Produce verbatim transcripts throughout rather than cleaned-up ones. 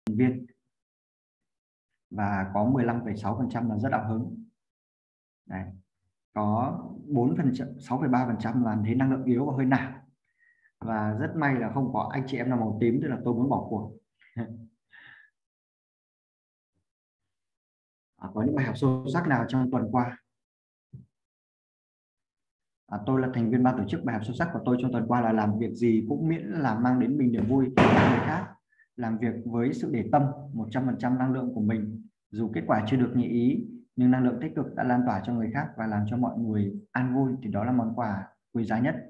viên và có mười lăm phẩy sáu phần trăm là rất hào hứng. Đấy. Có bốn phần trăm, sáu phẩy ba phần trăm là thấy năng lượng yếu và hơi nản. Và rất may là không có anh chị em nào màu tím, tức là tôi muốn bỏ cuộc. À, có những bài học sâu sắc nào trong tuần qua? À, tôi là thành viên ban tổ chức. Bài học sâu sắc của tôi trong tuần qua là làm việc gì cũng miễn là mang đến mình niềm vui cho người khác, làm việc với sự để tâm, một trăm phần trăm năng lượng của mình, dù kết quả chưa được như ý nhưng năng lượng tích cực đã lan tỏa cho người khác và làm cho mọi người an vui, thì đó là món quà quý giá nhất.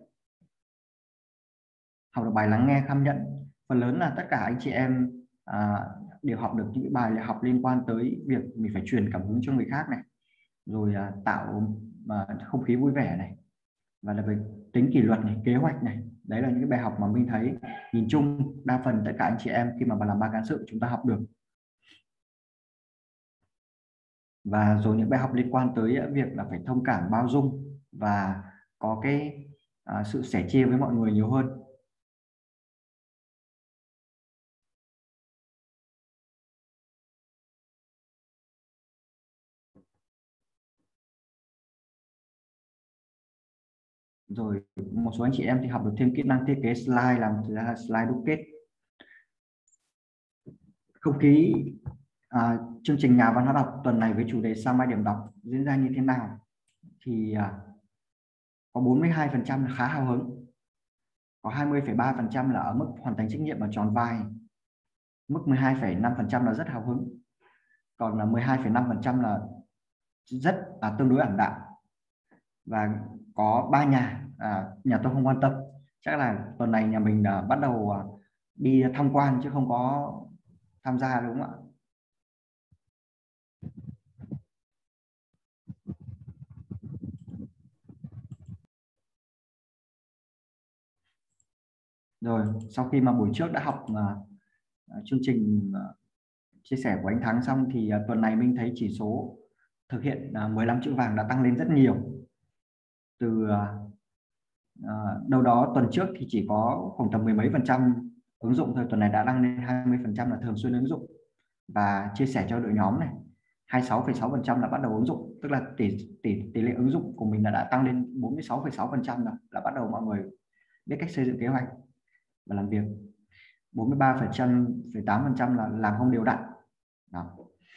Học được bài lắng nghe kham nhẫn. Phần lớn là tất cả anh chị em à, đều học được những bài học liên quan tới việc mình phải truyền cảm hứng cho người khác này, rồi à, tạo à, không khí vui vẻ này, và là về tính kỷ luật này, kế hoạch này. Đấy là những cái bài học mà mình thấy nhìn chung đa phần tất cả anh chị em khi mà làm ban cán sự chúng ta học được. Và rồi những bài học liên quan tới việc là phải thông cảm, bao dung và có cái à, sự sẻ chia với mọi người nhiều hơn. Rồi một số anh chị em thì học được thêm kỹ năng thiết kế slide, làm ra slide đúc kết. Không khí à, chương trình nhà văn hóa đọc tuần này với chủ đề sao mai điểm đọc diễn ra như thế nào? Thì à, có bốn mươi hai phần trăm là khá hào hứng, có hai mươi phẩy ba phần trăm là ở mức hoàn thành trách nhiệm và tròn vai, mức mười hai phẩy năm phần trăm là rất hào hứng, còn là mười hai phẩy năm phần trăm là rất à, tương đối ảm đạm. Và có ba nhà à, nhà tôi không quan tâm, chắc là tuần này nhà mình đã bắt đầu à, đi tham quan chứ không có tham gia, đúng không ạ? Rồi sau khi mà buổi trước đã học uh, chương trình uh, chia sẻ của anh Thắng xong thì uh, tuần này mình thấy chỉ số thực hiện uh, mười lăm chữ vàng đã tăng lên rất nhiều. Từ uh, uh, đâu đó tuần trước thì chỉ có khoảng tầm mười mấy phần trăm ứng dụng thôi, tuần này đã tăng lên hai mươi phần trăm là thường xuyên ứng dụng và chia sẻ cho đội nhóm này. hai mươi sáu phẩy sáu phần trăm là bắt đầu ứng dụng, tức là tỷ tỷ tỷ lệ ứng dụng của mình là đã tăng lên bốn mươi sáu phẩy sáu phần trăm rồi, là bắt đầu mọi người biết cách xây dựng kế hoạch và làm việc. bốn mươi ba phẩy tám phần trăm là làm không đều đặn. Đó.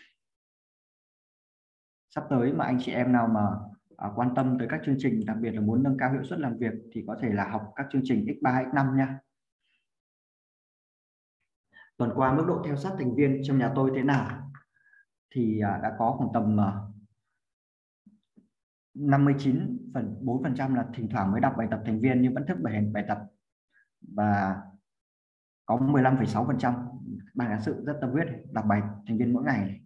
Sắp tới mà anh chị em nào mà à, quan tâm tới các chương trình, đặc biệt là muốn nâng cao hiệu suất làm việc thì có thể là học các chương trình x ba x năm nha. Tuần qua mức độ theo sát thành viên trong nhà tôi thế nào? Thì à, đã có khoảng tầm à, năm mươi chín phẩy bốn phần trăm là thỉnh thoảng mới đọc bài tập thành viên nhưng vẫn thức bài bài tập, và có mười lăm phẩy sáu phần trăm ban cán sự rất tâm huyết đọc bài thành viên mỗi ngày.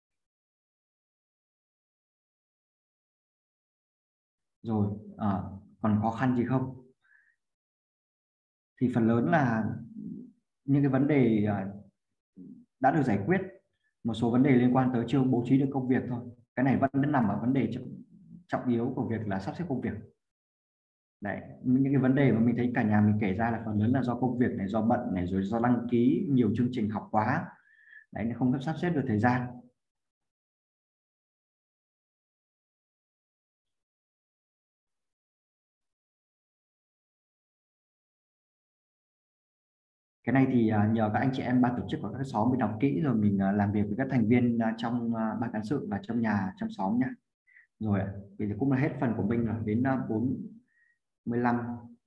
Rồi à, còn khó khăn gì không? Thì phần lớn là những cái vấn đề à, đã được giải quyết, một số vấn đề liên quan tới chưa bố trí được công việc thôi. Cái này vẫn nằm ở vấn đề trọng, trọng yếu của việc là sắp xếp công việc. Đấy, những cái vấn đề mà mình thấy cả nhà mình kể ra là phần lớn là do công việc này, do bận này, rồi do đăng ký nhiều chương trình học quá. Đấy, nó không sắp xếp được thời gian. Cái này thì à, nhờ các anh chị em ban tổ chức của các xóm mình đọc kỹ rồi mình à, làm việc với các thành viên à, trong à, ban cán sự và trong nhà, trong xóm nha. Rồi bây giờ cũng là hết phần của mình rồi, đến à, bốn mươi lăm.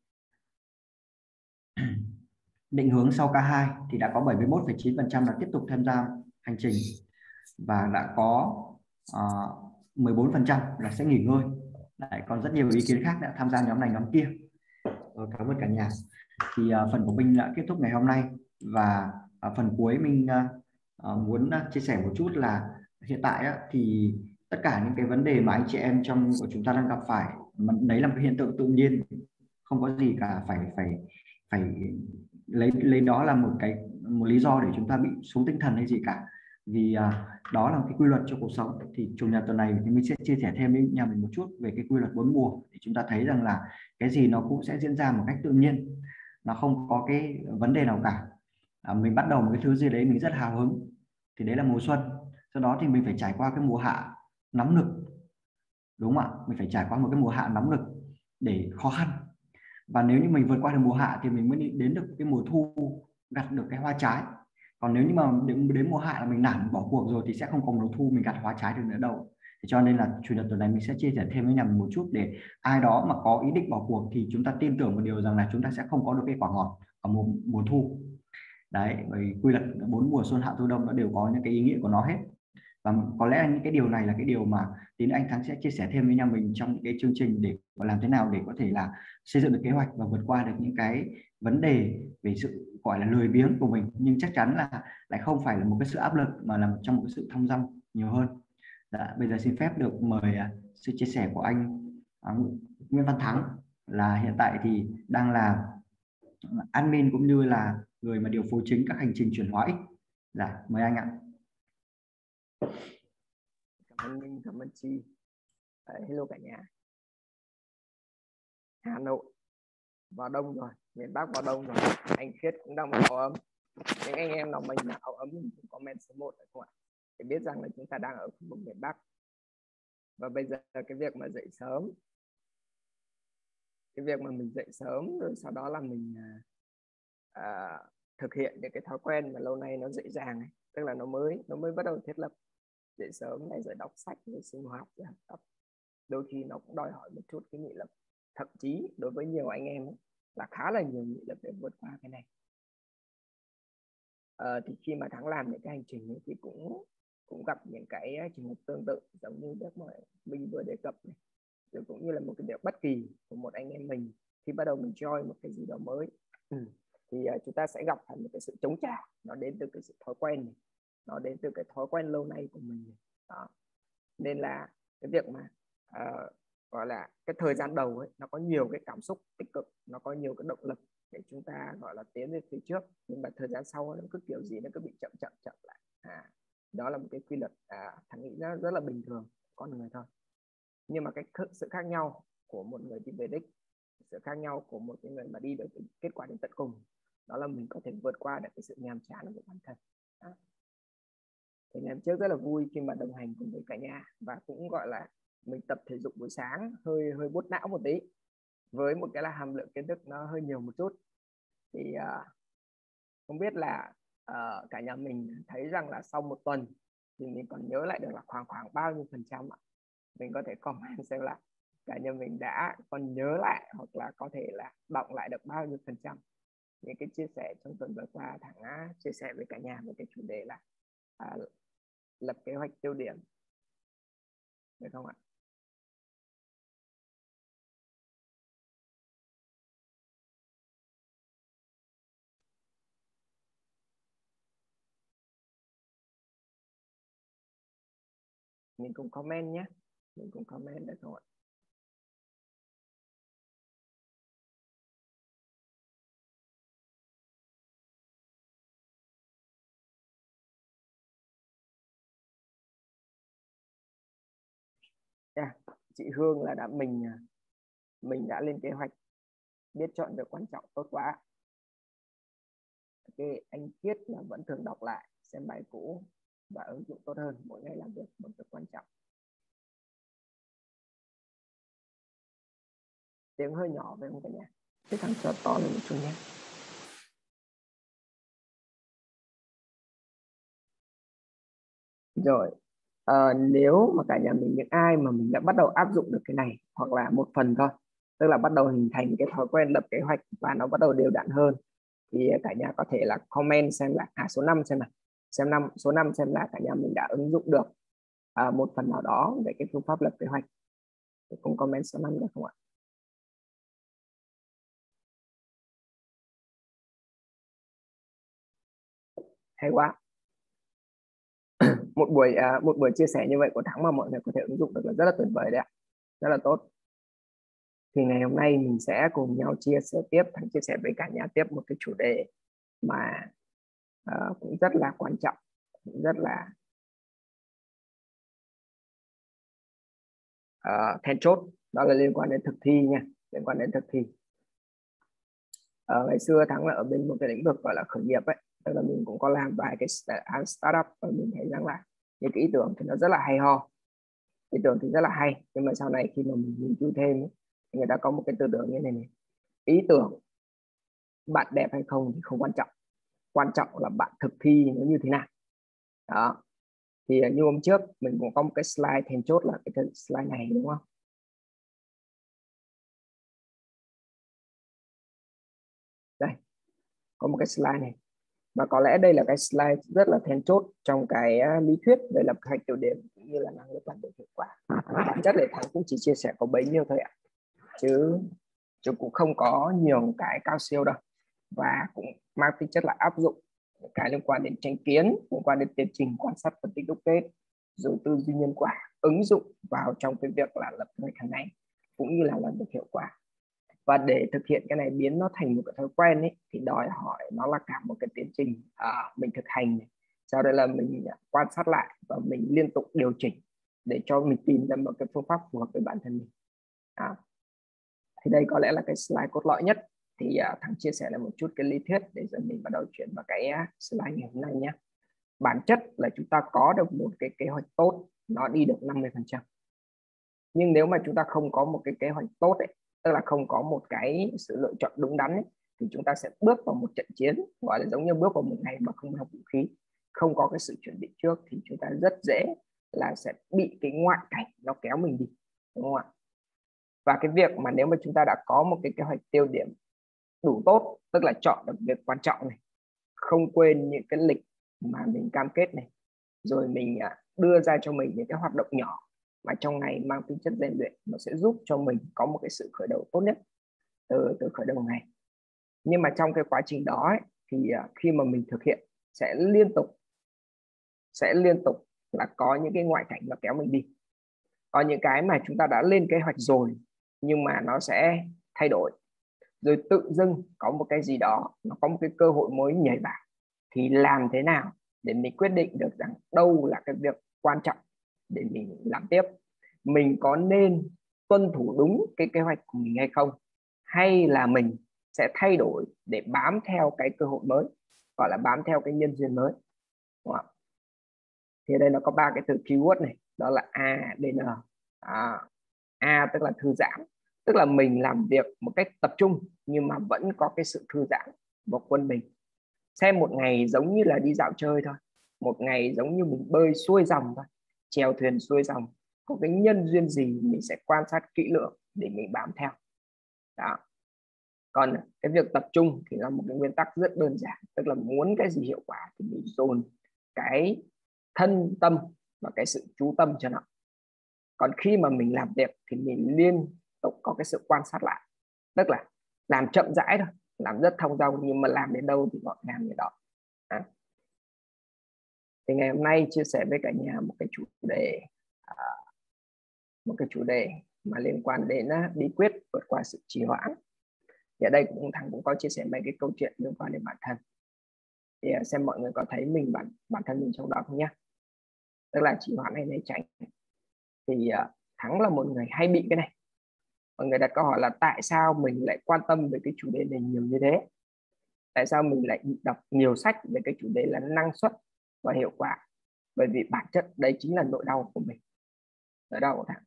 Định hướng sau ca hai thì đã có bảy mươi mốt phẩy chín phần trăm là tiếp tục tham gia hành trình, và đã có uh, mười bốn phần trăm là sẽ nghỉ ngơi. Lại còn rất nhiều ý kiến khác đã tham gia nhóm này nhóm kia. Rồi, cảm ơn cả nhà. Thì uh, phần của mình đã kết thúc ngày hôm nay, và uh, phần cuối mình uh, uh, muốn uh, chia sẻ một chút là hiện tại uh, thì tất cả những cái vấn đề mà anh chị em trong của chúng ta đang gặp phải, mà đấy là một cái hiện tượng tự nhiên, không có gì cả phải phải phải lấy lấy đó là một cái một lý do để chúng ta bị xuống tinh thần hay gì cả, vì à, đó là một cái quy luật cho cuộc sống. Thì chủ nhật tuần này thì mình sẽ chia sẻ thêm với nhà mình một chút về cái quy luật bốn mùa, để chúng ta thấy rằng là cái gì nó cũng sẽ diễn ra một cách tự nhiên, nó không có cái vấn đề nào cả. à, mình bắt đầu một cái thứ gì đấy mình rất hào hứng thì đấy là mùa xuân. Sau đó thì mình phải trải qua cái mùa hạ nóng nực, đúng không ạ? Mình phải trải qua một cái mùa hạ nóng nực để khó khăn, và nếu như mình vượt qua được mùa hạ thì mình mới đến được cái mùa thu, gặt được cái hoa trái. Còn nếu như mà đến, đến mùa hạ là mình nản bỏ cuộc rồi thì sẽ không còn mùa thu mình gặt hoa trái được nữa đâu. Thế cho nên là chủ nhật tuần này mình sẽ chia sẻ thêm với nhà mình một chút, để ai đó mà có ý định bỏ cuộc thì chúng ta tin tưởng một điều rằng là chúng ta sẽ không có được cái quả ngọt ở mùa, mùa thu. Đấy, bởi quy luật bốn mùa xuân hạ thu đông nó đều có những cái ý nghĩa của nó hết. Và có lẽ những cái điều này là cái điều mà tín anh Thắng sẽ chia sẻ thêm với nhà mình trong những cái chương trình, để làm thế nào để có thể là xây dựng được kế hoạch và vượt qua được những cái vấn đề về sự gọi là lười biếng của mình, nhưng chắc chắn là lại không phải là một cái sự áp lực mà là trong một cái sự thong dong nhiều hơn. Dạ, bây giờ xin phép được mời uh, sự chia sẻ của anh uh, Nguyễn Văn Thắng, là hiện tại thì đang là admin cũng như là người mà điều phối chính các hành trình chuyển hóa X. Dạ, mời anh ạ. Cảm ơn Minh, cảm ơn Chi. Uh, hello cả nhà. Hà Nội vào đông rồi, miền Bắc vào đông rồi, anh Khiết cũng đang mặc áo ấm. Những anh em nào mình mặc áo ấm thì comment số một được không ạ? Để biết rằng là chúng ta đang ở khu vực miền Bắc. Và bây giờ cái việc mà dậy sớm, cái việc mà mình dậy sớm rồi sau đó là mình à, thực hiện những cái thói quen mà lâu nay nó dễ dàng ấy. Tức là nó mới nó mới bắt đầu thiết lập. Dậy sớm này, rồi đọc sách, rồi sinh hoạt, rồi học tập, đôi khi nó cũng đòi hỏi một chút cái nghị lực. Thậm chí đối với nhiều anh em ấy, là khá là nhiều nghị lực để vượt qua cái này. À, thì khi mà Thắng làm những cái hành trình ấy, thì cũng cũng gặp những cái trường hợp tương tự giống như lúc mà mình vừa đề cập này. Rồi cũng như là một cái điều bất kỳ của một anh em mình khi bắt đầu mình join một cái gì đó mới, ừ. thì uh, chúng ta sẽ gặp phải một cái sự chống trả, nó đến từ cái sự thói quen này, nó đến từ cái thói quen lâu nay của mình đó. Nên là cái việc mà uh, gọi là cái thời gian đầu ấy, nó có nhiều cái cảm xúc tích cực, nó có nhiều cái động lực để chúng ta gọi là tiến về phía trước, nhưng mà thời gian sau nó cứ kiểu gì nó cứ bị chậm chậm chậm lại. À, đó là một cái quy luật à, Thằng nghĩ nó rất là bình thường con người thôi. Nhưng mà cái sự khác nhau của một người đi về đích, sự khác nhau của một cái người mà đi được kết quả đến tận cùng, đó là mình có thể vượt qua được cái sự nhàm chán của bản thân. Đó. Thì ngày trước rất là vui khi mà đồng hành cùng với cả nhà, và cũng gọi là mình tập thể dục buổi sáng hơi hơi bút não một tí, với một cái là hàm lượng kiến thức nó hơi nhiều một chút. Thì uh, không biết là uh, cả nhà mình thấy rằng là sau một tuần thì mình còn nhớ lại được là khoảng khoảng bao nhiêu phần trăm ạ? Mình có thể comment xem là cả nhà mình đã còn nhớ lại hoặc là có thể là đọng lại được bao nhiêu phần trăm những cái chia sẻ trong tuần vừa qua Thắng chia sẻ với cả nhà về cái chủ đề là à, lập kế hoạch tiêu điểm, được không ạ? Mình cùng comment nhé, mình cùng comment được không ạ? Yeah, chị Hương là đã mình mình đã lên kế hoạch, biết chọn việc quan trọng, tốt quá. Ok, anh Kiết là vẫn thường đọc lại, xem bài cũ và ứng dụng tốt hơn, mỗi ngày làm việc một việc quan trọng. Tiếng hơi nhỏ phải không cả nhà? Thế thằng cho to lên một chút nhé. Rồi, à, nếu mà cả nhà mình, những ai mà mình đã bắt đầu áp dụng được cái này, hoặc là một phần thôi, tức là bắt đầu hình thành cái thói quen lập kế hoạch và nó bắt đầu đều đặn hơn, thì cả nhà có thể là comment xem là à, số năm xem nào, xem năm số năm xem là cả nhà mình đã ứng dụng được à, một phần nào đó về cái phương pháp lập kế hoạch. Thì cũng comment số năm được không ạ? Hay quá. một buổi à, một buổi chia sẻ như vậy của Thắng mà mọi người có thể ứng dụng được là rất là tuyệt vời đấy ạ, rất là tốt. Thì ngày hôm nay mình sẽ cùng nhau chia sẻ tiếp, Thắng chia sẻ với cả nhà tiếp một cái chủ đề mà uh, cũng rất là quan trọng, cũng rất là uh, then chốt, đó là liên quan đến thực thi nha, liên quan đến thực thi. Uh, ngày xưa Thắng là ở bên một cái lĩnh vực gọi là khởi nghiệp ấy, tức là mình cũng có làm vài cái startup và mình thấy rằng là những cái ý tưởng thì nó rất là hay ho, ý tưởng thì rất là hay, nhưng mà sau này khi mà mình nghiên cứu thêm thì người ta có một cái tư tưởng như này này: ý tưởng bạn đẹp hay không thì không quan trọng, quan trọng là bạn thực thi nó như thế nào. Đó, thì như hôm trước mình cũng có một cái slide then chốt là cái slide này, đúng không? Đây, có một cái slide này, và có lẽ đây là cái slide rất là then chốt trong cái lý thuyết về lập kế hoạch tiêu điểm cũng như là năng lực làm việc hiệu quả. Bản chất Lê Thắng cũng chỉ chia sẻ có bấy nhiêu thôi ạ, chứ chứ cũng không có nhiều cái cao siêu đâu, và cũng mang tính chất là áp dụng những cái liên quan đến tranh kiến, liên quan đến tiến trình quan sát, phân tích, đúc kết, rồi tư duy nhân quả, ứng dụng vào trong cái việc là lập kế hoạch hàng ngày cũng như là làm việc hiệu quả. Và để thực hiện cái này, biến nó thành một cái thói quen ấy, thì đòi hỏi nó là cả một cái tiến trình à, mình thực hành này. Sau đó là mình quan sát lại và mình liên tục điều chỉnh để cho mình tìm ra một cái phương pháp phù hợp với bản thân mình. À, thì đây có lẽ là cái slide cốt lõi nhất. Thì uh, Thắng chia sẻ lại một chút cái lý thuyết để rồi mình bắt đầu chuyển vào cái uh, slide ngày hôm nay nhé. Bản chất là chúng ta có được một cái kế hoạch tốt, nó đi được năm mươi phần trăm. Nhưng nếu mà chúng ta không có một cái kế hoạch tốt ấy, tức là không có một cái sự lựa chọn đúng đắn ấy, thì chúng ta sẽ bước vào một trận chiến, gọi là giống như bước vào một ngày mà không mang vũ khí, không có cái sự chuẩn bị trước, thì chúng ta rất dễ là sẽ bị cái ngoại cảnh nó kéo mình đi, đúng không ạ? Và cái việc mà nếu mà chúng ta đã có một cái kế hoạch tiêu điểm đủ tốt, tức là chọn được việc quan trọng này, không quên những cái lịch mà mình cam kết này, rồi mình đưa ra cho mình những cái hoạt động nhỏ mà trong ngày mang tính chất rèn luyện, nó sẽ giúp cho mình có một cái sự khởi đầu tốt nhất từ từ khởi đầu ngày. Nhưng mà trong cái quá trình đó ấy, thì khi mà mình thực hiện sẽ liên tục sẽ liên tục là có những cái ngoại cảnh nó kéo mình đi. Có những cái mà chúng ta đã lên kế hoạch rồi nhưng mà nó sẽ thay đổi, rồi tự dưng có một cái gì đó, nó có một cái cơ hội mới nhảy vào, thì làm thế nào để mình quyết định được rằng đâu là cái việc quan trọng để mình làm tiếp, mình có nên tuân thủ đúng cái kế hoạch của mình hay không, hay là mình sẽ thay đổi để bám theo cái cơ hội mới, gọi là bám theo cái nhân duyên mới, đúng không? Thì đây nó có ba cái từ keyword này, đó là A, D, N. À, A tức là thư giãn, tức là mình làm việc một cách tập trung nhưng mà vẫn có cái sự thư giãn vào quân mình. Xem một ngày giống như là đi dạo chơi thôi, một ngày giống như mình bơi xuôi dòng thôi, chèo thuyền xuôi dòng, có cái nhân duyên gì mình sẽ quan sát kỹ lưỡng để mình bám theo. Đó. Còn cái việc tập trung thì là một cái nguyên tắc rất đơn giản, tức là muốn cái gì hiệu quả thì mình dồn cái thân tâm và cái sự chú tâm cho nó. Còn khi mà mình làm việc thì mình liên tục có cái sự quan sát lại, tức là làm chậm rãi thôi, làm rất thong dong, nhưng mà làm đến đâu thì gọn gàng đến đó. À. Thì ngày hôm nay chia sẻ với cả nhà một cái chủ đề à, một cái chủ đề mà liên quan đến bí quyết vượt qua sự trì hoãn. Thì ở đây cũng Thắng cũng có chia sẻ mấy cái câu chuyện liên quan đến bản thân, thì xem mọi người có thấy mình bản bản thân mình trong đó không nhé. Tức là trì hoãn hay né tránh. Thì uh, Thắng là một người hay bị cái này. Mọi người đặt câu hỏi là tại sao mình lại quan tâm về cái chủ đề này nhiều như thế, tại sao mình lại đọc nhiều sách về cái chủ đề là năng suất và hiệu quả. Bởi vì bản chất đấy chính là nỗi đau của mình, nỗi đau của Thắng.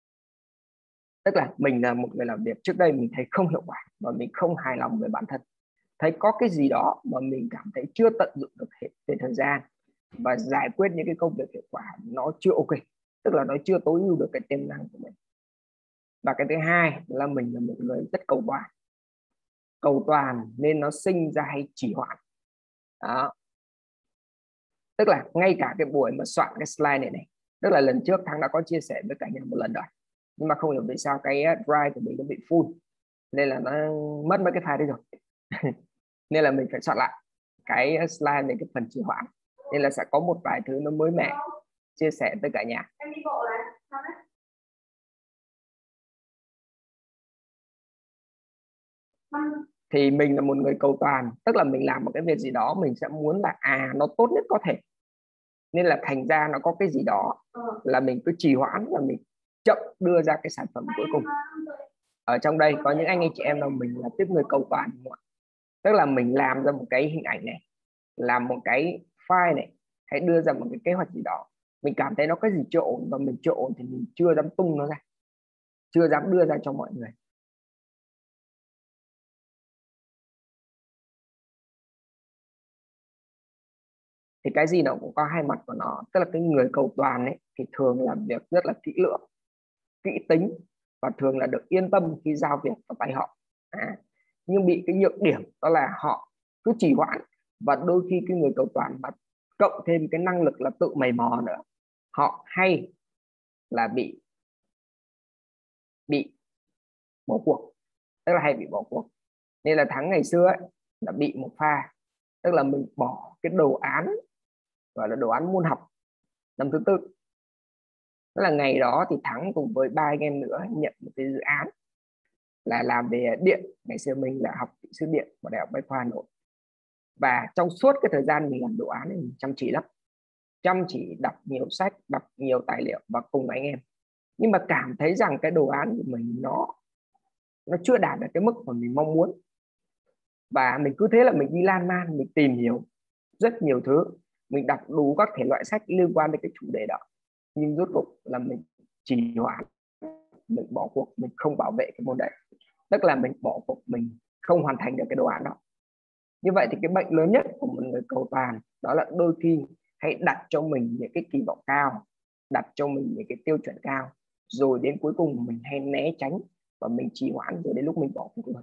Tức là mình là một người làm việc trước đây mình thấy không hiệu quả và mình không hài lòng với bản thân, thấy có cái gì đó mà mình cảm thấy chưa tận dụng được về thời gian và giải quyết những cái công việc hiệu quả nó chưa ok, tức là nó chưa tối ưu được cái tiềm năng của mình. Và cái thứ hai là mình là một người rất cầu toàn, cầu toàn nên nó sinh ra hay trì hoãn. Đó. Tức là ngay cả cái buổi mà soạn cái slide này này, tức là lần trước Thắng đã có chia sẻ với cả nhà một lần rồi, nhưng mà không hiểu vì sao cái drive của mình nó bị full nên là nó mất mấy cái file đấy rồi. Nên là mình phải soạn lại cái slide về cái phần trì hoãn, nên là sẽ có một vài thứ nó mới mẻ chia sẻ với cả nhà. Thì mình là một người cầu toàn, tức là mình làm một cái việc gì đó mình sẽ muốn là à nó tốt nhất có thể, nên là thành ra nó có cái gì đó là mình cứ trì hoãn và mình chậm đưa ra cái sản phẩm cuối cùng. Ở trong đây có những anh chị em nào mình là tiếp người cầu toàn không ạ? Tức là mình làm ra một cái hình ảnh này, làm một cái file này, hãy đưa ra một cái kế hoạch gì đó, mình cảm thấy nó cái gì chưa ổn và mình chưa ổn thì mình chưa dám tung nó ra, chưa dám đưa ra cho mọi người. Thì cái gì nó cũng có hai mặt của nó, tức là cái người cầu toàn ấy thì thường làm việc rất là kỹ lưỡng, kỹ tính và thường là được yên tâm khi giao việc vào tay họ. À, nhưng bị cái nhược điểm đó là họ cứ trì hoãn, và đôi khi cái người cầu toàn mà cộng thêm cái năng lực là tự mày mò nữa, họ hay là bị bị bỏ cuộc, tức là hay bị bỏ cuộc. Nên là Thắng ngày xưa ấy, là bị một pha, tức là mình bỏ cái đồ án gọi là đồ án môn học năm thứ tư. Tức là ngày đó thì Thắng cùng với ba anh em nữa nhận một cái dự án là làm về điện. Ngày xưa mình là học kỹ sư điện của Đại học Bách khoa Hà Nội, và trong suốt cái thời gian mình làm đồ án này mình chăm chỉ lắm, chăm chỉ đọc nhiều sách, đọc nhiều tài liệu và cùng anh em, nhưng mà cảm thấy rằng cái đồ án của mình nó nó chưa đạt được cái mức mà mình mong muốn, và mình cứ thế là mình đi lan man, mình tìm hiểu rất nhiều thứ, mình đọc đủ các thể loại sách liên quan đến cái chủ đề đó, nhưng rốt cuộc là mình trì hoãn, mình bỏ cuộc, mình không bảo vệ cái môn đấy, tức là mình bỏ cuộc, mình không hoàn thành được cái đồ án đó. Như vậy thì cái bệnh lớn nhất của một người cầu toàn đó là đôi khi hãy đặt cho mình những cái kỳ vọng cao, đặt cho mình những cái tiêu chuẩn cao, rồi đến cuối cùng mình hay né tránh và mình trì hoãn, rồi đến lúc mình bỏ cuộc luôn.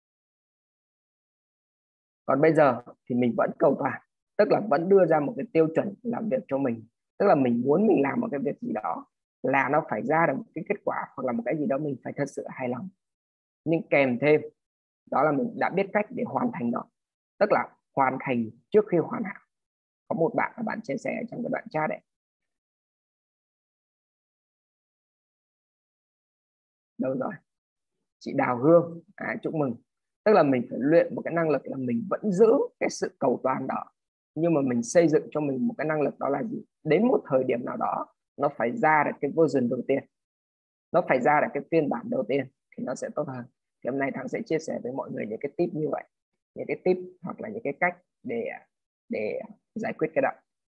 Còn bây giờ thì mình vẫn cầu toàn, tức là vẫn đưa ra một cái tiêu chuẩn làm việc cho mình, tức là mình muốn mình làm một cái việc gì đó là nó phải ra được một cái kết quả hoặc là một cái gì đó mình phải thật sự hài lòng, nhưng kèm thêm đó là mình đã biết cách để hoàn thành nó, tức là hoàn thành trước khi hoàn hảo. Có một bạn là bạn chia sẻ trong cái đoạn chat đấy. Đâu rồi? Chị Đào Hương, à, chúc mừng. Tức là mình phải luyện một cái năng lực là mình vẫn giữ cái sự cầu toàn đó, nhưng mà mình xây dựng cho mình một cái năng lực đó là gì? Đến một thời điểm nào đó nó phải ra được cái version đầu tiên, nó phải ra được cái phiên bản đầu tiên thì nó sẽ tốt hơn. Thì hôm nay Thắng sẽ chia sẻ với mọi người những cái tip như vậy, những cái tip hoặc là những cái cách để để giải quyết cái đó.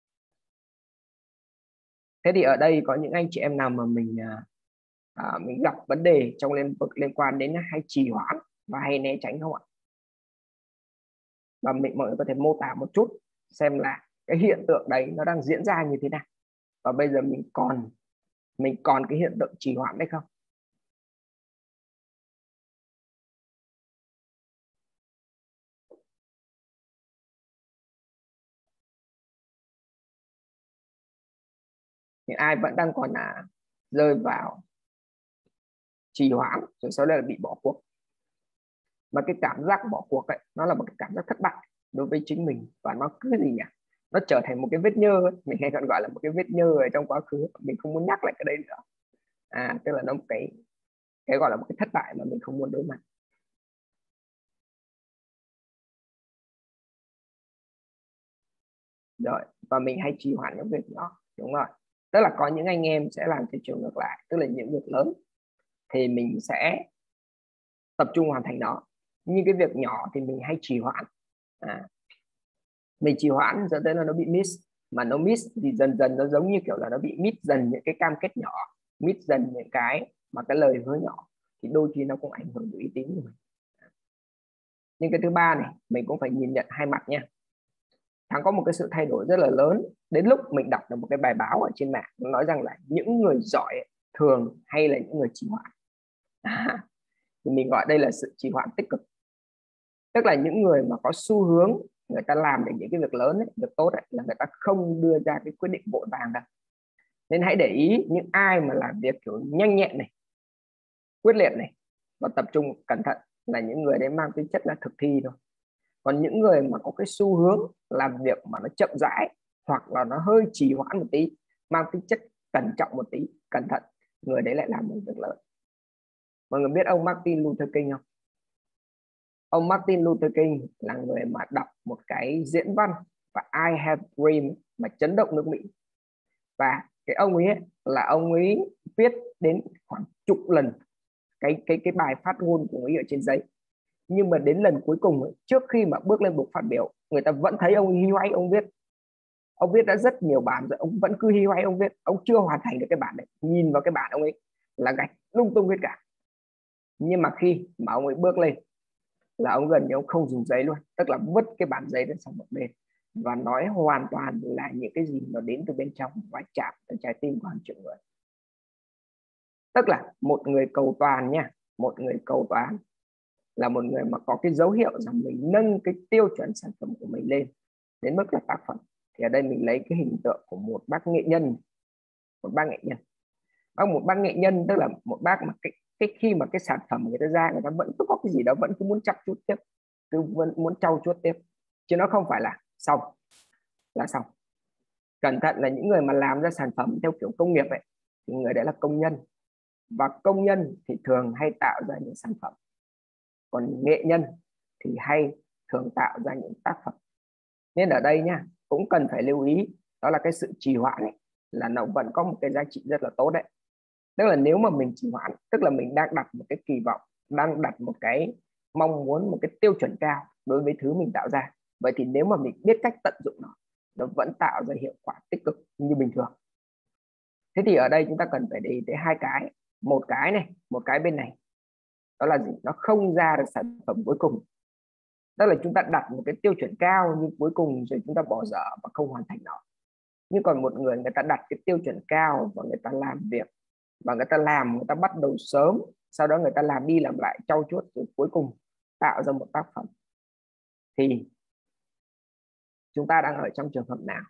Thế thì ở đây có những anh chị em nào mà mình à, mình gặp vấn đề trong lĩnh vực liên quan đến hay trì hoãn và hay né tránh không ạ? Và mình mọi người có thể mô tả một chút xem là cái hiện tượng đấy nó đang diễn ra như thế nào, và bây giờ mình còn mình còn cái hiện tượng trì hoãn đấy không? Thì ai vẫn đang còn là rơi vào trì hoãn rồi sau đó là bị bỏ cuộc, mà cái cảm giác bỏ cuộc ấy nó là một cái cảm giác thất bại đối với chính mình, và nó cứ gì nhỉ, nó trở thành một cái vết nhơ ấy. Mình hay còn gọi là một cái vết nhơ ở trong quá khứ, mình không muốn nhắc lại cái đấy nữa. À, tức là nó một cái cái gọi là một cái thất bại mà mình không muốn đối mặt. Rồi, và mình hay trì hoãn những việc nhỏ, đúng rồi. Tức là có những anh em sẽ làm theo chiều ngược lại, tức là những việc lớn thì mình sẽ tập trung hoàn thành nó, nhưng cái việc nhỏ thì mình hay trì hoãn. À, mình trì hoãn dẫn tới là nó bị miss, mà nó miss thì dần dần nó giống như kiểu là nó bị miss dần những cái cam kết nhỏ, miss dần những cái mà cái lời hứa nhỏ, thì đôi khi nó cũng ảnh hưởng đến uy tín của mình. Nhưng cái thứ ba này mình cũng phải nhìn nhận hai mặt nha. Thắng có một cái sự thay đổi rất là lớn đến lúc mình đọc được một cái bài báo ở trên mạng, nó nói rằng là những người giỏi thường hay là những người trì hoãn. À, thì mình gọi đây là sự trì hoãn tích cực, tức là những người mà có xu hướng người ta làm được những cái việc lớn ấy, việc tốt ấy, là người ta không đưa ra cái quyết định vội vàng đâu. Nên hãy để ý những ai mà làm việc kiểu nhanh nhẹn này, quyết liệt này và tập trung cẩn thận là những người đấy mang tính chất là thực thi thôi. Còn những người mà có cái xu hướng làm việc mà nó chậm rãi hoặc là nó hơi trì hoãn một tí, mang tính chất cẩn trọng một tí, cẩn thận, người đấy lại làm một việc lớn. Mọi người biết ông Martin Luther King không? Ông Martin Luther King là người mà đọc một cái diễn văn và I Have Dream mà chấn động nước Mỹ, và cái ông ấy là ông ấy viết đến khoảng chục lần cái cái cái bài phát ngôn của ông ấy ở trên giấy, Nhưng mà đến lần cuối cùng, trước khi mà bước lên bục phát biểu, người ta vẫn thấy ông hi hoáy ông viết. Ông viết đã rất nhiều bản rồi, ông vẫn cứ hi hoáy ông viết, ông chưa hoàn thành được cái bản đấy. Nhìn vào cái bản ông ấy là gạch lung tung hết cả. Nhưng mà khi mà ông ấy bước lên là ông gần như ông không dùng giấy luôn, tức là vứt cái bản giấy lên sang một bên và nói hoàn toàn là những cái gì nó đến từ bên trong và chạm tới trái tim của hàng triệu người. Tức là một người cầu toàn nha, một người cầu toàn là một người mà có cái dấu hiệu rằng mình nâng cái tiêu chuẩn sản phẩm của mình lên đến mức là tác phẩm. Thì ở đây mình lấy cái hình tượng của một bác nghệ nhân, một bác nghệ nhân, bác một bác nghệ nhân tức là một bác mà cái, cái khi mà cái sản phẩm người ta ra, người ta vẫn cứ có cái gì đó vẫn cứ muốn chắp chút tiếp, cứ vẫn muốn trau chuốt tiếp, chứ nó không phải là xong là xong. Cẩn thận là những người mà làm ra sản phẩm theo kiểu công nghiệp ấy, thì người đấy là công nhân, và công nhân thì thường hay tạo ra những sản phẩm, còn nghệ nhân thì hay thường tạo ra những tác phẩm. Nên ở đây nha, cũng cần phải lưu ý, đó là cái sự trì hoãn ấy, là nó vẫn có một cái giá trị rất là tốt đấy. Tức là nếu mà mình trì hoãn, tức là mình đang đặt một cái kỳ vọng, đang đặt một cái mong muốn, một cái tiêu chuẩn cao đối với thứ mình tạo ra. Vậy thì nếu mà mình biết cách tận dụng nó, nó vẫn tạo ra hiệu quả tích cực như bình thường. Thế thì ở đây chúng ta cần phải để ý tới hai cái. Một cái này, một cái bên này, đó là gì? Nó không ra được sản phẩm cuối cùng. Đó là chúng ta đặt một cái tiêu chuẩn cao nhưng cuối cùng rồi chúng ta bỏ dở và không hoàn thành nó. Nhưng còn một người, người ta đặt cái tiêu chuẩn cao và người ta làm việc, và người ta làm, người ta bắt đầu sớm, sau đó người ta làm đi làm lại trau chuốt, rồi cuối cùng tạo ra một tác phẩm. Thì chúng ta đang ở trong trường hợp nào?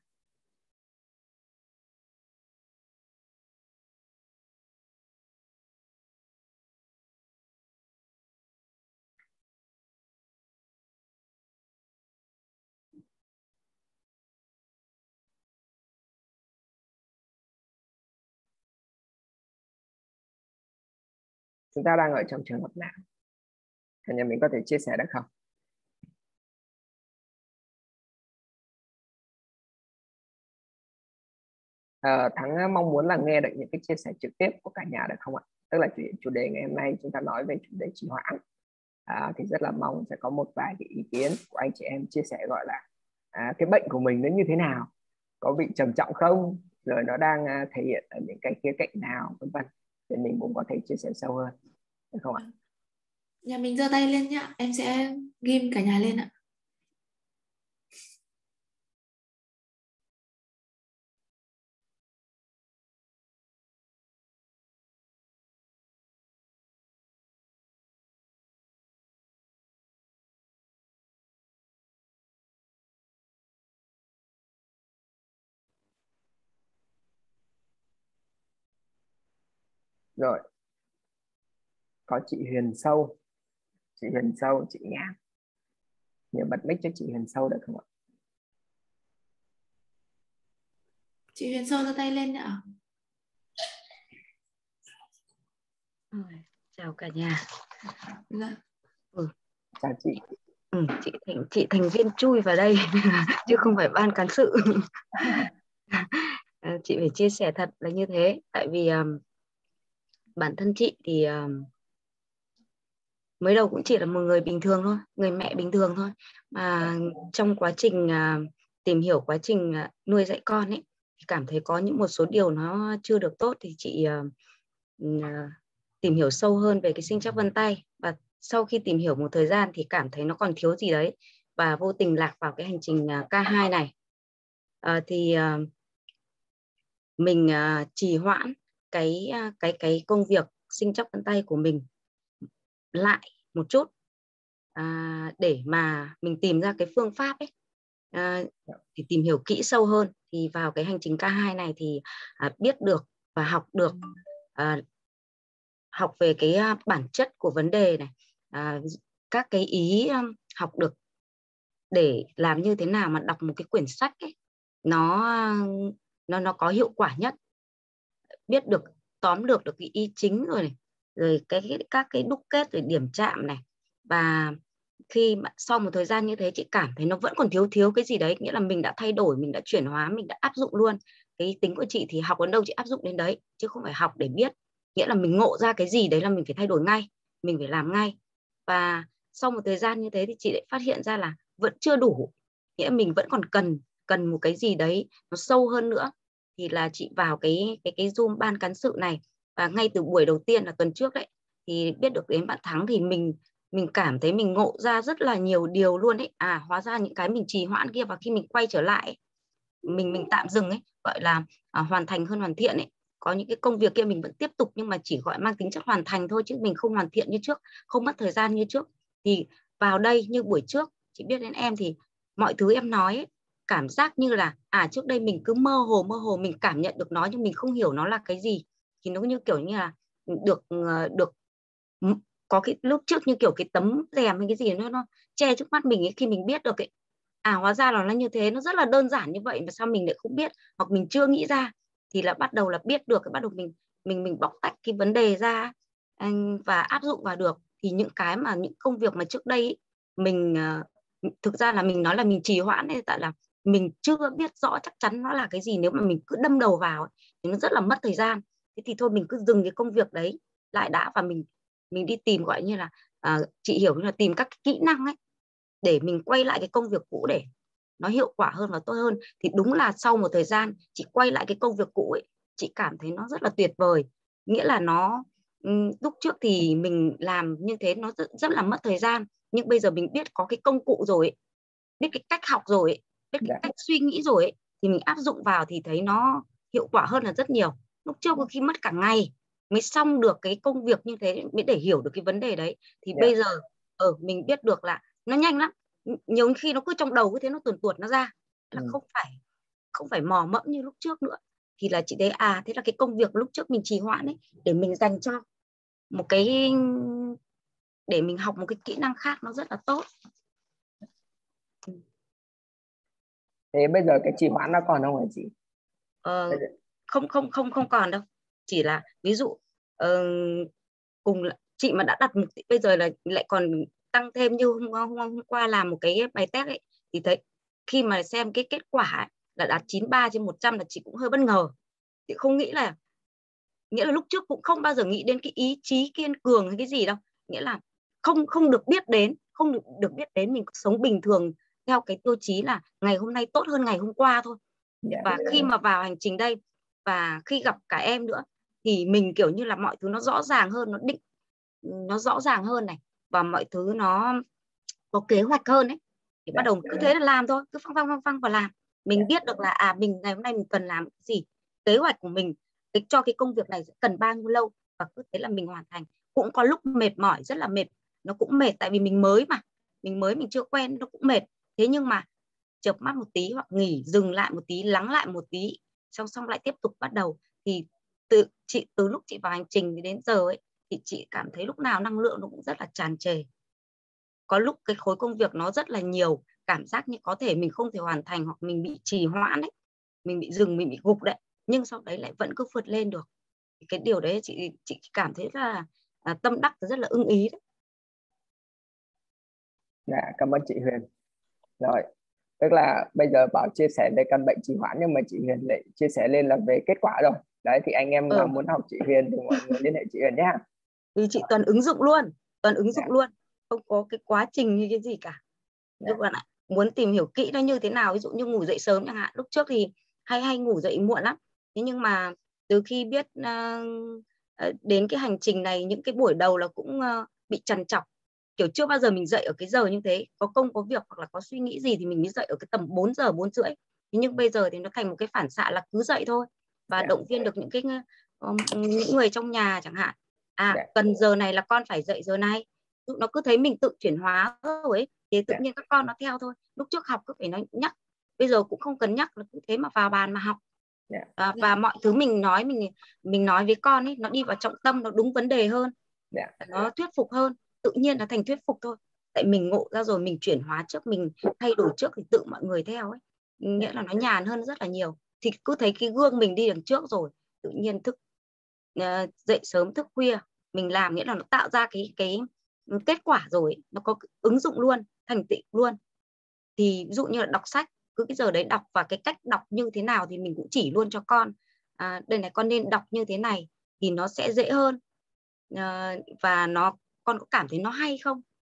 Chúng ta đang ở trong trường hợp nào? Cả nhà mình có thể chia sẻ được không? À, Thắng mong muốn là nghe được những cái chia sẻ trực tiếp của cả nhà được không ạ? Tức là chủ, chủ đề ngày hôm nay chúng ta nói về chủ đề trì hoãn. À, thì rất là mong sẽ có một vài cái ý kiến của anh chị em chia sẻ, gọi là à, cái bệnh của mình nó như thế nào, có bị trầm trọng không, rồi nó đang uh, thể hiện ở những cái khía cạnh nào, vân vân, để mình cũng có thể chia sẻ sâu hơn, được không ạ? Nhà mình giơ tay lên nhá, em sẽ ghim cả nhà lên ạ. Rồi, có chị Huyền Sâu, chị Huyền Sâu, chị Nhàn, nhớ bật mic cho chị Huyền Sâu được không ạ? Chị Huyền Sâu giơ tay lên ạ. Ừ, chào cả nhà. Dạ. Ừ. Chào chị. Ừ, chị thành chị thành viên chui vào đây chứ không phải ban cán sự. À, chị phải chia sẻ thật là như thế, tại vì um, bản thân chị thì um, mới đầu cũng chỉ là một người bình thường thôi, người mẹ bình thường thôi, mà trong quá trình uh, tìm hiểu quá trình uh, nuôi dạy con ấy, thì cảm thấy có những một số điều nó chưa được tốt, thì chị uh, uh, tìm hiểu sâu hơn về cái sinh trắc vân tay, và sau khi tìm hiểu một thời gian thì cảm thấy nó còn thiếu gì đấy, và vô tình lạc vào cái hành trình uh, K hai này. Uh, thì uh, mình uh, trì hoãn cái uh, cái cái công việc sinh trắc vân tay của mình lại một chút, à, để mà mình tìm ra cái phương pháp ấy, à, để tìm hiểu kỹ sâu hơn. Thì vào cái hành trình K hai này thì à, biết được và học được, à, học về cái à, bản chất của vấn đề này, à, các cái ý um, học được để làm như thế nào mà đọc một cái quyển sách ấy, nó nó nó có hiệu quả nhất, biết được tóm được được cái ý chính rồi này, rồi cái các cái đúc kết rồi điểm chạm này. Và khi mà sau một thời gian như thế, chị cảm thấy nó vẫn còn thiếu thiếu cái gì đấy, nghĩa là mình đã thay đổi, mình đã chuyển hóa, mình đã áp dụng luôn. Cái tính của chị thì học đến đâu chị áp dụng đến đấy, chứ không phải học để biết. Nghĩa là mình ngộ ra cái gì đấy là mình phải thay đổi ngay, mình phải làm ngay. Và sau một thời gian như thế thì chị lại phát hiện ra là vẫn chưa đủ, nghĩa mình vẫn còn cần cần một cái gì đấy nó sâu hơn nữa. Thì là chị vào cái cái cái Zoom ban cán sự này, và ngay từ buổi đầu tiên là tuần trước đấy thì biết được đến bạn Thắng thì mình mình cảm thấy mình ngộ ra rất là nhiều điều luôn ấy. À, hóa ra những cái mình trì hoãn kia, và khi mình quay trở lại ấy, mình mình tạm dừng ấy, gọi là à, hoàn thành hơn hoàn thiện ấy. Có những cái công việc kia mình vẫn tiếp tục nhưng mà chỉ gọi mang tính chất hoàn thành thôi, chứ mình không hoàn thiện như trước, không mất thời gian như trước. Thì vào đây như buổi trước chị biết đến em thì mọi thứ em nói ấy, cảm giác như là à trước đây mình cứ mơ hồ mơ hồ mình cảm nhận được nó nhưng mình không hiểu nó là cái gì. Thì nó như kiểu như là được được có cái lúc trước như kiểu cái tấm rèm hay cái gì nó nó che trước mắt mình ấy, khi mình biết được ấy, à hóa ra là nó như thế, nó rất là đơn giản như vậy mà sao mình lại không biết, hoặc mình chưa nghĩ ra, thì là bắt đầu là biết được, bắt đầu mình mình mình bóc tách cái vấn đề ra và áp dụng vào được. Thì những cái mà những công việc mà trước đây ấy, mình thực ra là mình nói là mình trì hoãn ấy, tại là mình chưa biết rõ chắc chắn nó là cái gì. Nếu mà mình cứ đâm đầu vào ấy, thì nó rất là mất thời gian. Thế thì thôi mình cứ dừng cái công việc đấy lại đã, và mình mình đi tìm, gọi như là à, chị hiểu như là tìm các kỹ năng ấy để mình quay lại cái công việc cũ để nó hiệu quả hơn và tốt hơn. Thì đúng là sau một thời gian chị quay lại cái công việc cũ ấy, chị cảm thấy nó rất là tuyệt vời. Nghĩa là nó lúc trước thì mình làm như thế nó rất, rất là mất thời gian, nhưng bây giờ mình biết có cái công cụ rồi ấy, biết cái cách học rồi ấy, biết cái cách suy nghĩ rồi ấy, thì mình áp dụng vào thì thấy nó hiệu quả hơn là rất nhiều. Lúc trước có khi mất cả ngày mới xong được cái công việc như thế, mới để hiểu được cái vấn đề đấy. Thì yeah. bây giờ ở ừ, mình biết được là nó nhanh lắm, nhiều khi nó cứ trong đầu cứ thế nó tuồn tuột nó ra, là ừ. không phải không phải mò mẫm như lúc trước nữa. Thì là chị thấy à thế là cái công việc lúc trước mình trì hoãn ấy, để mình dành cho một cái, để mình học một cái kỹ năng khác nó rất là tốt. Thế bây giờ cái trì hoãn nó còn không hả chị? Ờ, không không không không còn đâu, chỉ là ví dụ uh, cùng chị mà đã đặt mục tiêu, bây giờ là lại còn tăng thêm như hôm, hôm, hôm qua làm một cái bài test ấy, thì thấy khi mà xem cái kết quả ấy, là đạt chín mươi ba trên một trăm là chị cũng hơi bất ngờ. Chị không nghĩ là, nghĩa là lúc trước cũng không bao giờ nghĩ đến cái ý chí kiên cường hay cái gì đâu, nghĩa là không không được biết đến, không được, được biết đến mình sống bình thường theo cái tiêu chí là ngày hôm nay tốt hơn ngày hôm qua thôi. Yeah. Và khi mà vào hành trình đây và khi gặp cả em nữa thì mình kiểu như là mọi thứ nó rõ ràng hơn, nó định nó rõ ràng hơn này, và mọi thứ nó có kế hoạch hơn ấy. Thì bắt đầu cứ thế là làm thôi, cứ phăng phăng phăng phăng và làm. Mình biết được là à mình ngày hôm nay mình cần làm cái gì, kế hoạch của mình cái, cho cái công việc này sẽ cần bao nhiêu lâu, và cứ thế là mình hoàn thành. Cũng có lúc mệt mỏi, rất là mệt, nó cũng mệt tại vì mình mới mà, mình mới mình chưa quen, nó cũng mệt. Thế nhưng mà chợp mắt một tí hoặc nghỉ, dừng lại một tí, lắng lại một tí, xong xong lại tiếp tục bắt đầu. Thì từ chị từ lúc chị vào hành trình đến giờ ấy thì chị cảm thấy lúc nào năng lượng nó cũng rất là tràn trề. Có lúc cái khối công việc nó rất là nhiều, cảm giác như có thể mình không thể hoàn thành, hoặc mình bị trì hoãn đấy, mình bị dừng, mình bị gục đấy, nhưng sau đấy lại vẫn cứ vượt lên được. Cái điều đấy chị chị cảm thấy là à, tâm đắc, rất là ưng ý đấy. Dạ, cảm ơn chị Huyền. Rồi, tức là bây giờ Bảo chia sẻ về căn bệnh trì hoãn, nhưng mà chị Huyền lại chia sẻ lên là về kết quả rồi. Đấy thì anh em ừ. nào muốn học chị Huyền thì mọi người liên hệ chị Huyền nhé. Vì chị toàn ứng dụng luôn, toàn ứng dụng yeah. luôn, không có cái quá trình như cái gì cả. Yeah. Bạn ạ, muốn tìm hiểu kỹ nó như thế nào, ví dụ như ngủ dậy sớm chẳng hạn, lúc trước thì hay hay ngủ dậy muộn lắm. Thế nhưng mà từ khi biết uh, đến cái hành trình này, những cái buổi đầu là cũng uh, bị trằn trọc, kiểu chưa bao giờ mình dậy ở cái giờ như thế, có công có việc hoặc là có suy nghĩ gì thì mình mới dậy ở cái tầm bốn giờ, bốn rưỡi. Thế nhưng bây giờ thì nó thành một cái phản xạ là cứ dậy thôi, và yeah. động viên được những cái um, những người trong nhà chẳng hạn. À yeah. cần giờ này là con phải dậy giờ này, nó cứ thấy mình tự chuyển hóa rồi ấy, thì tự yeah. nhiên các con nó theo thôi. Lúc trước học cứ phải nói nhắc, bây giờ cũng không cần nhắc, là cứ thế mà vào bàn mà học. Yeah. À, và mọi thứ mình nói mình mình nói với con ấy, nó đi vào trọng tâm, nó đúng vấn đề hơn, yeah. nó thuyết phục hơn, tự nhiên nó thành thuyết phục thôi. Tại mình ngộ ra rồi, mình chuyển hóa trước, mình thay đổi trước thì tự mọi người theo ấy, nghĩa là nó nhàn hơn rất là nhiều. Thì cứ thấy cái gương mình đi đằng trước rồi, tự nhiên thức uh, dậy sớm thức khuya mình làm, nghĩa là nó tạo ra cái cái kết quả rồi, nó có ứng dụng luôn, thành tựu luôn. Thì ví dụ như là đọc sách, cứ cái giờ đấy đọc, và cái cách đọc như thế nào thì mình cũng chỉ luôn cho con. À, đây này con nên đọc như thế này thì nó sẽ dễ hơn. À, và nó con có cảm thấy nó hay không,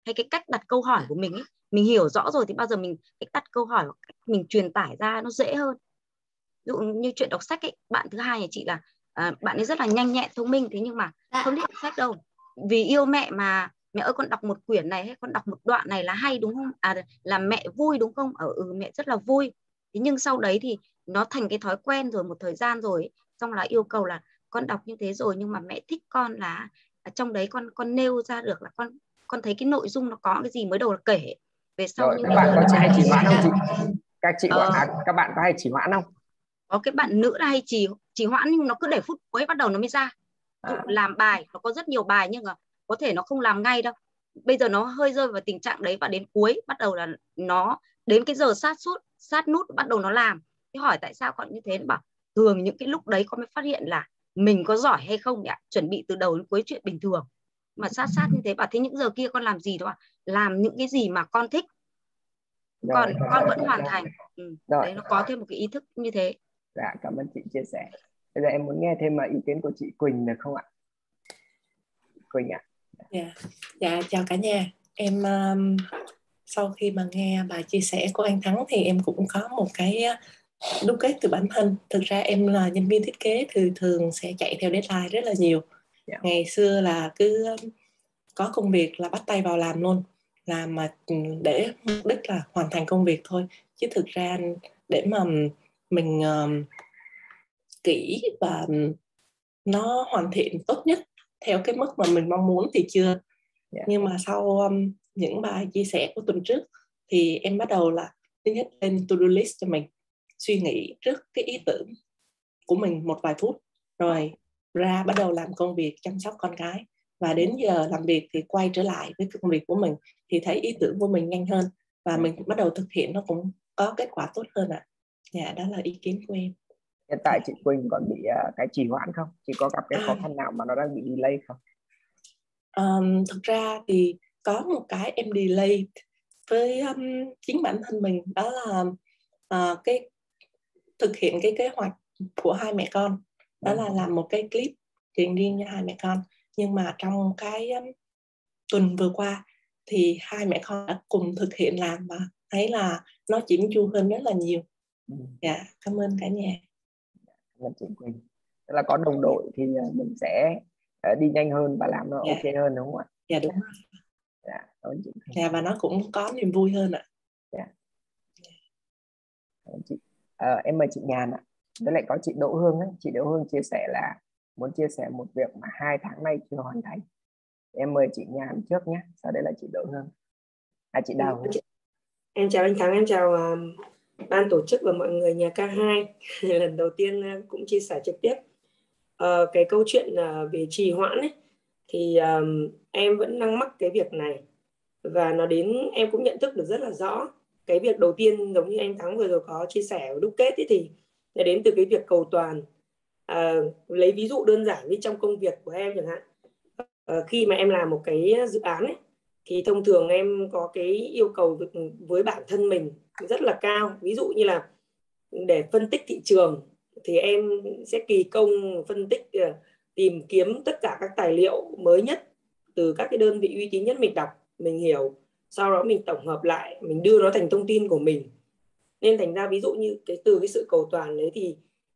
hay cái cách đặt câu hỏi của mình ấy, mình hiểu rõ rồi thì bao giờ mình cách đặt câu hỏi, cách mình truyền tải ra nó dễ hơn. Ví dụ như chuyện đọc sách ấy, bạn thứ hai nhà chị là à, bạn ấy rất là nhanh nhẹn thông minh, thế nhưng mà không thích đọc sách đâu. Vì yêu mẹ mà mẹ ơi con đọc một quyển này hay con đọc một đoạn này là hay đúng không? À là mẹ vui đúng không? Ở ừ, mẹ rất là vui. Thế nhưng sau đấy thì nó thành cái thói quen rồi một thời gian rồi ấy. Xong là yêu cầu là con đọc như thế rồi nhưng mà mẹ thích con là trong đấy con con nêu ra được là con con thấy cái nội dung nó có cái gì, mới đầu là kể về sau. Rồi Nhưng các bạn có hay chỉ hoãn không chị? Các chị ờ, à, các bạn có hay chỉ hoãn không? có cái bạn nữ là hay trì trì hoãn nhưng nó cứ để phút cuối bắt đầu nó mới ra. Ví dụ À. làm bài nó có rất nhiều bài nhưng mà có thể nó không làm ngay đâu, bây giờ nó hơi rơi vào tình trạng đấy và đến cuối bắt đầu là nó đến cái giờ sát sút sát nút bắt đầu nó làm. Thế hỏi tại sao con như thế, nó bảo thường những cái lúc đấy con mới phát hiện là mình có giỏi hay không nhỉ, chuẩn bị từ đầu đến cuối chuyện bình thường mà sát sát như thế. Bảo thế những giờ kia con làm gì đó, làm những cái gì mà con thích, còn Rồi. con vẫn hoàn thành. Ừ. Rồi. Đấy, nó có thêm một cái ý thức như thế. Dạ, cảm ơn chị chia sẻ. Bây giờ em muốn nghe thêm ý kiến của chị Quỳnh được không ạ? Quỳnh ạ. Dạ, dạ chào cả nhà. Em um, sau khi mà nghe bài chia sẻ của anh Thắng thì em cũng có một cái đúc kết từ bản thân. Thực ra em là nhân viên thiết kế thì thường sẽ chạy theo deadline rất là nhiều. Yeah. Ngày xưa là cứ có công việc là bắt tay vào làm luôn, làm mà để mục đích là hoàn thành công việc thôi. Chứ thực ra để mà mình um, kỹ và nó hoàn thiện tốt nhất theo cái mức mà mình mong muốn thì chưa. Yeah. Nhưng mà sau um, những bài chia sẻ của tuần trước thì em bắt đầu là thứ nhất lên to-do list cho mình, suy nghĩ trước cái ý tưởng của mình một vài phút, rồi ra bắt đầu làm công việc chăm sóc con cái, và đến giờ làm việc thì quay trở lại với công việc của mình thì thấy ý tưởng của mình nhanh hơn và mình bắt đầu thực hiện nó cũng có kết quả tốt hơn ạ. Dạ, đó là ý kiến của em. Hiện tại chị Quỳnh còn bị uh, cái trì hoãn không? Chị có gặp cái khó khăn nào mà nó đang bị delay không? Um, thực ra thì có một cái em delay với um, chính bản thân mình, đó là uh, cái thực hiện cái kế hoạch của hai mẹ con, đó là làm một cái clip truyền riêng cho hai mẹ con. Nhưng mà trong cái um, tuần vừa qua thì hai mẹ con đã cùng thực hiện làm và thấy là nó chỉnh chu hơn rất là nhiều. Dạ, cảm ơn cả nhà. Cảm ơn chị Quỳnh. Tức là có đồng đội thì mình sẽ đi nhanh hơn và làm nó dạ. ok hơn đúng không ạ? Dạ đúng rồi. Dạ, cảm ơn chị. Dạ, và nó cũng có niềm vui hơn ạ. Dạ. Chị. À, em mời chị Nhàn ạ. Với lại có chị Đỗ Hương ấy. Chị Đỗ Hương chia sẻ là muốn chia sẻ một việc mà hai tháng nay chưa hoàn thành. Em mời chị Nhàn trước nhé, sau đấy là chị Đỗ Hương. À, chị Đào. Em chào anh Thắng, em chào uh, ban tổ chức và mọi người nhà ca hai. Lần đầu tiên uh, cũng chia sẻ trực tiếp uh, cái câu chuyện uh, về trì hoãn ấy, thì um, em vẫn đang mắc cái việc này, và nó đến em cũng nhận thức được rất là rõ. Cái việc đầu tiên giống như anh Thắng vừa rồi có chia sẻ đúc kết ấy, thì nó đến từ cái việc cầu toàn. Uh, lấy ví dụ đơn giản như trong công việc của em chẳng hạn, uh, khi mà em làm một cái dự án ấy, thì thông thường em có cái yêu cầu với bản thân mình rất là cao. Ví dụ như là để phân tích thị trường thì em sẽ kỳ công phân tích, tìm kiếm tất cả các tài liệu mới nhất từ các cái đơn vị uy tín nhất mình đọc, mình hiểu, sau đó mình tổng hợp lại, mình đưa nó thành thông tin của mình. Nên thành ra ví dụ như cái từ cái sự cầu toàn đấy thì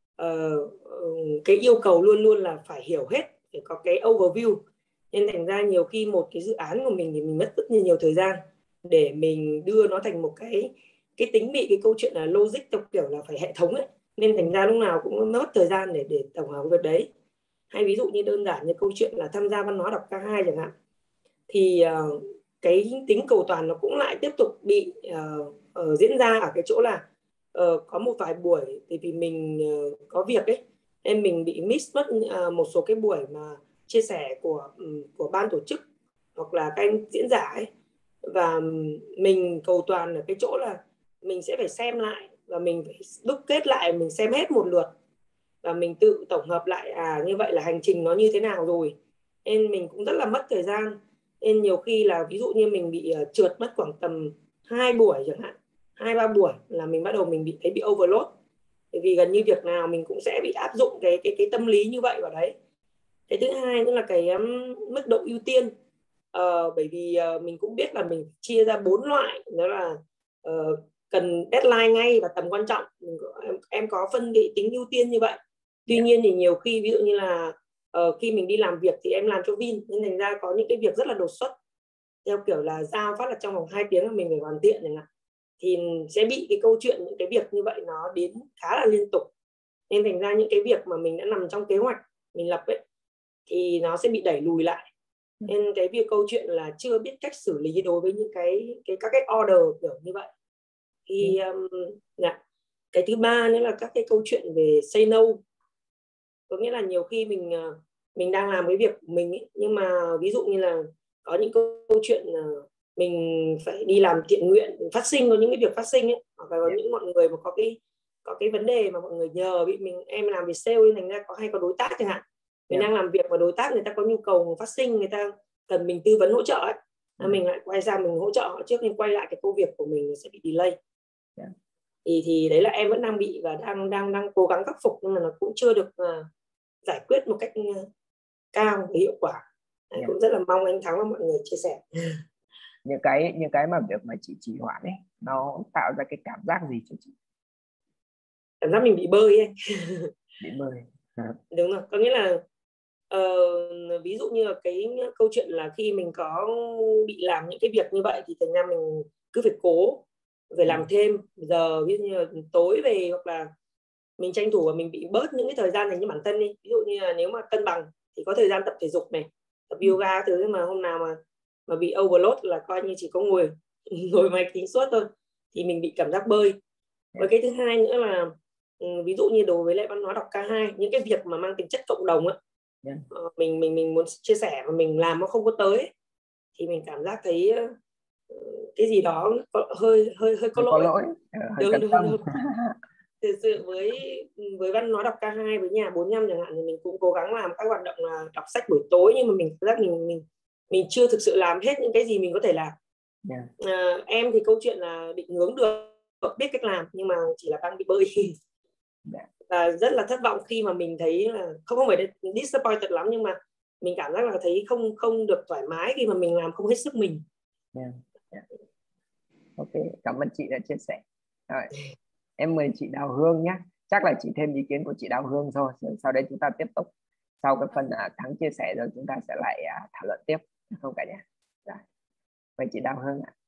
uh, cái yêu cầu luôn luôn là phải hiểu hết, phải có cái overview. Nên thành ra nhiều khi một cái dự án của mình thì mình mất rất nhiều thời gian để mình đưa nó thành một cái cái tính bị cái câu chuyện là logic theo kiểu là phải hệ thống ấy. Nên thành ra lúc nào cũng mất thời gian để để tổng hợp việc đấy. Hay ví dụ như đơn giản như câu chuyện là tham gia văn hóa đọc ca hai chẳng hạn, thì uh, cái tính cầu toàn nó cũng lại tiếp tục bị uh, uh, diễn ra ở cái chỗ là uh, có một vài buổi thì vì mình uh, có việc ấy, nên mình bị miss mất uh, một số cái buổi mà chia sẻ của của ban tổ chức hoặc là các anh diễn giả ấy. Và mình cầu toàn ở cái chỗ là mình sẽ phải xem lại và mình phải đúc kết lại, mình xem hết một lượt và mình tự tổng hợp lại à như vậy là hành trình nó như thế nào rồi. Nên mình cũng rất là mất thời gian. Nên nhiều khi là ví dụ như mình bị uh, trượt mất khoảng tầm hai buổi chẳng hạn, hai ba buổi là mình bắt đầu mình bị thấy bị overload. Bởi vì gần như việc nào mình cũng sẽ bị áp dụng cái cái cái tâm lý như vậy vào đấy. Cái thứ hai nữa là cái um, mức độ ưu tiên. uh, bởi vì uh, mình cũng biết là mình chia ra bốn loại, đó là uh, cần deadline ngay và tầm quan trọng. Mình có, em, em có phân cái tính ưu tiên như vậy. Tuy nhiên thì nhiều khi ví dụ như là uh, khi mình đi làm việc thì em làm cho Vin, nên thành ra có những cái việc rất là đột xuất, theo kiểu là giao phát là trong vòng hai tiếng là mình phải hoàn thiện chẳng hạn, thì sẽ bị cái câu chuyện những cái việc như vậy nó đến khá là liên tục, nên thành ra những cái việc mà mình đã nằm trong kế hoạch mình lập ấy thì nó sẽ bị đẩy lùi lại. Nên cái việc câu chuyện là chưa biết cách xử lý đối với những cái cái các cái order kiểu như vậy. Thì um, yeah. Cái thứ ba nữa là các cái câu chuyện về say no, có nghĩa là nhiều khi mình mình đang làm cái việc của mình ấy, nhưng mà ví dụ như là có những câu, câu chuyện mình phải đi làm thiện nguyện, phát sinh, có những cái việc phát sinh ấy, hoặc là có yeah. những mọi người mà có cái có cái vấn đề mà mọi người nhờ, bị mình em làm về sale nên thành ra có hay có đối tác chẳng hạn, mình yeah. đang làm việc và đối tác người ta có nhu cầu phát sinh, người ta cần mình tư vấn hỗ trợ ấy, yeah. mình lại quay ra mình hỗ trợ họ trước, nên quay lại cái công việc của mình sẽ bị delay. Yeah. thì thì đấy là em vẫn đang bị và đang đang đang cố gắng khắc phục, nhưng mà nó cũng chưa được uh, giải quyết một cách uh, cao và hiệu quả. Đấy, yeah. cũng rất là mong anh Thắng và mọi người chia sẻ. những cái những cái mà việc mà chị trì hoãn ấy, nó tạo ra cái cảm giác gì cho chị? Cảm giác mình bị bơi ấy. Bị bơi. Đúng rồi, có nghĩa là uh, ví dụ như là cái câu chuyện là khi mình có bị làm những cái việc như vậy thì thành ra mình cứ phải cố phải làm thêm giờ, ví dụ như là tối về, hoặc là mình tranh thủ và mình bị bớt những cái thời gian dành cho bản thân đi. Ví dụ như là nếu mà cân bằng thì có thời gian tập thể dục này, tập yoga thứ, mà hôm nào mà mà bị overload là coi như chỉ có ngồi ngồi máy tính suốt thôi thì mình bị cảm giác bơi. Và cái thứ hai nữa là ví dụ như đối với lại văn hóa đọc ca hai, những cái việc mà mang tính chất cộng đồng á, yeah. mình mình mình muốn chia sẻ và mình làm nó không có tới thì mình cảm giác thấy cái gì đó có, hơi hơi hơi có, có lỗi, lỗi. Hơi đúng, đúng, đúng. Thực sự với với văn hóa đọc ca hai, với nhà bốn năm chẳng hạn, thì mình cũng cố gắng làm các hoạt động là đọc sách buổi tối, nhưng mà mình cảm giác mình mình mình chưa thực sự làm hết những cái gì mình có thể làm. Yeah. À, em thì câu chuyện là định hướng được, biết cách làm, nhưng mà chỉ là đang bị bơi. Yeah. Và rất là thất vọng khi mà mình thấy là không không phải disappointed lắm, nhưng mà mình cảm giác là thấy không không được thoải mái khi mà mình làm không hết sức mình. Yeah. Yeah. Ok, cảm ơn chị đã chia sẻ. Rồi, em mời chị Đào Hương nhé. Chắc là chị thêm ý kiến của chị Đào Hương thôi. Sau đấy chúng ta tiếp tục. Sau cái phần uh, Thắng chia sẻ rồi chúng ta sẽ lại uh, thảo luận tiếp, không cả nhà? Rồi. Mời chị Đào Hương ạ.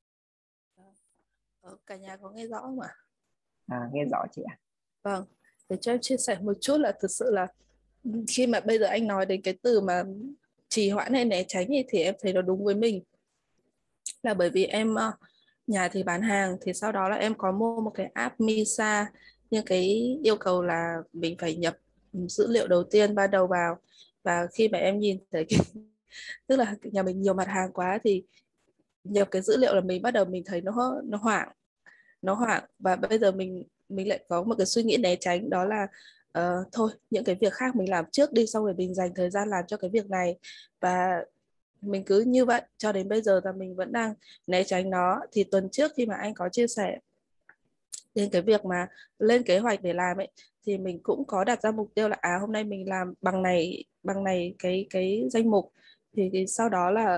Ờ, cả nhà có nghe rõ không ạ? À, nghe rõ chị ạ. Vâng, để cho em chia sẻ một chút là thực sự là khi mà bây giờ anh nói đến cái từ mà trì hoãn hay né tránh ấy, thì em thấy nó đúng với mình. Là bởi vì em nhà thì bán hàng, thì sau đó là em có mua một cái app Misa, nhưng cái yêu cầu là mình phải nhập dữ liệu đầu tiên ban đầu vào, và khi mà em nhìn thấy cái, tức là nhà mình nhiều mặt hàng quá thì nhập cái dữ liệu là mình bắt đầu mình thấy nó nó hoảng nó hoảng và bây giờ mình mình lại có một cái suy nghĩ né tránh, đó là uh, thôi những cái việc khác mình làm trước đi, xong rồi mình dành thời gian làm cho cái việc này, và mình cứ như vậy cho đến bây giờ là mình vẫn đang né tránh nó. Thì tuần trước khi mà anh có chia sẻ đến cái việc mà lên kế hoạch để làm ấy, thì mình cũng có đặt ra mục tiêu là à hôm nay mình làm bằng này bằng này cái cái danh mục, thì, thì sau đó là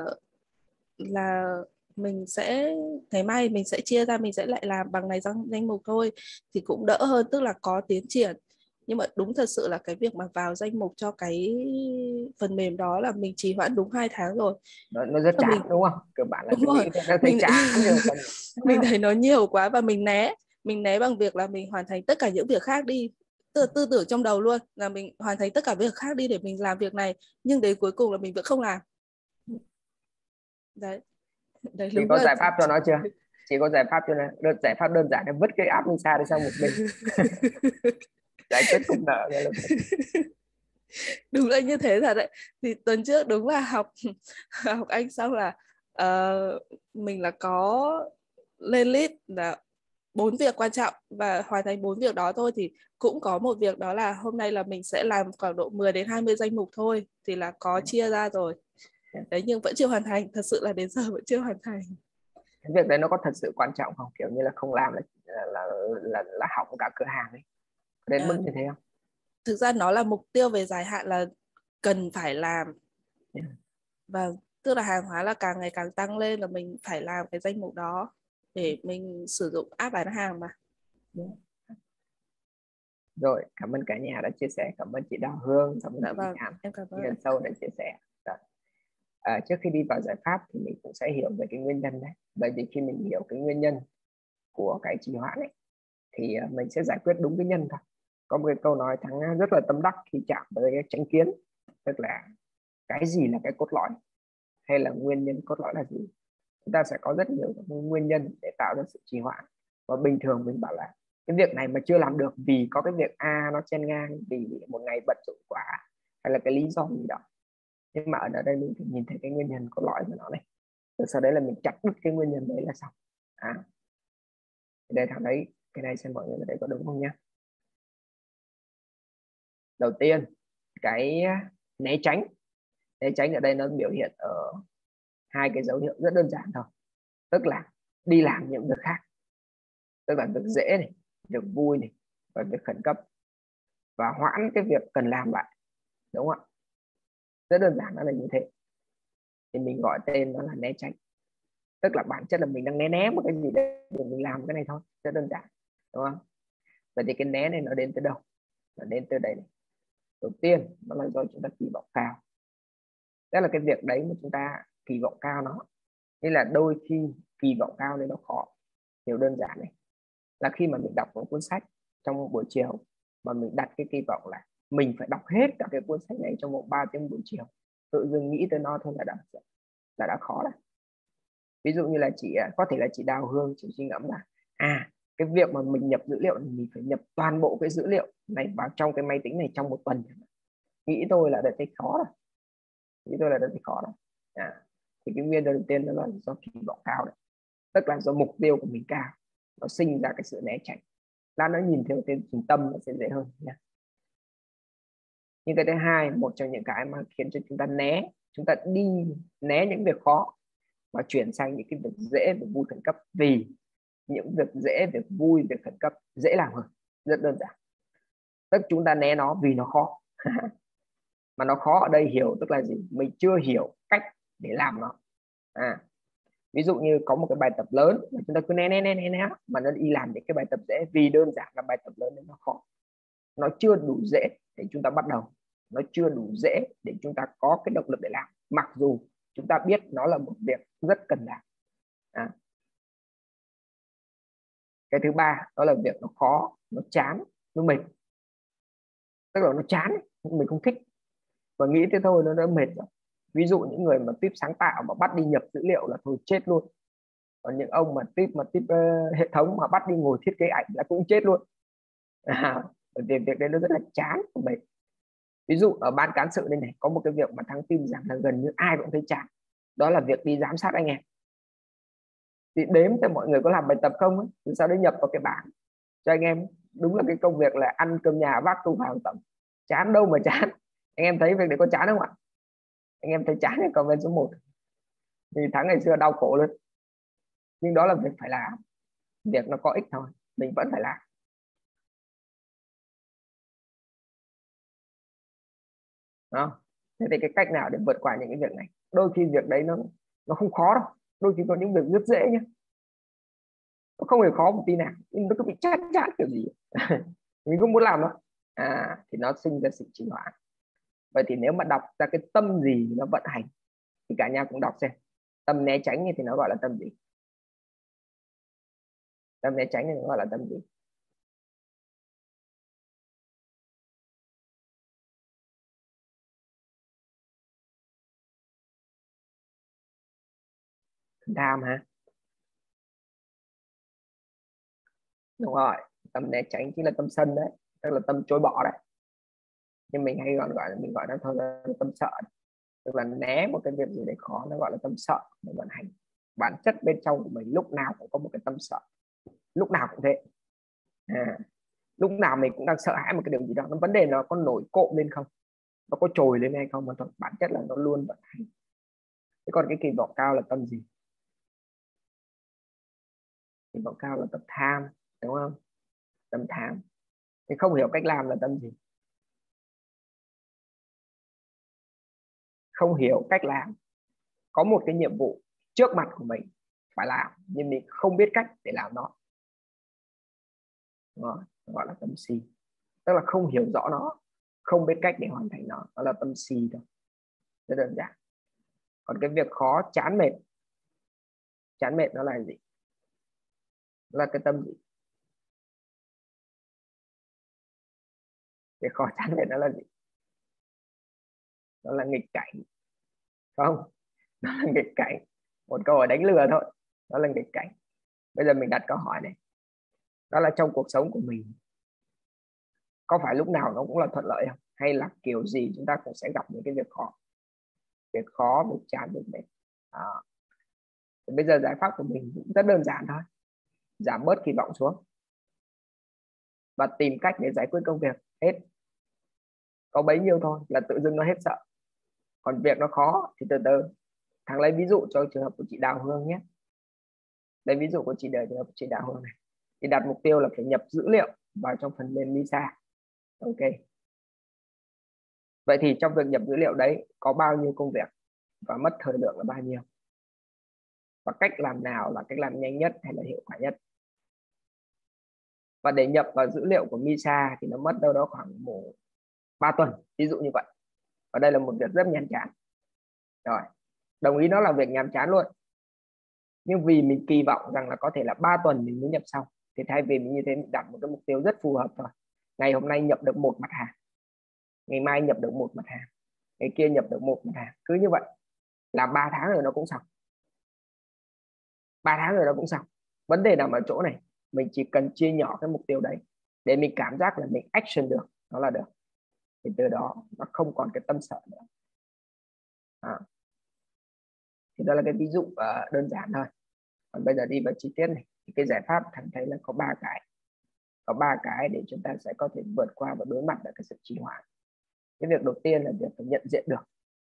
là mình sẽ ngày mai mình sẽ chia ra, mình sẽ lại làm bằng này danh, danh mục thôi, thì cũng đỡ hơn, tức là có tiến triển. Nhưng mà đúng thật sự là cái việc mà vào danh mục cho cái phần mềm đó là mình trì hoãn đúng hai tháng rồi. Nó, nó rất chán mình, đúng không? Cơ bản là đúng rồi. Nghĩ nó thấy mình, chán rồi còn... mình thấy nó nhiều quá và mình né mình né bằng việc là mình hoàn thành tất cả những việc khác đi. Tư, tư tưởng trong đầu luôn là mình hoàn thành tất cả việc khác đi để mình làm việc này, nhưng đến cuối cùng là mình vẫn không làm. Đấy. Đấy, chị có là... giải pháp cho nó chưa? Chị có giải pháp cho nó, đơn, giải pháp đơn giản là vứt cái app Misa đi sang một bên. Giải quyết cục nợ ngay lập tức. Đúng là như thế thật đấy. Thì tuần trước đúng là học học anh xong là uh, mình là có lên list là bốn việc quan trọng và hoàn thành bốn việc đó thôi, thì cũng có một việc đó là hôm nay là mình sẽ làm khoảng độ mười đến hai mươi danh mục thôi, thì là có chia ra rồi. Đấy, nhưng vẫn chưa hoàn thành, thật sự là đến giờ vẫn chưa hoàn thành. Cái việc đấy nó có thật sự quan trọng không? Kiểu như là không làm là là là, là, là hỏng cả cửa hàng ấy. Đến à, mức như thế không? Thực ra nó là mục tiêu về dài hạn là cần phải làm. Yeah. Và tức là hàng hóa là càng ngày càng tăng lên là mình phải làm cái danh mục đó để mình sử dụng app bán hàng mà. Rồi, cảm ơn cả nhà đã chia sẻ, cảm ơn chị Đào Hương, cảm ơn Dạ chị vâng, Nhàn, em cảm ơn. nhân sâu đã chia sẻ. À, trước khi đi vào giải pháp thì mình cũng sẽ hiểu về cái nguyên nhân đấy. Bởi vì khi mình hiểu cái nguyên nhân của cái trì hoãn ấy thì mình sẽ giải quyết đúng cái nhân thôi. Có một cái câu nói Thắng rất là tâm đắc khi chạm tới chánh kiến, tức là cái gì là cái cốt lõi hay là nguyên nhân cốt lõi là gì. Chúng ta sẽ có rất nhiều nguyên nhân để tạo ra sự trì hoãn, và bình thường mình bảo là cái việc này mà chưa làm được vì có cái việc A nó chen ngang, vì một ngày bận rộn quá, hay là cái lý do gì đó. Nhưng mà ở đây mình phải nhìn thấy cái nguyên nhân cốt lõi của nó này, rồi sau đấy là mình chặt đứt cái nguyên nhân đấy là xong. À, đây thằng đấy, cái này xem mọi người ở đây có đúng không nhá. Đầu tiên, cái né tránh. Né tránh ở đây nó biểu hiện ở hai cái dấu hiệu rất đơn giản thôi, tức là đi làm những việc khác, tức là việc dễ này, việc vui này, và việc khẩn cấp, và hoãn cái việc cần làm lại, đúng không ạ? Rất đơn giản, nó là như thế. Thì mình gọi tên nó là né tránh, tức là bản chất là mình đang né né một cái gì đấy để mình làm cái này thôi, rất đơn giản, đúng không? Vậy thì cái né này nó đến từ đâu? Nó đến từ đây này. Đầu tiên nó là do chúng ta kỳ vọng cao, tức là cái việc đấy mà chúng ta kỳ vọng cao nó, nên là đôi khi kỳ vọng cao nên nó khó. Điều đơn giản này là khi mà mình đọc một cuốn sách trong một buổi chiều mà mình đặt cái kỳ vọng là mình phải đọc hết cả cái cuốn sách này trong một ba tiếng buổi chiều, tự dưng nghĩ tới nó thôi là đã là đã khó rồi. Ví dụ như là chị có thể là chị Đào Hương, chị suy ngẫm là à cái việc mà mình nhập dữ liệu thì mình phải nhập toàn bộ cái dữ liệu này vào trong cái máy tính này trong một tuần. Nghĩ tôi là đã thấy khó rồi, nghĩ tôi là đã thấy khó rồi. À, thì cái nguyên đầu tiên đó là do kỳ vọng cao đấy, tức là do mục tiêu của mình cao, nó sinh ra cái sự né tránh. Là nó nhìn theo cái trung tâm nó sẽ dễ hơn nha. Nhưng cái thứ hai, một trong những cái mà khiến cho chúng ta né, chúng ta đi né những việc khó và chuyển sang những cái việc dễ, việc vui, khẩn cấp, vì những việc dễ, việc vui, việc khẩn cấp dễ làm hơn, rất đơn giản. Tức chúng ta né nó vì nó khó. Mà nó khó ở đây hiểu tức là gì? Mình chưa hiểu cách để làm nó. À, ví dụ như có một cái bài tập lớn mà chúng ta cứ né né né né né mà nó đi làm những cái bài tập dễ, vì đơn giản là bài tập lớn nên nó khó, nó chưa đủ dễ để chúng ta bắt đầu, nó chưa đủ dễ để chúng ta có cái động lực để làm, mặc dù chúng ta biết nó là một việc rất cần làm. À, cái thứ ba đó là việc nó khó, nó chán, nó mệt, tức là nó chán, mình không thích và nghĩ thế thôi nó đã mệt rồi. Ví dụ những người mà tiếp sáng tạo mà bắt đi nhập dữ liệu là thôi chết luôn. Còn những ông mà tiếp mà tiếp uh, hệ thống mà bắt đi ngồi thiết kế ảnh là cũng chết luôn. À, việc việc đấy nó rất là chán của mình. Ví dụ ở ban cán sự đây này có một cái việc mà Thắng tin rằng là gần như ai cũng thấy chán, đó là việc đi giám sát anh em. Thì đếm cho mọi người có làm bài tập không ấy, thì sau đấy nhập vào cái bảng cho anh em. Đúng là cái công việc là ăn cơm nhà vác tu hàng tầm, chán đâu mà chán. Anh em thấy việc đấy có chán không ạ? Anh em thấy chán thì comment số một. Thì Thắng ngày xưa đau khổ luôn, nhưng đó là việc phải làm, việc nó có ích thôi, mình vẫn phải làm. Đó. Thế thì cái cách nào để vượt qua những cái việc này? Đôi khi việc đấy nó nó không khó đâu, đôi khi có những việc rất dễ nhé, nó không hề khó một tí nào, nhưng nó cứ bị chán chán kiểu gì mình không muốn làm nó. À, thì nó sinh ra sự trì hoãn. Vậy thì nếu mà đọc ra cái tâm gì nó vận hành thì cả nhà cũng đọc xem. Tâm né tránh thì nó gọi là tâm gì? Tâm né tránh thì nó gọi là tâm gì? Tham hả? Đúng rồi, tâm né tránh chính là tâm sân đấy, tức là tâm chối bỏ đấy. Nhưng mình hay gọi gọi là mình gọi nó thôi là tâm sợ, tức là né một cái việc gì đấy khó, nó gọi là tâm sợ để vận hành. Bản chất bên trong của mình lúc nào cũng có một cái tâm sợ, lúc nào cũng thế. À, lúc nào mình cũng đang sợ hãi một cái điều gì đó, nó vấn đề nó có nổi cộm lên không, nó có trồi lên hay không, mà thôi bản chất là nó luôn vận hành. Thế còn cái kỳ vọng cao là tâm gì? Kỳ vọng cao là tâm tham, đúng không? Tâm tham. Thì không hiểu cách làm là tâm gì? Không hiểu cách làm có một cái nhiệm vụ trước mặt của mình phải làm nhưng mình không biết cách để làm nó. Đó, gọi là tâm si, tức là không hiểu rõ nó, không biết cách để hoàn thành nó, đó là tâm si thôi, rất đơn giản. Còn cái việc khó, chán mệt, chán mệt nó là gì? Nó là cái tâm gì? Việc khó chán mệt nó là gì? Nó là nghịch cảnh, không? Nó là nghịch cảnh, một câu hỏi đánh lừa thôi, nó là nghịch cảnh. Bây giờ mình đặt câu hỏi này, đó là trong cuộc sống của mình có phải lúc nào nó cũng là thuận lợi không? Hay là kiểu gì chúng ta cũng sẽ gặp những cái việc khó, việc khó, việc chán, việc mệt. À, bây giờ giải pháp của mình cũng rất đơn giản thôi, giảm bớt kỳ vọng xuống và tìm cách để giải quyết công việc. Hết, có bấy nhiêu thôi là tự dưng nó hết sợ. Còn việc nó khó thì từ từ. Thằng lấy ví dụ cho trường hợp của chị Đào Hương nhé. Lấy ví dụ của chị đời trường hợp của chị Đào Hương này, thì đặt mục tiêu là phải nhập dữ liệu vào trong phần mềm Lisa. Ok, vậy thì trong việc nhập dữ liệu đấy có bao nhiêu công việc và mất thời lượng là bao nhiêu, và cách làm nào là cách làm nhanh nhất hay là hiệu quả nhất? Và để nhập vào dữ liệu của Misa thì nó mất đâu đó khoảng một ba tuần, ví dụ như vậy. Và đây là một việc rất nhàm chán. Rồi, đồng ý nó là việc nhàm chán luôn. Nhưng vì mình kỳ vọng rằng là có thể là ba tuần mình mới nhập xong, thì thay vì mình như thế mình đặt một cái mục tiêu rất phù hợp thôi. Ngày hôm nay nhập được một mặt hàng, ngày mai nhập được một mặt hàng, ngày kia nhập được một mặt hàng, cứ như vậy là ba tháng rồi nó cũng xong. ba tháng rồi nó cũng xong. Vấn đề nằm ở chỗ này, mình chỉ cần chia nhỏ cái mục tiêu đấy để mình cảm giác là mình action được, nó là được. Thì từ đó nó không còn cái tâm sợ nữa. À, thì đó là cái ví dụ uh, đơn giản thôi. Còn bây giờ đi vào chi tiết này, thì cái giải pháp thằng thấy là có ba cái, có ba cái để chúng ta sẽ có thể vượt qua và đối mặt với cái sự trì hoãn. Cái việc đầu tiên là việc phải nhận diện được.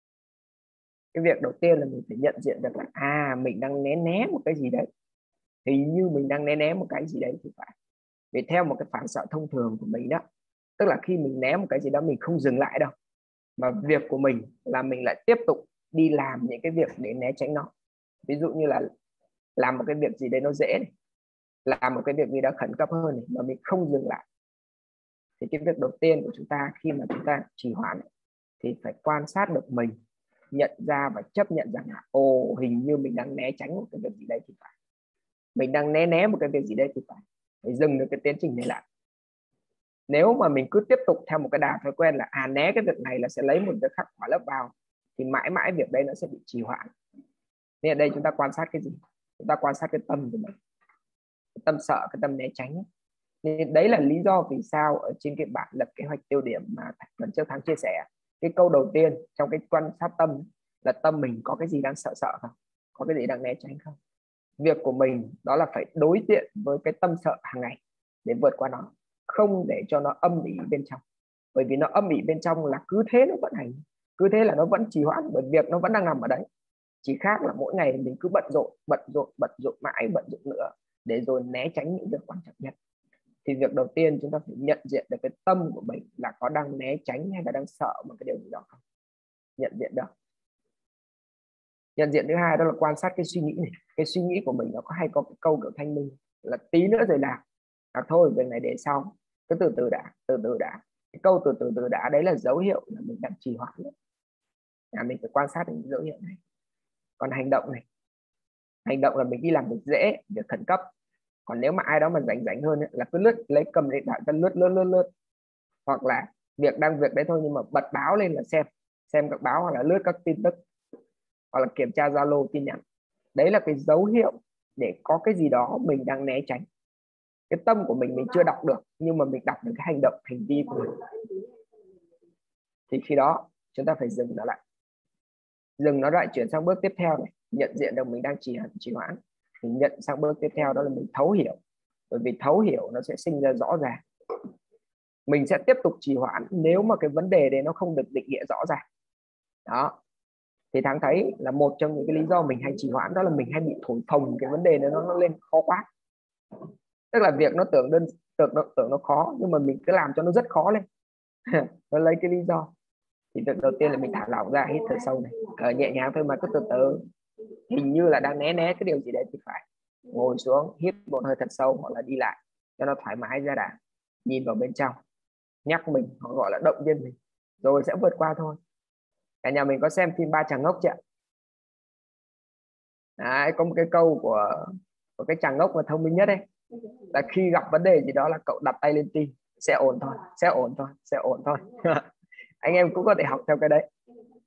Cái việc đầu tiên là mình phải nhận diện được là à mình đang né né một cái gì đấy, hình như mình đang né né một cái gì đấy thì phải. Vì theo một cái phản xạ thông thường của mình đó, tức là khi mình né một cái gì đó mình không dừng lại đâu, mà việc của mình là mình lại tiếp tục đi làm những cái việc để né tránh nó. Ví dụ như là làm một cái việc gì đấy nó dễ này, làm một cái việc gì đó khẩn cấp hơn này, mà mình không dừng lại. Thì cái việc đầu tiên của chúng ta khi mà chúng ta trì hoãn thì phải quan sát được mình, nhận ra và chấp nhận rằng là ồ hình như mình đang né tránh một cái việc gì đấy thì phải, mình đang né né một cái việc gì đấy thì phải, phải dừng được cái tiến trình này lại. Nếu mà mình cứ tiếp tục theo một cái đà thói quen là à né cái việc này là sẽ lấy một việc khác khỏa lấp vào, thì mãi mãi việc đấy nó sẽ bị trì hoãn. Nên ở đây chúng ta quan sát cái gì? Chúng ta quan sát cái tâm của mình, cái tâm sợ, cái tâm né tránh. Nên đấy là lý do vì sao ở trên cái bản lập kế hoạch tiêu điểm mà lần trước Thắng chia sẻ, cái câu đầu tiên trong cái quan sát tâm là tâm mình có cái gì đang sợ sợ không, có cái gì đang né tránh không. Việc của mình đó là phải đối diện với cái tâm sợ hàng ngày để vượt qua nó, không để cho nó âm ỉ bên trong. Bởi vì nó âm ỉ bên trong là cứ thế nó vận hành, cứ thế là nó vẫn trì hoãn, bởi việc nó vẫn đang nằm ở đấy. Chỉ khác là mỗi ngày mình cứ bận rộn, bận rộn, bận rộn mãi, bận rộn nữa để rồi né tránh những việc quan trọng nhất. Thì việc đầu tiên chúng ta phải nhận diện được cái tâm của mình là có đang né tránh hay là đang sợ một cái điều gì đó không. Nhận diện được. Nhận diện thứ hai đó là quan sát cái suy nghĩ này. Cái suy nghĩ của mình nó có hay có cái câu kiểu thanh minh là tí nữa rồi làm, à thôi việc này để sau, cứ từ từ đã, từ từ đã. Cái câu từ từ từ đã đấy là dấu hiệu là mình đang trì hoãn. À, mình phải quan sát những dấu hiệu này. Còn hành động này, hành động là mình đi làm việc dễ, việc khẩn cấp. Còn nếu mà ai đó mà rảnh rảnh hơn ấy, là cứ lướt, lấy cầm điện thoại lướt lướt lướt lướt, hoặc là việc đang việc đấy thôi nhưng mà bật báo lên là xem xem các báo, hoặc là lướt các tin tức, hoặc là kiểm tra Zalo tin nhắn. Đấy là cái dấu hiệu để có cái gì đó mình đang né tránh. Cái tâm của mình mình chưa đọc được, nhưng mà mình đọc được cái hành động, hành vi của mình. Thì khi đó chúng ta phải dừng nó lại, dừng nó lại, chuyển sang bước tiếp theo này. Nhận diện được mình đang trì trì hoãn thì nhận sang bước tiếp theo đó là mình thấu hiểu. Bởi vì thấu hiểu nó sẽ sinh ra rõ ràng. Mình sẽ tiếp tục trì hoãn nếu mà cái vấn đề đấy nó không được định nghĩa rõ ràng. Đó. Thì Thắng thấy là một trong những cái lý do mình hay trì hoãn đó là mình hay bị thổi phồng cái vấn đề này nó, nó lên khó quá. Tức là việc nó tưởng đơn tưởng, tưởng nó khó, nhưng mà mình cứ làm cho nó rất khó lên. Nó lấy cái lý do. Thì việc đầu tiên là mình thả lỏng ra, hít thở sâu này, ở nhẹ nhàng thôi mà cứ từ từ hình như là đang né né cái điều gì đấy thì phải. Ngồi xuống, hít một hơi thật sâu hoặc là đi lại cho nó thoải mái ra đã, nhìn vào bên trong, nhắc mình, họ gọi là động viên mình, rồi sẽ vượt qua thôi. Cả nhà mình có xem phim Ba Chàng Ngốc chưa? Đấy, có một cái câu của, của cái chàng ngốc mà thông minh nhất ấy, là khi gặp vấn đề gì đó là cậu đặt tay lên tim, sẽ ổn thôi, sẽ ổn thôi, sẽ ổn thôi. Anh em cũng có thể học theo cái đấy.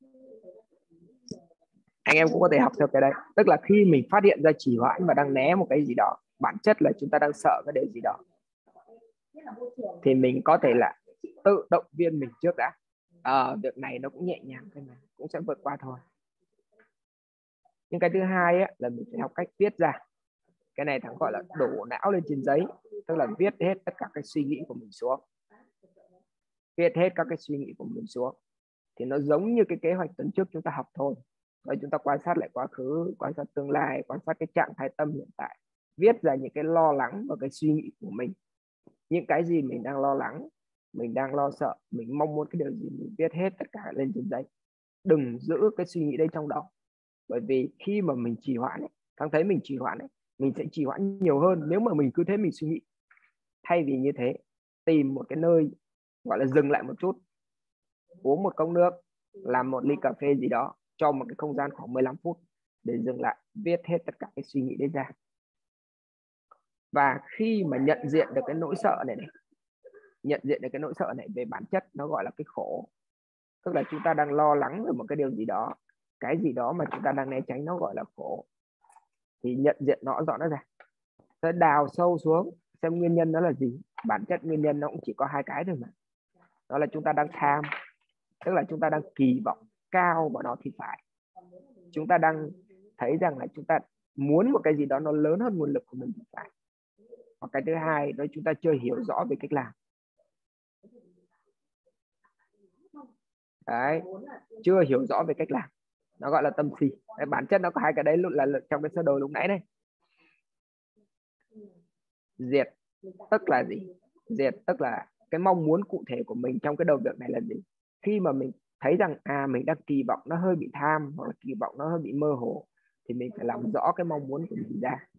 Anh em cũng có thể học theo cái đấy. Tức là khi mình phát hiện ra trì hoãn và đang né một cái gì đó, bản chất là chúng ta đang sợ cái điều gì đó, thì mình có thể là tự động viên mình trước đã. À, việc này nó cũng nhẹ nhàng, cái này cũng sẽ vượt qua thôi. Nhưng cái thứ hai ấy, là mình phải học cách viết ra. Cái này thằng gọi là đổ não lên trên giấy, tức là viết hết tất cả cái suy nghĩ của mình xuống. Viết hết các cái suy nghĩ của mình xuống. Thì nó giống như cái kế hoạch tuần trước chúng ta học thôi. Rồi chúng ta quan sát lại quá khứ, quan sát tương lai, quan sát cái trạng thái tâm hiện tại. Viết ra những cái lo lắng và cái suy nghĩ của mình. Những cái gì mình đang lo lắng, mình đang lo sợ, mình mong muốn cái điều gì, mình viết hết tất cả lên trên giấy. Đừng giữ cái suy nghĩ đây trong đầu. Bởi vì khi mà mình trì hoãn ấy, thằng thấy mình trì hoãn ấy, mình sẽ trì hoãn nhiều hơn nếu mà mình cứ thế mình suy nghĩ. Thay vì như thế, tìm một cái nơi gọi là dừng lại một chút, uống một cốc nước, làm một ly cà phê gì đó, cho một cái không gian khoảng mười lăm phút để dừng lại, viết hết tất cả cái suy nghĩ đấy ra. Và khi mà nhận diện được cái nỗi sợ này này, nhận diện được cái nỗi sợ này về bản chất nó gọi là cái khổ. Tức là chúng ta đang lo lắng về một cái điều gì đó, cái gì đó mà chúng ta đang né tránh nó gọi là khổ. Thì nhận diện nó rõ nó ra, sẽ đào sâu xuống xem nguyên nhân nó là gì. Bản chất nguyên nhân nó cũng chỉ có hai cái thôi mà. Đó là chúng ta đang tham, tức là chúng ta đang kỳ vọng cao vào nó thì phải. Chúng ta đang thấy rằng là chúng ta muốn một cái gì đó nó lớn hơn nguồn lực của mình thì phải. Hoặc cái thứ hai đó, chúng ta chưa hiểu rõ về cách làm. Đấy, chưa hiểu rõ về cách làm, nó gọi là tâm si. Đấy, bản chất nó có hai cái đấy là, là trong cái sơ đồ lúc nãy này. Diệt tức là gì? Diệt tức là cái mong muốn cụ thể của mình trong cái đầu việc này là gì. Khi mà mình thấy rằng à mình đang kỳ vọng nó hơi bị tham, hoặc là kỳ vọng nó hơi bị mơ hồ, thì mình phải làm rõ cái mong muốn của mình ra.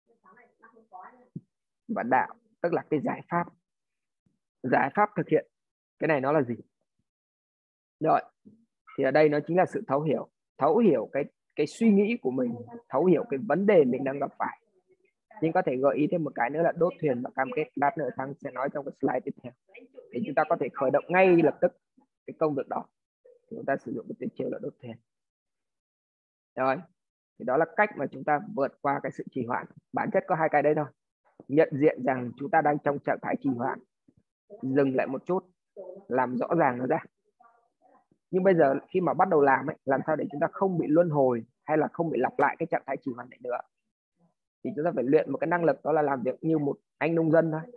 Và đạo tức là cái giải pháp. Giải pháp thực hiện cái này nó là gì? Rồi, thì ở đây nó chính là sự thấu hiểu. Thấu hiểu cái, cái suy nghĩ của mình, thấu hiểu cái vấn đề mình đang gặp phải. Nhưng có thể gợi ý thêm một cái nữa là đốt thuyền và cam kết. Lát nữa Thắng sẽ nói trong cái slide tiếp theo. Thì chúng ta có thể khởi động ngay lập tức cái công việc đó. Thì chúng ta sử dụng cái tuyệt chiêu là đốt thuyền. Rồi, thì đó là cách mà chúng ta vượt qua cái sự trì hoãn. Bản chất có hai cái đấy thôi. Nhận diện rằng chúng ta đang trong trạng thái trì hoãn, dừng lại một chút, làm rõ ràng nó ra. Nhưng bây giờ khi mà bắt đầu làm ấy, làm sao để chúng ta không bị luân hồi hay là không bị lặp lại cái trạng thái trì hoãn này nữa, thì chúng ta phải luyện một cái năng lực, đó là làm việc như một anh nông dân thôi.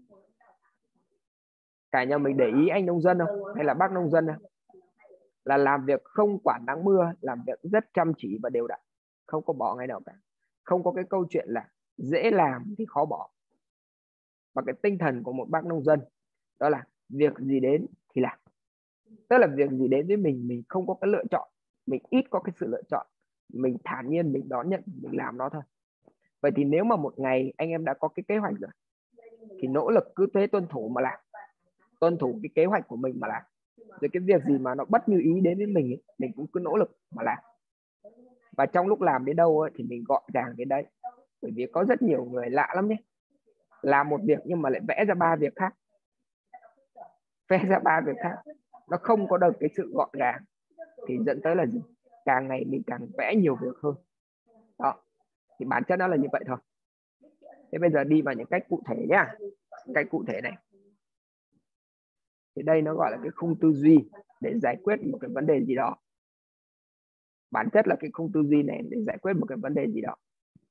Cả nhà mình để ý anh nông dân không? Hay là bác nông dân không? Là làm việc không quản nắng mưa, làm việc rất chăm chỉ và đều đặn, không có bỏ ngày nào cả. Không có cái câu chuyện là dễ làm thì khó bỏ. Và cái tinh thần của một bác nông dân đó là việc gì đến thì làm. Tức là việc gì đến với mình, mình không có cái lựa chọn, mình ít có cái sự lựa chọn, mình thản nhiên mình đón nhận, mình làm nó thôi. Vậy thì nếu mà một ngày anh em đã có cái kế hoạch rồi, thì nỗ lực cứ thế tuân thủ mà làm, tuân thủ cái kế hoạch của mình mà làm. Rồi cái việc gì mà nó bất như ý đến với mình ấy, mình cũng cứ nỗ lực mà làm. Và trong lúc làm đến đâu ấy, thì mình gọn gàng đến đấy. Bởi vì có rất nhiều người lạ lắm nhé, làm một việc nhưng mà lại vẽ ra ba việc khác, vẽ ra ba việc khác, nó không có được cái sự gọn gàng, thì dẫn tới là gì? Càng ngày mình càng vẽ nhiều việc hơn. Đó, thì bản chất nó là như vậy thôi. Thế bây giờ đi vào những cách cụ thể nhá. Cách cụ thể này, thì đây nó gọi là cái khung tư duy để giải quyết một cái vấn đề gì đó. Bản chất là cái khung tư duy này để giải quyết một cái vấn đề gì đó.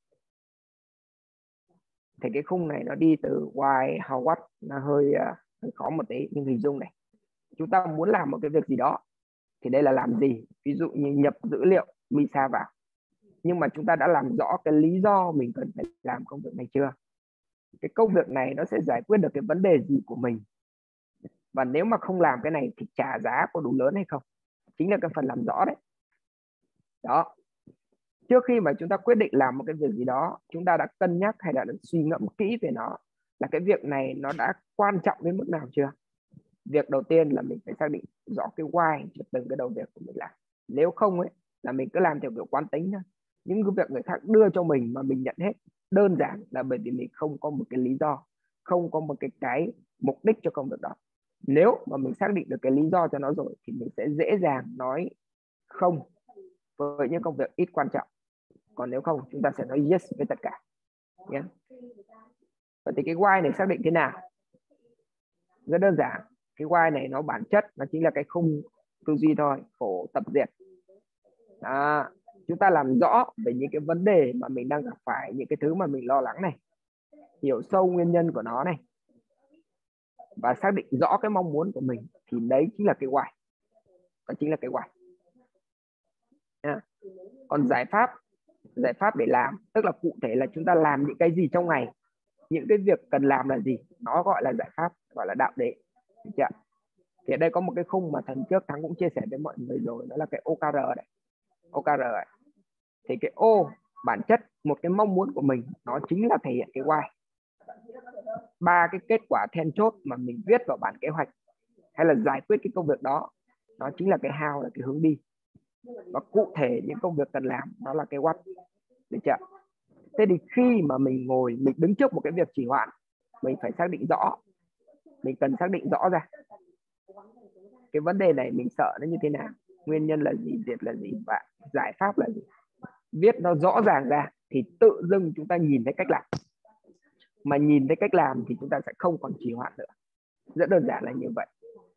Thì cái khung này nó đi từ why, how, what, nó hơi, uh, hơi khó một tí, nhưng hình dung này. Chúng ta muốn làm một cái việc gì đó, thì đây là làm gì? Ví dụ như nhập dữ liệu Misa vào. Nhưng mà chúng ta đã làm rõ cái lý do mình cần phải làm công việc này chưa? Cái công việc này nó sẽ giải quyết được cái vấn đề gì của mình? Và nếu mà không làm cái này thì trả giá có đủ lớn hay không? Chính là cái phần làm rõ đấy. Đó. trước khi mà chúng ta quyết định làm một cái việc gì đó, chúng ta đã cân nhắc hay là đã suy ngẫm kỹ về nó, là cái việc này nó đã quan trọng đến mức nào chưa. Việc đầu tiên là mình phải xác định rõ cái why cho từng cái đầu việc của mình làm. Nếu không ấy là mình cứ làm theo kiểu quán tính thôi. Những cái việc người khác đưa cho mình mà mình nhận hết, đơn giản là bởi vì mình không có một cái lý do, không có một cái cái mục đích cho công việc đó. Nếu mà mình xác định được cái lý do cho nó rồi thì mình sẽ dễ dàng nói không với những công việc ít quan trọng. Còn nếu không, chúng ta sẽ nói yes với tất cả nhé. Vậy thì cái why này xác định thế nào? Rất đơn giản. Cái why này nó bản chất nó chính là cái khung tư duy thôi, khổ tập diệt. À, chúng ta làm rõ về những cái vấn đề mà mình đang gặp phải, những cái thứ mà mình lo lắng này, hiểu sâu nguyên nhân của nó này, và xác định rõ cái mong muốn của mình, thì đấy chính là cái why. Đó chính là cái why. À, còn giải pháp, giải pháp để làm, tức là cụ thể là chúng ta làm những cái gì trong ngày, những cái việc cần làm là gì, nó gọi là giải pháp, gọi là đạo đế. Thì ở đây có một cái khung mà thần trước Thắng cũng chia sẻ với mọi người rồi, đó là cái o ca rờ này. o ca rờ này. Thì cái O bản chất một cái mong muốn của mình, nó chính là thể hiện cái why. Ba cái kết quả then chốt mà mình viết vào bản kế hoạch hay là giải quyết cái công việc đó, nó chính là cái how, là cái hướng đi. Và cụ thể những công việc cần làm, đó là cái what. Được chưa? Thế thì khi mà mình ngồi, mình đứng trước một cái việc trì hoãn, mình phải xác định rõ, mình cần xác định rõ ra cái vấn đề này mình sợ nó như thế nào, nguyên nhân là gì, diệt là gì, và giải pháp là gì. Viết nó rõ ràng ra thì tự dưng chúng ta nhìn thấy cách làm. Mà nhìn thấy cách làm thì chúng ta sẽ không còn trì hoãn nữa. Rất đơn giản là như vậy.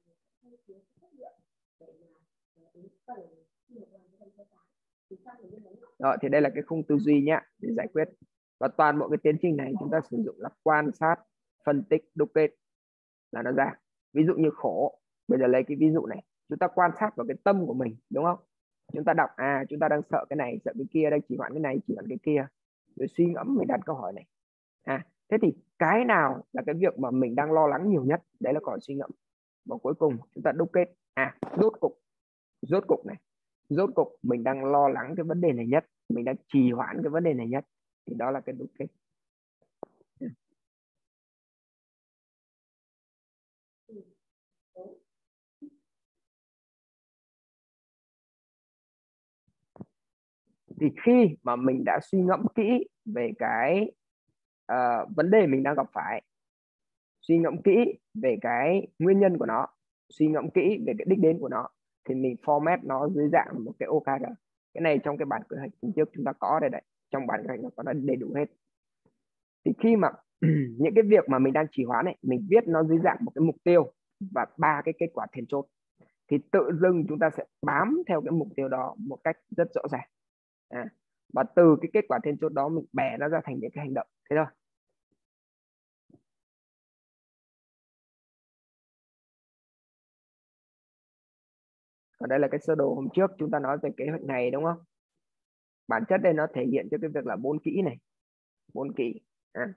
Đó, thì đây là cái khung tư duy nhé, để giải quyết. Và toàn bộ cái tiến trình này chúng ta sử dụng là quan sát, phân tích, đúc kết là nó ra. Ví dụ như khổ, bây giờ lấy cái ví dụ này, chúng ta quan sát vào cái tâm của mình, đúng không? Chúng ta đọc, à chúng ta đang sợ cái này, sợ cái kia, đang chỉ hoãn cái này, chỉ hoãn cái kia, rồi suy ngẫm, mình đặt câu hỏi này. À thế thì cái nào là cái việc mà mình đang lo lắng nhiều nhất? Đấy là câu hỏi suy ngẫm. Và cuối cùng chúng ta đúc kết, à rốt cục, rốt cục này, rốt cục mình đang lo lắng cái vấn đề này nhất, mình đang trì hoãn cái vấn đề này nhất, thì đó là cái đúc kết. Thì khi mà mình đã suy ngẫm kỹ về cái uh, vấn đề mình đang gặp phải, suy ngẫm kỹ về cái nguyên nhân của nó, suy ngẫm kỹ về cái đích đến của nó, thì mình format nó dưới dạng một cái o ca rờ. Cái này trong cái bản kế hoạch trước chúng ta có đây đấy, trong bản kế hoạch nó có đầy đủ hết. Thì khi mà những cái việc mà mình đang trì hoãn này, mình viết nó dưới dạng một cái mục tiêu và ba cái kết quả then chốt, thì tự dưng chúng ta sẽ bám theo cái mục tiêu đó một cách rất rõ ràng. À, và từ cái kết quả then chốt đó mình bẻ nó ra thành những cái hành động. Thế thôi. Còn đây là cái sơ đồ hôm trước chúng ta nói về kế hoạch này, đúng không? Bản chất đây nó thể hiện cho cái việc là bốn kỹ này, bốn kỹ. À.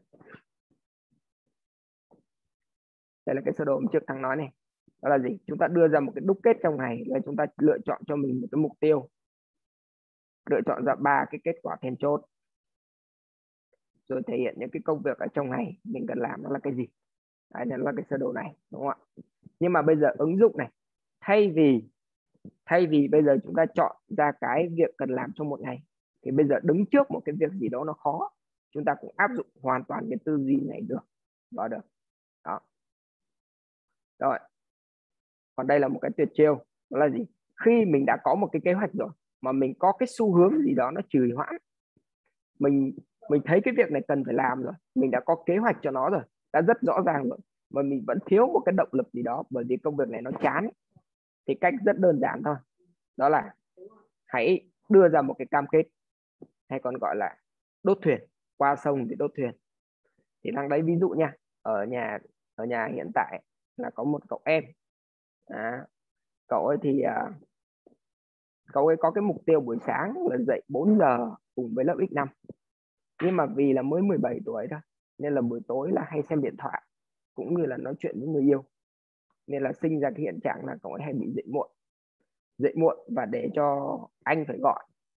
Đây là cái sơ đồ hôm trước Thắng nói này. Đó là gì? Chúng ta đưa ra một cái đúc kết trong ngày, là chúng ta lựa chọn cho mình một cái mục tiêu, lựa chọn ra ba cái kết quả then chốt, rồi thể hiện những cái công việc ở trong ngày mình cần làm nó là cái gì. Đấy, đó là cái sơ đồ này, đúng không ạ? Nhưng mà bây giờ ứng dụng này, thay vì thay vì bây giờ chúng ta chọn ra cái việc cần làm trong một ngày, thì bây giờ đứng trước một cái việc gì đó nó khó, chúng ta cũng áp dụng hoàn toàn cái tư duy này được. Đó được. Đó. Rồi. Còn đây là một cái tuyệt chiêu, đó là gì? Khi mình đã có một cái kế hoạch rồi, mà mình có cái xu hướng gì đó nó trì hoãn, mình mình thấy cái việc này cần phải làm rồi, mình đã có kế hoạch cho nó rồi, đã rất rõ ràng rồi, mà mình vẫn thiếu một cái động lực gì đó bởi vì công việc này nó chán, thì cách rất đơn giản thôi, đó là hãy đưa ra một cái cam kết, hay còn gọi là đốt thuyền, qua sông thì đốt thuyền. Thì đang đấy ví dụ nha, ở nhà ở nhà hiện tại là có một cậu em. À, cậu ấy thì uh, cậu ấy có cái mục tiêu buổi sáng là dậy bốn giờ cùng với lớp ích năm, nhưng mà vì là mới mười bảy tuổi thôi, nên là buổi tối là hay xem điện thoại cũng như là nói chuyện với người yêu, nên là sinh ra cái hiện trạng là cậu ấy hay bị dậy muộn dậy muộn và để cho anh phải gọi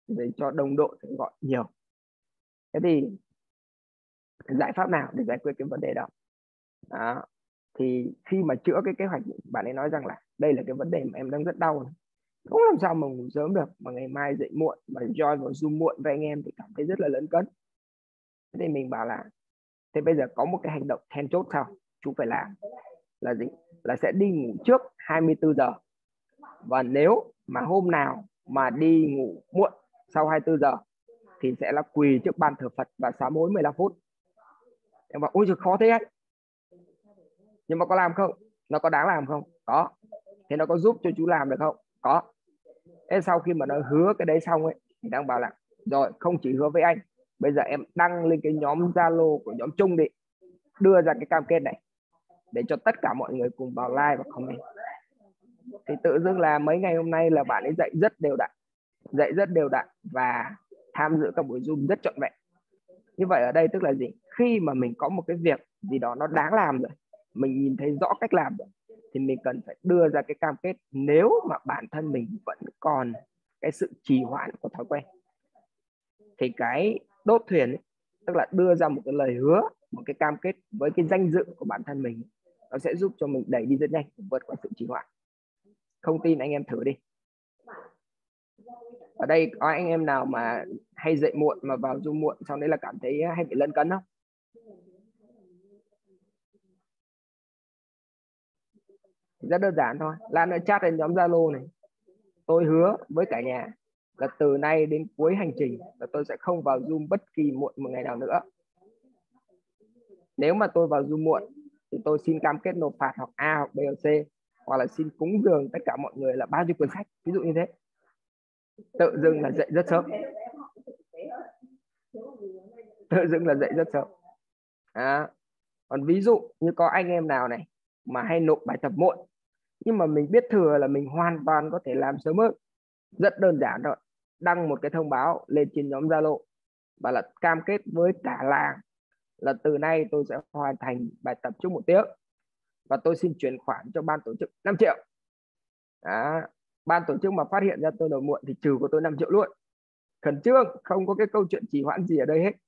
để cho đồng đội phải gọi nhiều. Thế thì giải pháp nào để giải quyết cái vấn đề đó? Đó. Thì khi mà chữa cái kế hoạch, bạn ấy nói rằng là đây là cái vấn đề mà em đang rất đau này. Không làm sao mà ngủ sớm được, mà ngày mai dậy muộn, mà join vào Zoom muộn với anh em thì cảm thấy rất là lấn cấn. Thế thì mình bảo là thế bây giờ có một cái hành động then chốt sao chú phải làm là gì? Là sẽ đi ngủ trước hai mươi tư giờ. Và nếu mà hôm nào mà đi ngủ muộn sau hai mươi tư giờ thì sẽ là quỳ trước ban thờ Phật và sám hối mười lăm phút. Em bảo ôi trời khó thế ấy. Nhưng mà có làm không? Nó có đáng làm không? Có. Thế nó có giúp cho chú làm được không? Có. Thế sau khi mà nó hứa cái đấy xong ấy thì đang bảo là rồi không chỉ hứa với anh, bây giờ em đăng lên cái nhóm Zalo của nhóm chung đi, đưa ra cái cam kết này để cho tất cả mọi người cùng vào like và comment. Thì tự dưng là mấy ngày hôm nay là bạn ấy dạy rất đều đặn, dạy rất đều đặn và tham dự các buổi Zoom rất trọn vẹn. Như vậy ở đây tức là gì? Khi mà mình có một cái việc gì đó nó đáng làm rồi, mình nhìn thấy rõ cách làm rồi, thì mình cần phải đưa ra cái cam kết nếu mà bản thân mình vẫn còn cái sự trì hoãn của thói quen. Thì cái đốt thuyền ấy, tức là đưa ra một cái lời hứa, một cái cam kết với cái danh dự của bản thân mình, nó sẽ giúp cho mình đẩy đi rất nhanh, vượt qua sự trì hoãn. Không tin anh em thử đi. Ở đây có anh em nào mà hay dậy muộn mà vào Zoom muộn sau đấy là cảm thấy hay bị lấn cấn không? Rất đơn giản thôi. Lan đã chat lên nhóm Zalo này. Tôi hứa với cả nhà là từ nay đến cuối hành trình là tôi sẽ không vào Zoom bất kỳ muộn một ngày nào nữa. Nếu mà tôi vào Zoom muộn thì tôi xin cam kết nộp phạt hoặc A hoặc B hoặc C, hoặc là xin cúng dường tất cả mọi người là bao nhiêu cuốn sách, ví dụ như thế. Tự dưng là dậy rất sớm. Tự dưng là dậy rất sớm. À, còn ví dụ như có anh em nào này mà hay nộp bài tập muộn, nhưng mà mình biết thừa là mình hoàn toàn có thể làm sớm hơn. Rất đơn giản thôi. Đăng một cái thông báo lên trên nhóm Zalo và là cam kết với cả làng là từ nay tôi sẽ hoàn thành bài tập trước một tiếng và tôi xin chuyển khoản cho ban tổ chức năm triệu. Đó. Ban tổ chức mà phát hiện ra tôi nộp muộn thì trừ của tôi năm triệu luôn. Khẩn trương, không có cái câu chuyện trì hoãn gì ở đây hết.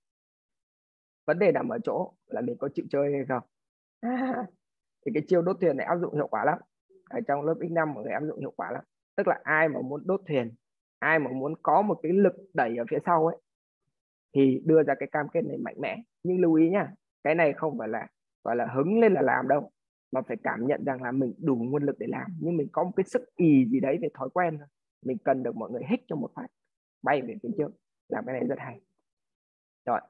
Vấn đề nằm ở chỗ là mình có chịu chơi hay không. À, thì cái chiêu đốt thuyền này áp dụng hiệu quả lắm. Ở trong lớp X năm mọi người áp dụng hiệu quả lắm. Tức là ai mà muốn đốt thuyền, ai mà muốn có một cái lực đẩy ở phía sau ấy, thì đưa ra cái cam kết này mạnh mẽ. Nhưng lưu ý nhá, cái này không phải là gọi là hứng lên là làm đâu, mà phải cảm nhận rằng là mình đủ nguồn lực để làm, nhưng mình có một cái sức ì gì đấy về thói quen thôi. Mình cần được mọi người hích cho một phát, bay về phía trước. Làm cái này rất hay. Rồi.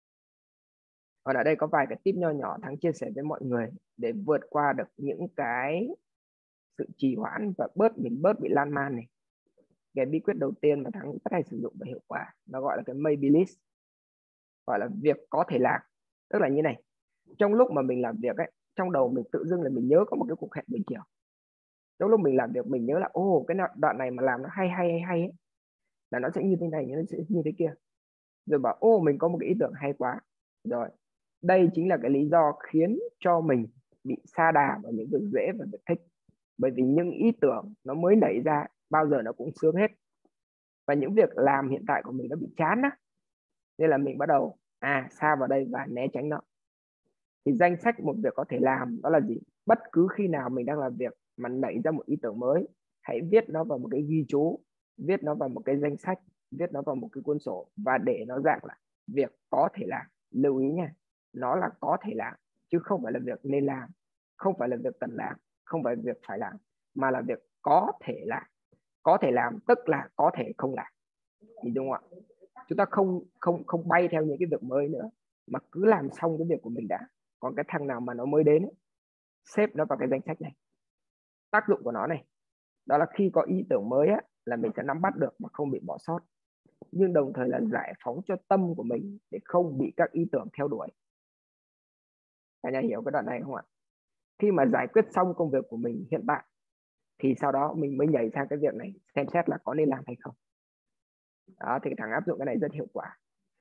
Còn ở đây có vài cái tip nho nhỏ Thắng chia sẻ với mọi người để vượt qua được những cái sự trì hoãn và bớt mình bớt bị lan man này. Cái bí quyết đầu tiên mà Thắng rất hay sử dụng và hiệu quả, nó gọi là cái maybe list, gọi là việc có thể làm. Tức là như này, trong lúc mà mình làm việc ấy, trong đầu mình tự dưng là mình nhớ có một cái cuộc hẹn buổi chiều. Trong lúc mình làm việc mình nhớ là ô cái đoạn này mà làm nó hay hay hay hay ấy, là nó sẽ như thế này, nó sẽ như thế kia. Rồi bảo ô mình có một cái ý tưởng hay quá. Rồi đây chính là cái lý do khiến cho mình bị sa đà vào những việc dễ và việc thích. Bởi vì những ý tưởng nó mới nảy ra bao giờ nó cũng sướng hết. Và những việc làm hiện tại của mình nó bị chán á, nên là mình bắt đầu à sa vào đây và né tránh nó. Thì danh sách một việc có thể làm đó là gì? Bất cứ khi nào mình đang làm việc mà nảy ra một ý tưởng mới, hãy viết nó vào một cái ghi chú, viết nó vào một cái danh sách, viết nó vào một cái cuốn sổ và để nó dạng là việc có thể làm. Lưu ý nha, nó là có thể làm chứ không phải là việc nên làm, không phải là việc cần làm, không phải việc phải làm, mà là việc có thể làm. Có thể làm tức là có thể không làm. Thì đúng không ạ? Chúng ta không không không bay theo những cái việc mới nữa, mà cứ làm xong cái việc của mình đã. Còn cái thằng nào mà nó mới đến ấy, xếp nó vào cái danh sách này. Tác dụng của nó này, đó là khi có ý tưởng mới á, là mình sẽ nắm bắt được mà không bị bỏ sót. Nhưng đồng thời là giải phóng cho tâm của mình để không bị các ý tưởng theo đuổi. Cả nhà hiểu cái đoạn này không ạ? Khi mà giải quyết xong công việc của mình hiện tại thì sau đó mình mới nhảy sang cái việc này, xem xét là có nên làm hay không. Đó, thì thằng áp dụng cái này rất hiệu quả.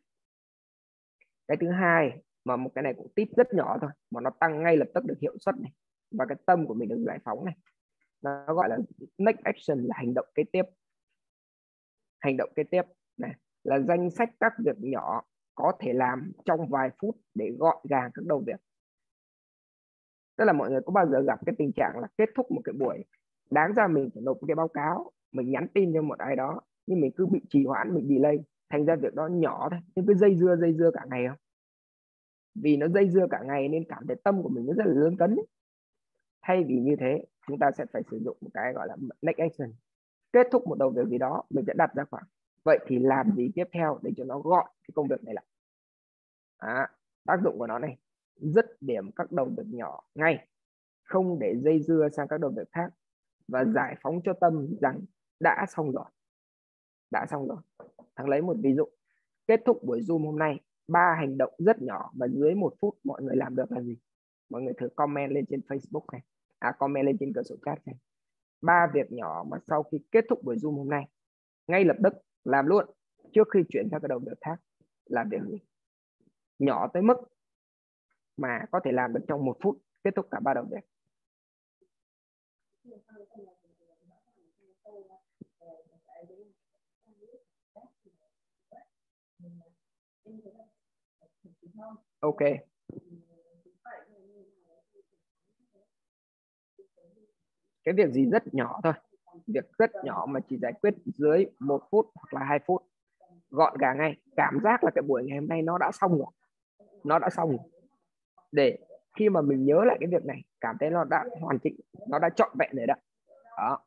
Cái thứ hai, mà một cái này cũng tip rất nhỏ thôi, mà nó tăng ngay lập tức được hiệu suất này, và cái tâm của mình được giải phóng này. Nó gọi là next action, là hành động kế tiếp. Hành động kế tiếp này là danh sách các việc nhỏ có thể làm trong vài phút để gọn gàng các đầu việc. Tức là mọi người có bao giờ gặp cái tình trạng là kết thúc một cái buổi đáng ra mình phải nộp cái báo cáo, mình nhắn tin cho một ai đó nhưng mình cứ bị trì hoãn, mình delay, thành ra việc đó nhỏ thôi nhưng cứ dây dưa dây dưa cả ngày không? Vì nó dây dưa cả ngày nên cảm thấy tâm của mình nó rất là lấn cấn ấy. Thay vì như thế, chúng ta sẽ phải sử dụng một cái gọi là next action. Kết thúc một đầu việc gì đó, mình sẽ đặt ra khoảng vậy thì làm gì tiếp theo để cho nó gọn cái công việc này lại. À, tác dụng của nó này, dứt điểm các đầu việc nhỏ ngay, không để dây dưa sang các đầu việc khác, và giải phóng cho tâm rằng đã xong rồi. Đã xong rồi. Thằng lấy một ví dụ. Kết thúc buổi Zoom hôm nay, ba hành động rất nhỏ mà dưới một phút mọi người làm được là gì? Mọi người thử comment lên trên Facebook này, à comment lên trên cửa sổ chat này. Ba việc nhỏ mà sau khi kết thúc buổi Zoom hôm nay, ngay lập tức làm luôn trước khi chuyển sang cái đầu việc khác là việc gì? Nhỏ tới mức mà có thể làm được trong một phút kết thúc cả ba đầu việc. Ok. Cái việc gì rất nhỏ thôi, việc rất nhỏ mà chỉ giải quyết dưới một phút hoặc là hai phút, gọn gàng ngay, cảm giác là cái buổi ngày hôm nay nó đã xong rồi, nó đã xong rồi. Để khi mà mình nhớ lại cái việc này, cảm thấy nó đã hoàn chỉnh, nó đã trọn vẹn rồi đó. Đó.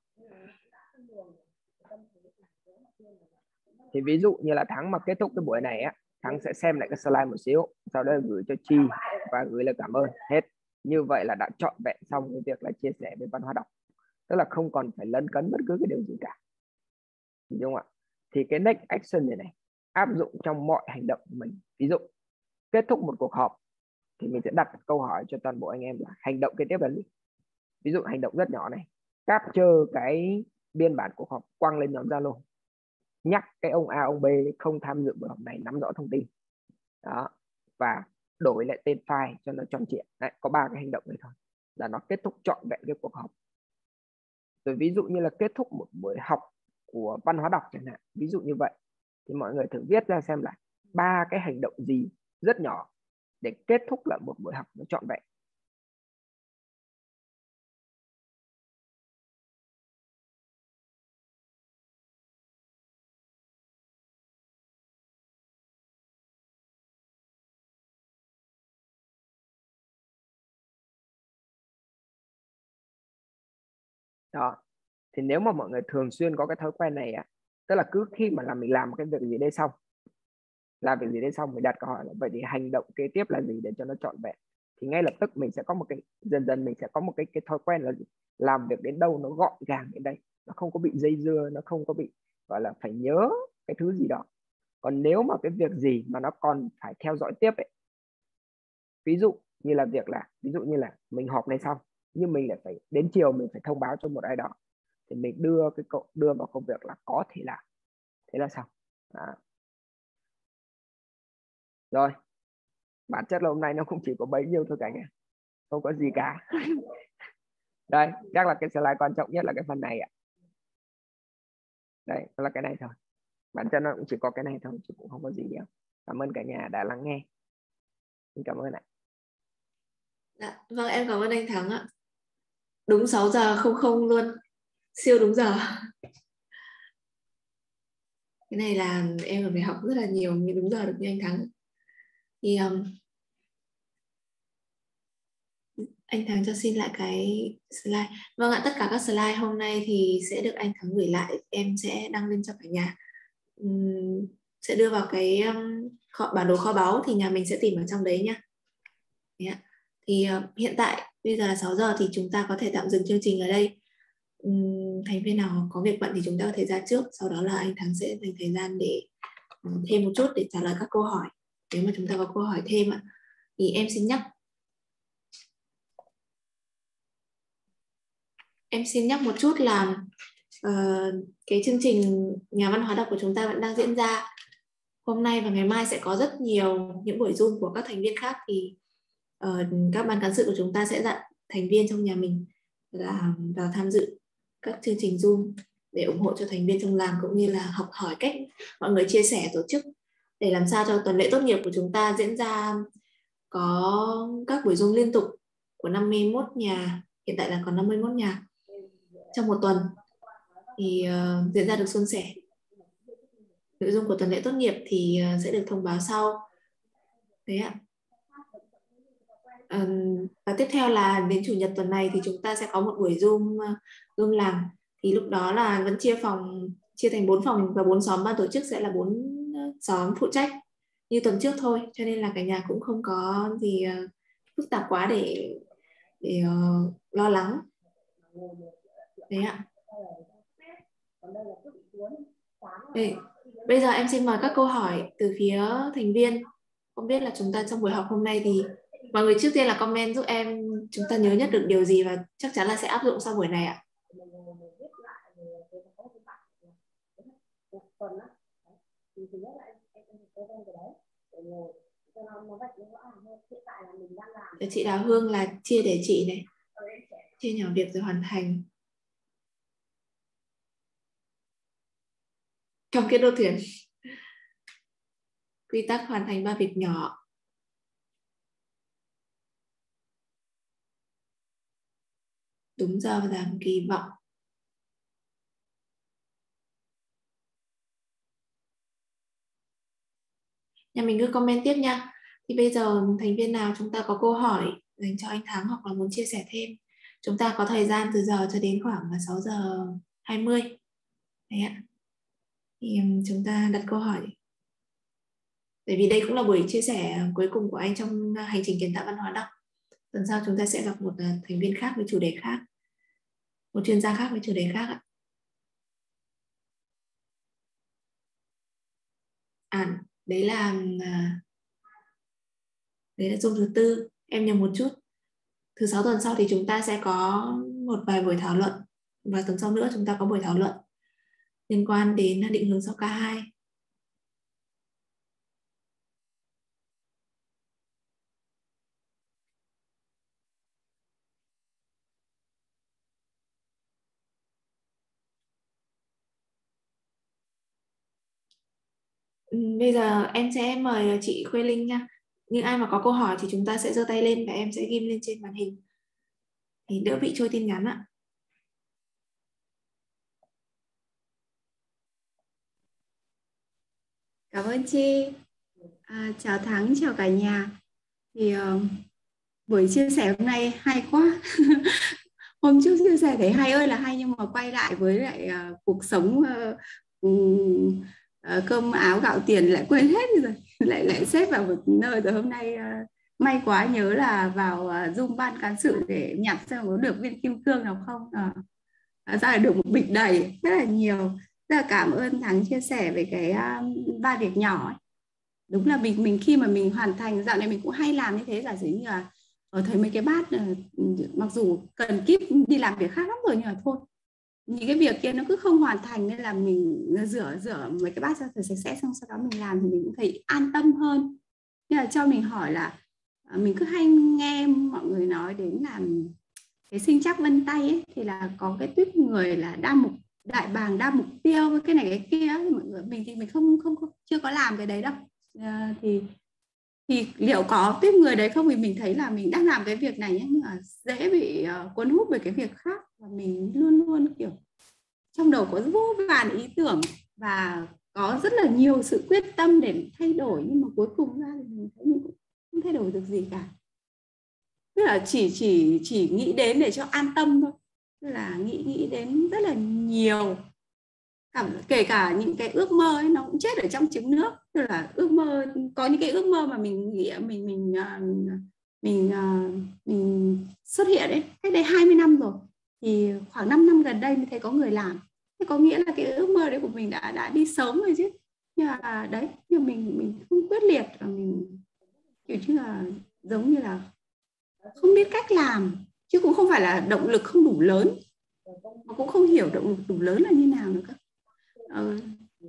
Thì ví dụ như là Thắng mà kết thúc cái buổi này á, Thắng sẽ xem lại cái slide một xíu, sau đó gửi cho Chi và gửi lời cảm ơn hết. Như vậy là đã trọn vẹn xong cái việc là chia sẻ về văn hóa đọc. Tức là không còn phải lấn cấn bất cứ cái điều gì cả. Đúng không ạ? Thì cái next action này này áp dụng trong mọi hành động của mình. Ví dụ kết thúc một cuộc họp thì mình sẽ đặt câu hỏi cho toàn bộ anh em là hành động kế tiếp là gì. Ví dụ hành động rất nhỏ này, capture cái biên bản cuộc họp quăng lên nhóm Zalo, nhắc cái ông A ông B không tham dự buổi họp này nắm rõ thông tin đó, và đổi lại tên file cho nó tròn trịa. Đấy, có ba cái hành động này thôi là nó kết thúc trọn vẹn cái cuộc họp. Rồi ví dụ như là kết thúc một buổi học của văn hóa đọc chẳng hạn, ví dụ như vậy, thì mọi người thử viết ra xem là ba cái hành động gì rất nhỏ để kết thúc lại một buổi học nó trọn vẹn. Đó. Thì nếu mà mọi người thường xuyên có cái thói quen này á, tức là cứ khi mà làm mình làm cái việc gì đây xong, làm việc gì đây xong mình đặt câu hỏi là vậy thì hành động kế tiếp là gì để cho nó trọn vẹn, thì ngay lập tức mình sẽ có một cái dần dần mình sẽ có một cái cái thói quen là gì? Làm việc đến đâu nó gọn gàng đến đây, nó không có bị dây dưa, nó không có bị gọi là phải nhớ cái thứ gì đó. Còn nếu mà cái việc gì mà nó còn phải theo dõi tiếp ấy, ví dụ như là việc là ví dụ như là mình họp này xong nhưng mình lại phải đến chiều mình phải thông báo cho một ai đó, thì mình đưa cái cậu đưa vào công việc là có thể làm, thế là xong. Đó. Rồi, bản chất là hôm nay nó cũng chỉ có bấy nhiêu thôi cả nhà, không có gì cả. Đây, chắc là cái slide quan trọng nhất là cái phần này ạ. Đây, là cái này thôi. Bản chất nó cũng chỉ có cái này thôi, chứ cũng không có gì nhiều. Cảm ơn cả nhà đã lắng nghe. Xin cảm ơn ạ. Dạ, vâng, em cảm ơn anh Thắng ạ. Đúng sáu giờ không không luôn, siêu đúng giờ. Cái này là em còn phải học rất là nhiều mới đúng giờ được như anh Thắng. Thì um, anh Thắng cho xin lại cái slide. Vâng ạ, tất cả các slide hôm nay thì sẽ được anh Thắng gửi lại, em sẽ đăng lên cho cả nhà. Uhm, sẽ đưa vào cái um, kho, bản đồ kho báu thì nhà mình sẽ tìm ở trong đấy nhá. Yeah. Thì uh, hiện tại bây giờ là sáu giờ thì chúng ta có thể tạm dừng chương trình ở đây. Uhm, thành viên nào có việc bận thì chúng ta có thể ra trước, sau đó là anh Thắng sẽ dành thời gian để um, thêm một chút để trả lời các câu hỏi. Nếu mà chúng ta có câu hỏi thêm ạ, thì em xin nhắc em xin nhắc một chút là uh, cái chương trình Nhà văn hóa đọc của chúng ta vẫn đang diễn ra. Hôm nay và ngày mai sẽ có rất nhiều những buổi Zoom của các thành viên khác, thì uh, các ban cán sự của chúng ta sẽ dặn thành viên trong nhà mình là vào tham dự các chương trình Zoom để ủng hộ cho thành viên trong làng, cũng như là học hỏi cách mọi người chia sẻ tổ chức để làm sao cho tuần lễ tốt nghiệp của chúng ta diễn ra có các buổi Zoom liên tục của năm mươi mốt nhà, hiện tại là còn năm mươi mốt nhà trong một tuần thì uh, diễn ra được suôn sẻ. Nội dung của tuần lễ tốt nghiệp thì uh, sẽ được thông báo sau. Đấy ạ. Um, và tiếp theo là đến chủ nhật tuần này thì chúng ta sẽ có một buổi Zoom uh, Zoom làng. Thì lúc đó là vẫn chia phòng, chia thành bốn phòng và bốn xóm ban tổ chức sẽ là bốn xóm phụ trách như tuần trước thôi, cho nên là cả nhà cũng không có gì uh, phức tạp quá để để uh, lo lắng. Đấy ạ. Đây, bây giờ em xin mời các câu hỏi từ phía thành viên. Không biết là chúng ta trong buổi học hôm nay thì mọi người trước tiên là comment giúp em chúng ta nhớ nhất được điều gì và chắc chắn là sẽ áp dụng sau buổi này ạ. Chị Đào Hương là chia để chị này, chia nhỏ việc rồi hoàn thành. Trong cái đô thuyền quy tắc hoàn thành ba việc nhỏ. Đúng giờ và giảm kỳ vọng. Nhà mình cứ comment tiếp nha. Thì bây giờ thành viên nào chúng ta có câu hỏi dành cho anh Thắng hoặc là muốn chia sẻ thêm, chúng ta có thời gian từ giờ cho đến khoảng sáu giờ hai mươi. Đấy ạ. Thì chúng ta đặt câu hỏi. Bởi vì đây cũng là buổi chia sẻ cuối cùng của anh trong hành trình kiến tạo văn hóa đọc. Tuần sau chúng ta sẽ gặp một thành viên khác với chủ đề khác, một chuyên gia khác với chủ đề khác ạ. À, đấy là đấy là Zoom thứ tư, em nhầm một chút. Thứ sáu tuần sau thì chúng ta sẽ có một vài buổi thảo luận, và tuần sau nữa chúng ta có buổi thảo luận liên quan đến định hướng sau K hai. Bây giờ em sẽ mời chị Khuê Linh nha. Những ai mà có câu hỏi thì chúng ta sẽ giơ tay lên và em sẽ ghim lên trên màn hình thì đỡ bị trôi tin nhắn ạ. Cảm ơn chị. À, chào Thắng, chào cả nhà. Thì uh, buổi chia sẻ hôm nay hay quá. Hôm trước chia sẻ thấy hay ơi là hay, nhưng mà quay lại với lại uh, cuộc sống uh, um, uh, cơm áo gạo tiền lại quên hết rồi, lại lại xếp vào một nơi rồi. Hôm nay uh, may quá nhớ là vào uh, Zoom ban cán sự để nhặt xem có được viên kim cương nào không. Uh, ra là được một bịch đầy, rất là nhiều. Rất là cảm ơn Thắng chia sẻ về cái uh, ba việc nhỏ ấy. Đúng là mình mình khi mà mình hoàn thành, dạo này mình cũng hay làm như thế, là giống như là ở thấy mấy cái bát uh, mặc dù cần kíp đi làm việc khác lắm rồi, nhưng mà thôi, những cái việc kia nó cứ không hoàn thành, nên là mình rửa rửa mấy cái bát ra thật sạch sẽ, xong sau đó mình làm thì mình cũng thấy an tâm hơn. Nhưng mà cho mình hỏi là uh, mình cứ hay nghe mọi người nói đến là cái sinh trắc vân tay ấy, thì là có cái tuyết người là đa mục đại bàng đa mục tiêu cái này cái kia ấy. Mọi người mình thì mình không không, không chưa có làm cái đấy đâu. À, thì thì liệu có tuyết người đấy không, vì mình thấy là mình đang làm cái việc này ấy, nhưng mà dễ bị uh, cuốn hút bởi cái việc khác, và mình luôn luôn kiểu trong đầu có vô vàn ý tưởng và có rất là nhiều sự quyết tâm để thay đổi, nhưng mà cuối cùng ra thì mình thấy mình cũng không thay đổi được gì cả. Tức là chỉ chỉ chỉ nghĩ đến để cho an tâm thôi, tức là nghĩ nghĩ đến rất là nhiều, cả, kể cả những cái ước mơ ấy nó cũng chết ở trong trứng nước. Tức là ước mơ, có những cái ước mơ mà mình nghĩ mình mình mình mình, mình xuất hiện ấy cách đây hai mươi năm rồi, thì khoảng năm năm gần đây mới thấy có người làm. Thế có nghĩa là cái ước mơ đấy của mình đã đã đi sớm rồi chứ. Nhưng mà đấy, nhưng mình mình không quyết liệt, và mình kiểu như là giống như là không biết cách làm, chứ cũng không phải là động lực không đủ lớn, mà cũng không hiểu động lực đủ lớn là như nào nữa cơ. Ừ.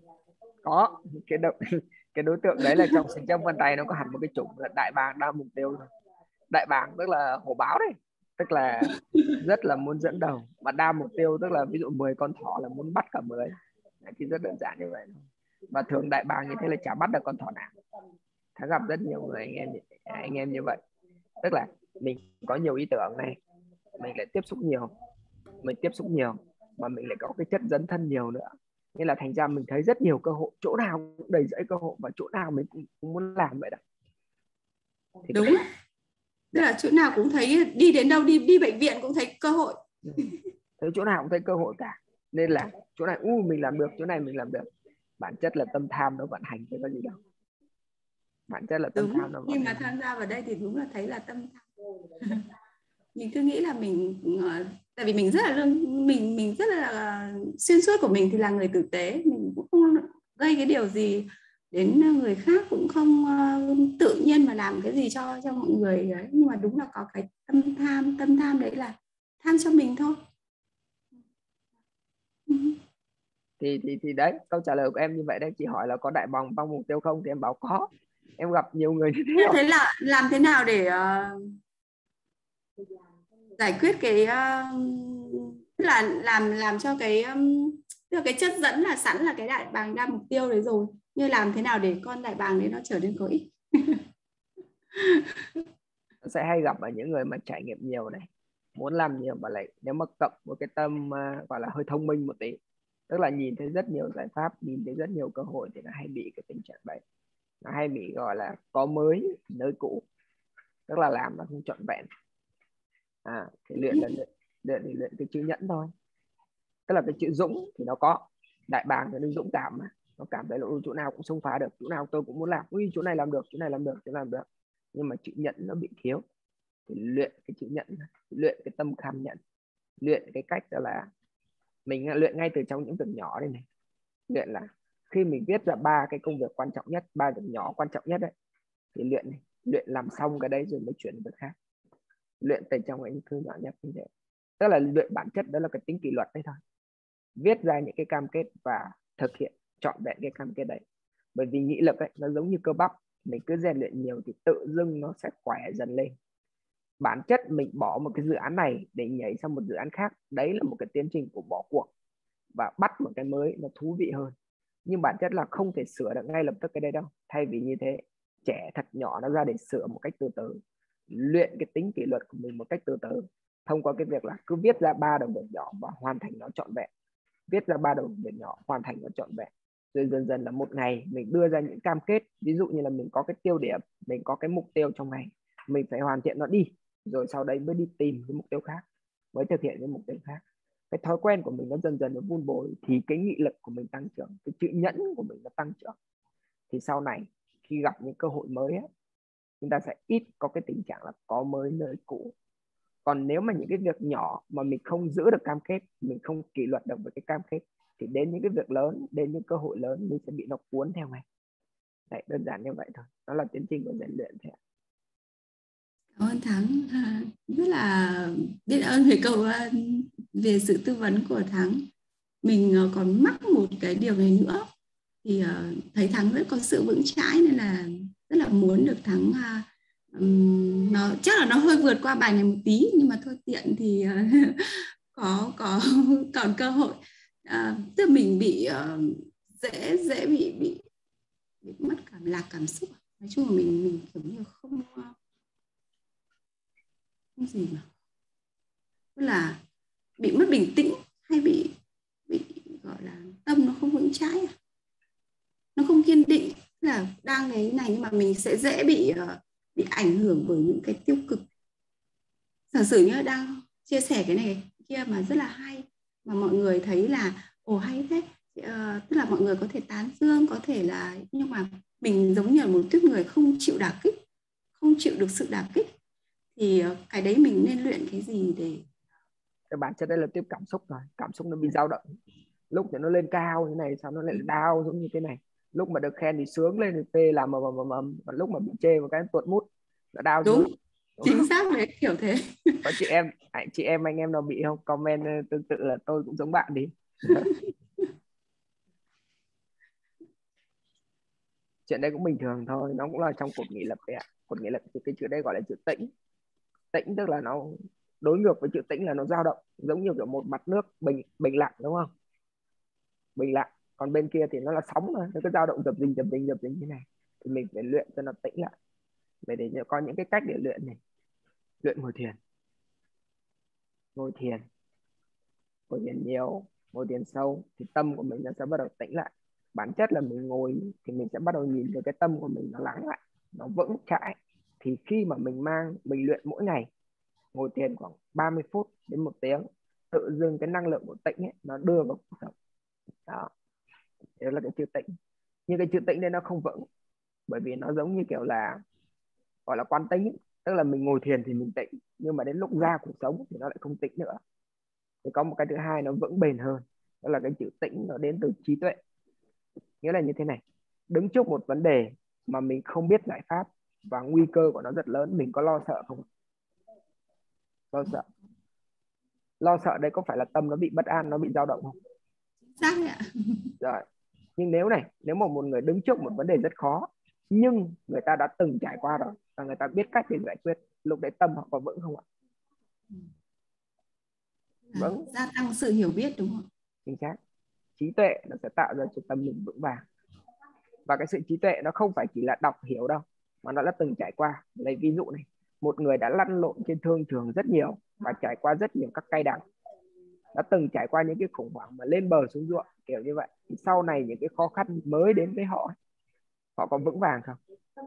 Có cái động cái đối tượng đấy là trong sinh trắc vân tay nó có hẳn một cái chủng là đại bàng đa mục tiêu rồi. Đại bàng tức là hổ báo đấy, tức là rất là muốn dẫn đầu, và đa mục tiêu tức là ví dụ mười con thỏ là muốn bắt cả mười. Thì rất đơn giản như vậy. Và thường đại bàng như thế là chả bắt được con thỏ nào. Thắng gặp rất nhiều người anh em anh em như vậy, tức là mình có nhiều ý tưởng này, mình lại tiếp xúc nhiều, mình tiếp xúc nhiều mà mình lại có cái chất dấn thân nhiều nữa, nên là thành ra mình thấy rất nhiều cơ hội, chỗ nào cũng đầy rẫy cơ hội và chỗ nào mình cũng, cũng muốn làm vậy đó. Thì đúng, tức là chỗ nào cũng thấy, đi đến đâu, đi đi bệnh viện cũng thấy cơ hội, thấy chỗ nào cũng thấy cơ hội cả, nên là chỗ này u mình làm được, chỗ này mình làm được. Bản chất là tâm tham nó vận hành, chứ có gì đâu. Bản chất là tâm đúng. tham nó vận Nhưng mà hành. tham gia vào đây thì đúng là thấy là tâm tham. Mình cứ nghĩ là mình, tại vì mình rất là lương, mình mình rất là xuyên suốt của mình thì là người tử tế, mình cũng không gây cái điều gì đến người khác, cũng không uh, tự nhiên mà làm cái gì cho cho mọi người ấy. Nhưng mà đúng là có cái tâm tham, tâm tham đấy là tham cho mình thôi. thì thì thì đấy, câu trả lời của em như vậy đấy. Chị hỏi là có đại bàng trong mục tiêu không, thì em bảo có. Em gặp nhiều người như thế. Thế là làm thế nào để uh, giải quyết cái uh, là làm làm cho cái um, tức là cái chất dẫn là sẵn là cái đại bàng đa mục tiêu đấy rồi, như làm thế nào để con đại bàng đấy nó trở nên có ích? Nó sẽ hay gặp ở những người mà trải nghiệm nhiều này, muốn làm nhiều, mà lại nếu mà cộng một cái tâm uh, gọi là hơi thông minh một tí, tức là nhìn thấy rất nhiều giải pháp, nhìn thấy rất nhiều cơ hội, thì nó hay bị cái tình trạng đấy. Nó hay bị gọi là có mới nơi cũ, tức là làm nó không trọn vẹn. À, thì luyện là luyện, luyện thì luyện cái chữ nhẫn thôi. Tức là cái chữ dũng thì nó có, đại bàng thì nó dũng cảm mà, nó cảm thấy là chỗ nào cũng xông phá được, chỗ nào tôi cũng muốn làm, ui chỗ này làm được, chỗ này làm được, chỗ này làm được. Nhưng mà chữ nhẫn nó bị thiếu, thì luyện cái chữ nhẫn, luyện cái tâm kham nhẫn, luyện cái cách đó là mình luyện ngay từ trong những việc nhỏ đây này. Luyện là khi mình viết ra ba cái công việc quan trọng nhất, ba việc nhỏ quan trọng nhất đấy, thì luyện này, luyện làm xong cái đấy rồi mới chuyển việc khác. Luyện từ trong những thứ nhỏ nhất như thế. Tức là luyện bản chất đó là cái tính kỷ luật đấy thôi. Viết ra những cái cam kết và thực hiện trọn vẹn cái cam kết đấy. Bởi vì nghị lực ấy, nó giống như cơ bắp, mình cứ rèn luyện nhiều thì tự dưng nó sẽ khỏe dần lên. Bản chất mình bỏ một cái dự án này để nhảy sang một dự án khác, đấy là một cái tiến trình của bỏ cuộc và bắt một cái mới nó thú vị hơn. Nhưng bản chất là không thể sửa được ngay lập tức cái đấy đâu. Thay vì như thế, trẻ thật nhỏ nó ra để sửa một cách từ từ, luyện cái tính kỷ luật của mình một cách từ từ, thông qua cái việc là cứ viết ra ba đầu việc nhỏ và hoàn thành nó trọn vẹn, viết ra ba đầu việc nhỏ hoàn thành nó trọn vẹn. Rồi dần dần là một ngày mình đưa ra những cam kết, ví dụ như là mình có cái tiêu điểm, mình có cái mục tiêu trong ngày, mình phải hoàn thiện nó đi, rồi sau đấy mới đi tìm cái mục tiêu khác, mới thực hiện cái mục tiêu khác. Cái thói quen của mình nó dần dần nó vun bồi, thì cái nghị lực của mình tăng trưởng, cái chữ nhẫn của mình nó tăng trưởng. Thì sau này khi gặp những cơ hội mới ấy, chúng ta sẽ ít có cái tình trạng là có mới nơi cũ. Còn nếu mà những cái việc nhỏ mà mình không giữ được cam kết, mình không kỷ luật được với cái cam kết, thì đến những cái việc lớn, đến những cơ hội lớn, mình sẽ bị nó cuốn theo ngay. Đấy, đơn giản như vậy thôi. Đó là tiến trình của rèn luyện thế. Cảm ơn Thắng, rất là biết ơn về câu về sự tư vấn của Thắng. Mình còn mắc một cái điều này nữa, thì thấy Thắng rất có sự vững chãi, nên là rất là muốn được Thắng, um, nó chắc là nó hơi vượt qua bài này một tí, nhưng mà thôi tiện thì uh, có có còn cơ hội. Uh, tức là mình bị uh, dễ dễ bị bị bị mất cảm lạc cảm xúc. Nói chung là mình mình kiểu như không không gì mà, tức là bị mất bình tĩnh, hay bị bị gọi là tâm nó không vững chãi, nó không kiên định, là đang cái này nhưng mà mình sẽ dễ bị uh, bị ảnh hưởng bởi những cái tiêu cực. Giả sử như đang chia sẻ cái này kia mà rất là hay, mà mọi người thấy là ồ hay thế, uh, tức là mọi người có thể tán dương, có thể là, nhưng mà mình giống như là một tuýp người không chịu đả kích, không chịu được sự đả kích, thì uh, cái đấy mình nên luyện cái gì để cái bản chất đây là tiếp cảm xúc rồi, cảm xúc nó bị dao động, lúc thì nó lên cao như này, sao nó lại đau giống như thế này, lúc mà được khen thì sướng lên, thì phê làm mầm mầm mầm, và lúc mà bị chê một cái tuột mút, nó đau. đúng, đúng, đúng chính xác đấy, kiểu thế. Có chị em chị em anh em nào bị không, comment tương tự là tôi cũng giống bạn đi. Chuyện đấy cũng bình thường thôi, nó cũng là trong cột nghị lực đấy ạ. Cột nghị lực thì cái chữ đây gọi là chữ tĩnh. Tĩnh tức là nó đối ngược với chữ tĩnh là nó dao động, giống như kiểu một mặt nước bình bình lặng, đúng không? Bình lặng. Còn bên kia thì nó là sóng mà, nó cứ dao động dập dình dập dình dập dình như này. Thì mình phải luyện cho nó tĩnh lại. Vậy để có những cái cách để luyện này. Luyện ngồi thiền. Ngồi thiền. Ngồi thiền nhiều, ngồi thiền sâu thì tâm của mình nó sẽ bắt đầu tĩnh lại. Bản chất là mình ngồi thì mình sẽ bắt đầu nhìn được cái tâm của mình nó lắng lại, nó vững chãi. Thì khi mà mình mang, mình luyện mỗi ngày, ngồi thiền khoảng ba mươi phút đến một tiếng, tự dưng cái năng lượng của tĩnh ấy, nó đưa vào cuộc sống. Đó. Đó là cái chữ tĩnh. Nhưng cái chữ tĩnh đây nó không vững, bởi vì nó giống như kiểu là gọi là quán tính, tức là mình ngồi thiền thì mình tĩnh, nhưng mà đến lúc ra cuộc sống thì nó lại không tĩnh nữa. Thì có một cái thứ hai nó vững bền hơn, đó là cái chữ tĩnh nó đến từ trí tuệ. Nghĩa là như thế này, đứng trước một vấn đề mà mình không biết giải pháp và nguy cơ của nó rất lớn, mình có lo sợ không? Lo sợ. Lo sợ đây có phải là tâm nó bị bất an, nó bị dao động không? Xác ạ. Rồi. Nhưng nếu này, nếu mà một người đứng trước một vấn đề rất khó, nhưng người ta đã từng trải qua rồi và người ta biết cách để giải quyết, lúc đấy tâm họ có vững không ạ? Vững. Gia tăng sự hiểu biết, đúng không? Chính xác. Trí tuệ nó sẽ tạo ra cho tâm mình vững vàng. Và cái sự trí tuệ nó không phải chỉ là đọc hiểu đâu, mà nó đã từng trải qua. Lấy ví dụ này, một người đã lăn lộn trên thương trường rất nhiều và trải qua rất nhiều các cay đắng, đã từng trải qua những cái khủng hoảng mà lên bờ xuống ruộng kiểu như vậy, thì sau này những cái khó khăn mới đến với họ, họ có vững vàng không?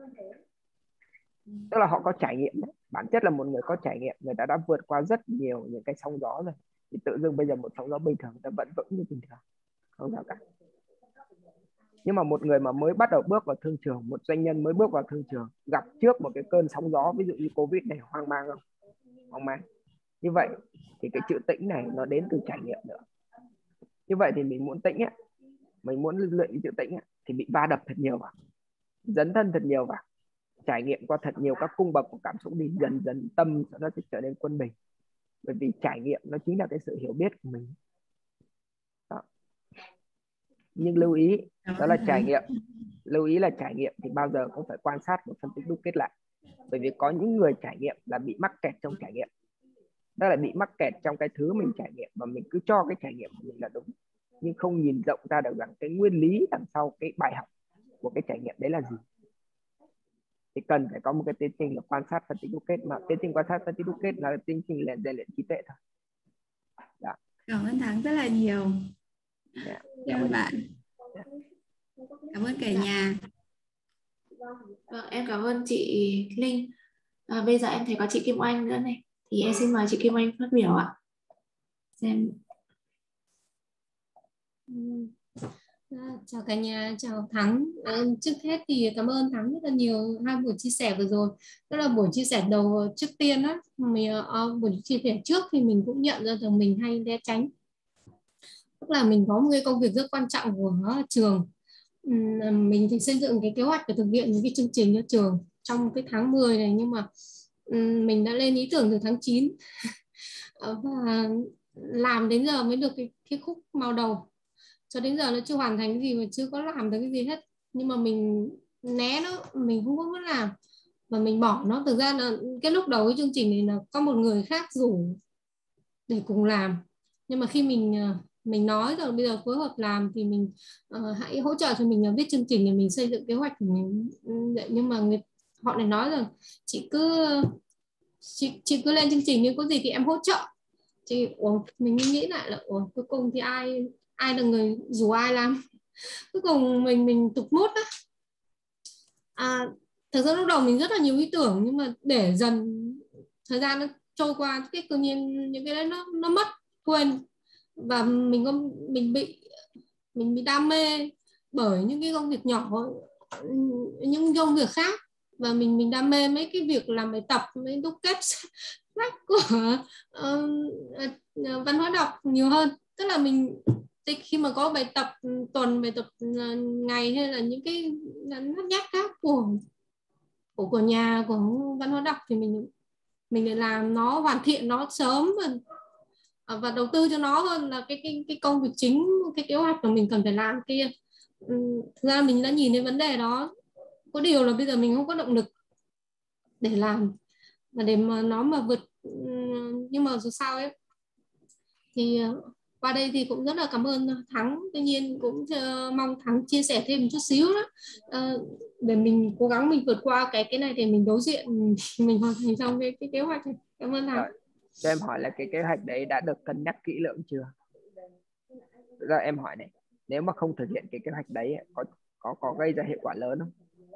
Tức là họ có trải nghiệm đấy. Bản chất là một người có trải nghiệm, người ta đã vượt qua rất nhiều những cái sóng gió rồi, thì tự dưng bây giờ một sóng gió bình thường người ta vẫn vững như bình thường, không sao cả. Nhưng mà một người mà mới bắt đầu bước vào thương trường, một doanh nhân mới bước vào thương trường, gặp trước một cái cơn sóng gió, ví dụ như Covid này, hoang mang không? Hoang mang. Như vậy thì cái chữ tĩnh này nó đến từ trải nghiệm nữa. Như vậy thì mình muốn tĩnh ấy, mình muốn luyện chữ tĩnh ấy, thì bị va đập thật nhiều vào, dấn thân thật nhiều vào, trải nghiệm qua thật nhiều các cung bậc của cảm xúc, đi dần dần tâm nó sẽ trở nên quân bình. Bởi vì trải nghiệm nó chính là cái sự hiểu biết của mình. Đó. Nhưng lưu ý, đó là trải nghiệm. Lưu ý là trải nghiệm thì bao giờ cũng phải quan sát và phân tích đúc kết lại. Bởi vì có những người trải nghiệm là bị mắc kẹt trong trải nghiệm. Đó là bị mắc kẹt trong cái thứ mình trải nghiệm và mình cứ cho cái trải nghiệm của mình là đúng, nhưng không nhìn rộng ra được rằng cái nguyên lý đằng sau cái bài học của cái trải nghiệm đấy là gì. Thì cần phải có một cái tiến trình là quan sát phân tích đúc kết, mà tiến trình quan sát phân tích đúc kết là tiến trình là rèn luyện trí tuệ thôi. Đó. Cảm ơn Thắng rất là nhiều. Yeah. Cảm ơn bạn. Yeah. Cảm ơn cả nhà. Vâng, em cảm ơn chị Linh. À, bây giờ em thấy có chị Kim Oanh nữa này, thì em xin mời chị Kim Oanh phát biểu ạ. Xem. À, chào cả nhà, chào Thắng. À, trước hết thì cảm ơn Thắng rất là nhiều hai buổi chia sẻ vừa rồi. Đó là buổi chia sẻ đầu trước tiên á, mình uh, buổi chia sẻ trước thì mình cũng nhận ra rằng mình hay né tránh. Tức là mình có một cái công việc rất quan trọng của trường. Um, mình thì xây dựng cái kế hoạch để thực hiện những cái chương trình cho trường trong cái tháng mười này, nhưng mà um, mình đã lên ý tưởng từ tháng chín và làm đến giờ mới được cái, cái khúc màu đầu. Cho đến giờ nó chưa hoàn thành cái gì và chưa có làm được cái gì hết, nhưng mà mình né nó, mình không có muốn làm và mình bỏ nó. Thực ra là cái lúc đầu cái chương trình này là có một người khác rủ để cùng làm, nhưng mà khi mình mình nói rồi bây giờ phối hợp làm thì mình uh, hãy hỗ trợ cho mình viết chương trình để mình xây dựng kế hoạch của mình. Nhưng mà người, họ lại nói rằng chị cứ chị, chị cứ lên chương trình, nhưng có gì thì em hỗ trợ. Chị ủa, mình nghĩ lại là ủa, cuối cùng thì ai ai là người rủ ai làm, cuối cùng mình mình tục mốt đó. À, thực ra lúc đầu mình rất là nhiều ý tưởng, nhưng mà để dần thời gian nó trôi qua, cái tự nhiên những cái đấy nó nó mất quên, và mình có mình bị mình bị đam mê bởi những cái công việc nhỏ, những công việc khác, và mình mình đam mê mấy cái việc làm bài tập, mấy đúc kết sách của uh, văn hóa đọc nhiều hơn. Tức là mình khi mà có bài tập tuần, bài tập ngày, hay là những cái nhắc nhắc khác của của của nhà, của văn hóa đọc, thì mình mình để làm nó hoàn thiện nó sớm và, và đầu tư cho nó hơn là cái cái cái công việc chính, cái kế hoạch mà mình cần phải làm kia. Thực ra mình đã nhìn thấy vấn đề đó, có điều là bây giờ mình không có động lực để làm. và để mà nó mà vượt, nhưng mà dù sao ấy thì qua đây thì cũng rất là cảm ơn Thắng. Tuy nhiên cũng mong Thắng chia sẻ thêm một chút xíu đó, à, để mình cố gắng mình vượt qua cái cái này để mình đối diện mình hoàn thành xong cái, cái kế hoạch này. Cảm ơn Thắng. Rồi, cho em hỏi là cái kế hoạch đấy đã được cân nhắc kỹ lưỡng chưa? Rồi em hỏi này, nếu mà không thực hiện cái kế hoạch đấy có có có gây ra hiệu quả lớn không?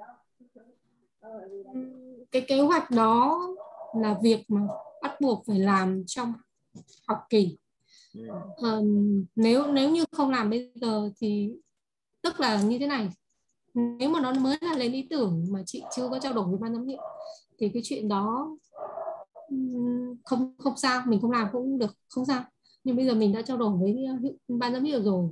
Cái kế hoạch đó là việc mà bắt buộc phải làm trong học kỳ. Ừ. À, nếu nếu như không làm bây giờ thì tức là như thế này, nếu mà nó mới là lên ý tưởng mà chị chưa có trao đổi với ban giám hiệu thì cái chuyện đó không không sao, mình không làm cũng được, không sao. Nhưng bây giờ mình đã trao đổi với ban giám hiệu rồi,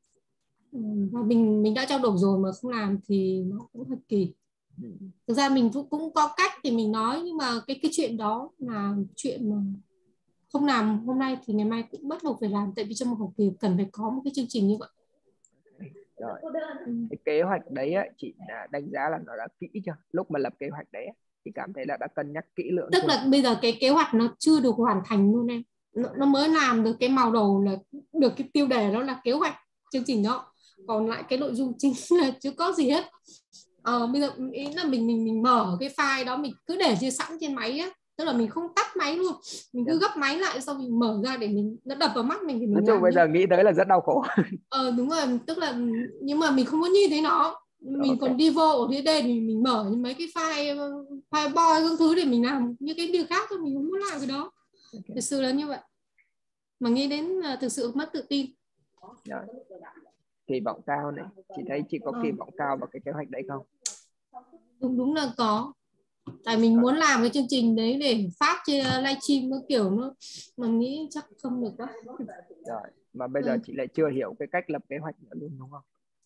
và mình mình đã trao đổi rồi mà không làm thì nó cũng hơi kỳ. Thực ra mình cũng có cách thì mình nói, nhưng mà cái cái chuyện đó là chuyện mà không làm hôm nay thì ngày mai cũng bắt buộc phải làm, tại vì trong một học kỳ cần phải có một cái chương trình như vậy. Rồi. Cái kế hoạch đấy chị đánh giá là nó đã kỹ chưa? Lúc mà lập kế hoạch đấy chị cảm thấy là đã cân nhắc kỹ lưỡng tức chưa? Là bây giờ cái kế hoạch nó chưa được hoàn thành luôn em, nó, nó mới làm được cái màu đầu, là được cái tiêu đề đó là kế hoạch chương trình đó, còn lại cái nội dung chính là chưa có gì hết. Ờ, bây giờ ý là mình mình mình mở cái file đó, mình cứ để chia sẵn trên máy á, tức là mình không tắt máy luôn, mình cứ gấp máy lại xong mình mở ra để mình nó đập vào mắt mình thì mình nói chung làm. bây giờ nghĩ tới là rất đau khổ. Ờ đúng rồi, tức là nhưng mà mình không muốn nhìn thấy nó, mình okay. Còn đi vô ở phía đây thì mình mở mấy cái file file boy các thứ để mình làm như cái điều khác thôi, mình không muốn làm cái đó. Okay. Thực sự là như vậy, mà nghĩ đến là thực sự mất tự tin. Rồi. Kỳ vọng cao này, chị thấy chị có kỳ vọng cao vào cái kế hoạch đấy không? Đúng đúng là có, tại mình rồi. Muốn làm cái chương trình đấy để phát trên livestream nó kiểu nó, mà nghĩ chắc không được quá. Rồi, mà bây giờ ừ. chị lại chưa hiểu cái cách lập kế hoạch nữa luôn đúng không?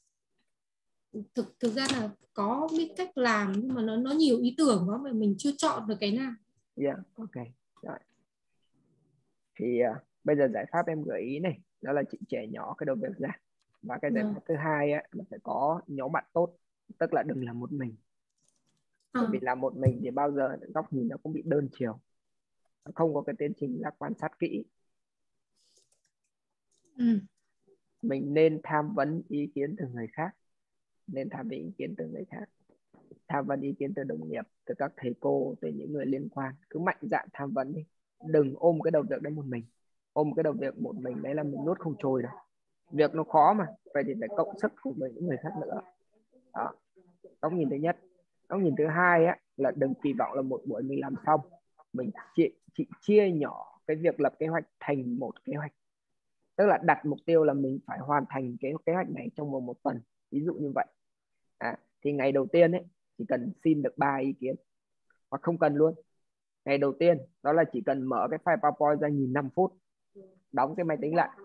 Thực thực ra là có biết cách làm nhưng mà nó nó nhiều ý tưởng quá mà mình chưa chọn được cái nào. Yeah, ok. Rồi. Thì uh, bây giờ giải pháp em gợi ý này, đó là chị trẻ nhỏ cái đầu việc ra. Và cái giải pháp ừ. thứ hai á, là phải có nhóm bạn tốt, tức là đừng làm một mình. À. Bởi vì làm một mình thì bao giờ góc nhìn nó cũng bị đơn chiều, không có cái tiến trình là quan sát kỹ. Ừ. Mình nên tham vấn ý kiến từ người khác, nên tham vấn ý kiến từ người khác, tham vấn ý kiến từ đồng nghiệp, từ các thầy cô, từ những người liên quan. Cứ mạnh dạn tham vấn đi, đừng ôm cái đầu việc đấy một mình. Ôm cái đầu việc một mình đấy là mình nuốt không trôi đâu. Việc nó khó mà, vậy thì phải cộng sức cùng với những người khác nữa. Đó, góc nhìn thứ nhất. Góc nhìn thứ hai á, là đừng kỳ vọng là một buổi mình làm xong. Mình chị, chị chia nhỏ cái việc lập kế hoạch thành một kế hoạch. Tức là đặt mục tiêu là mình phải hoàn thành cái kế hoạch này trong vòng một tuần. Ví dụ như vậy. À, thì ngày đầu tiên ấy, chỉ cần xin được ba ý kiến, hoặc không cần luôn. Ngày đầu tiên đó là chỉ cần mở cái file PowerPoint ra nhìn năm phút, đóng cái máy tính lại.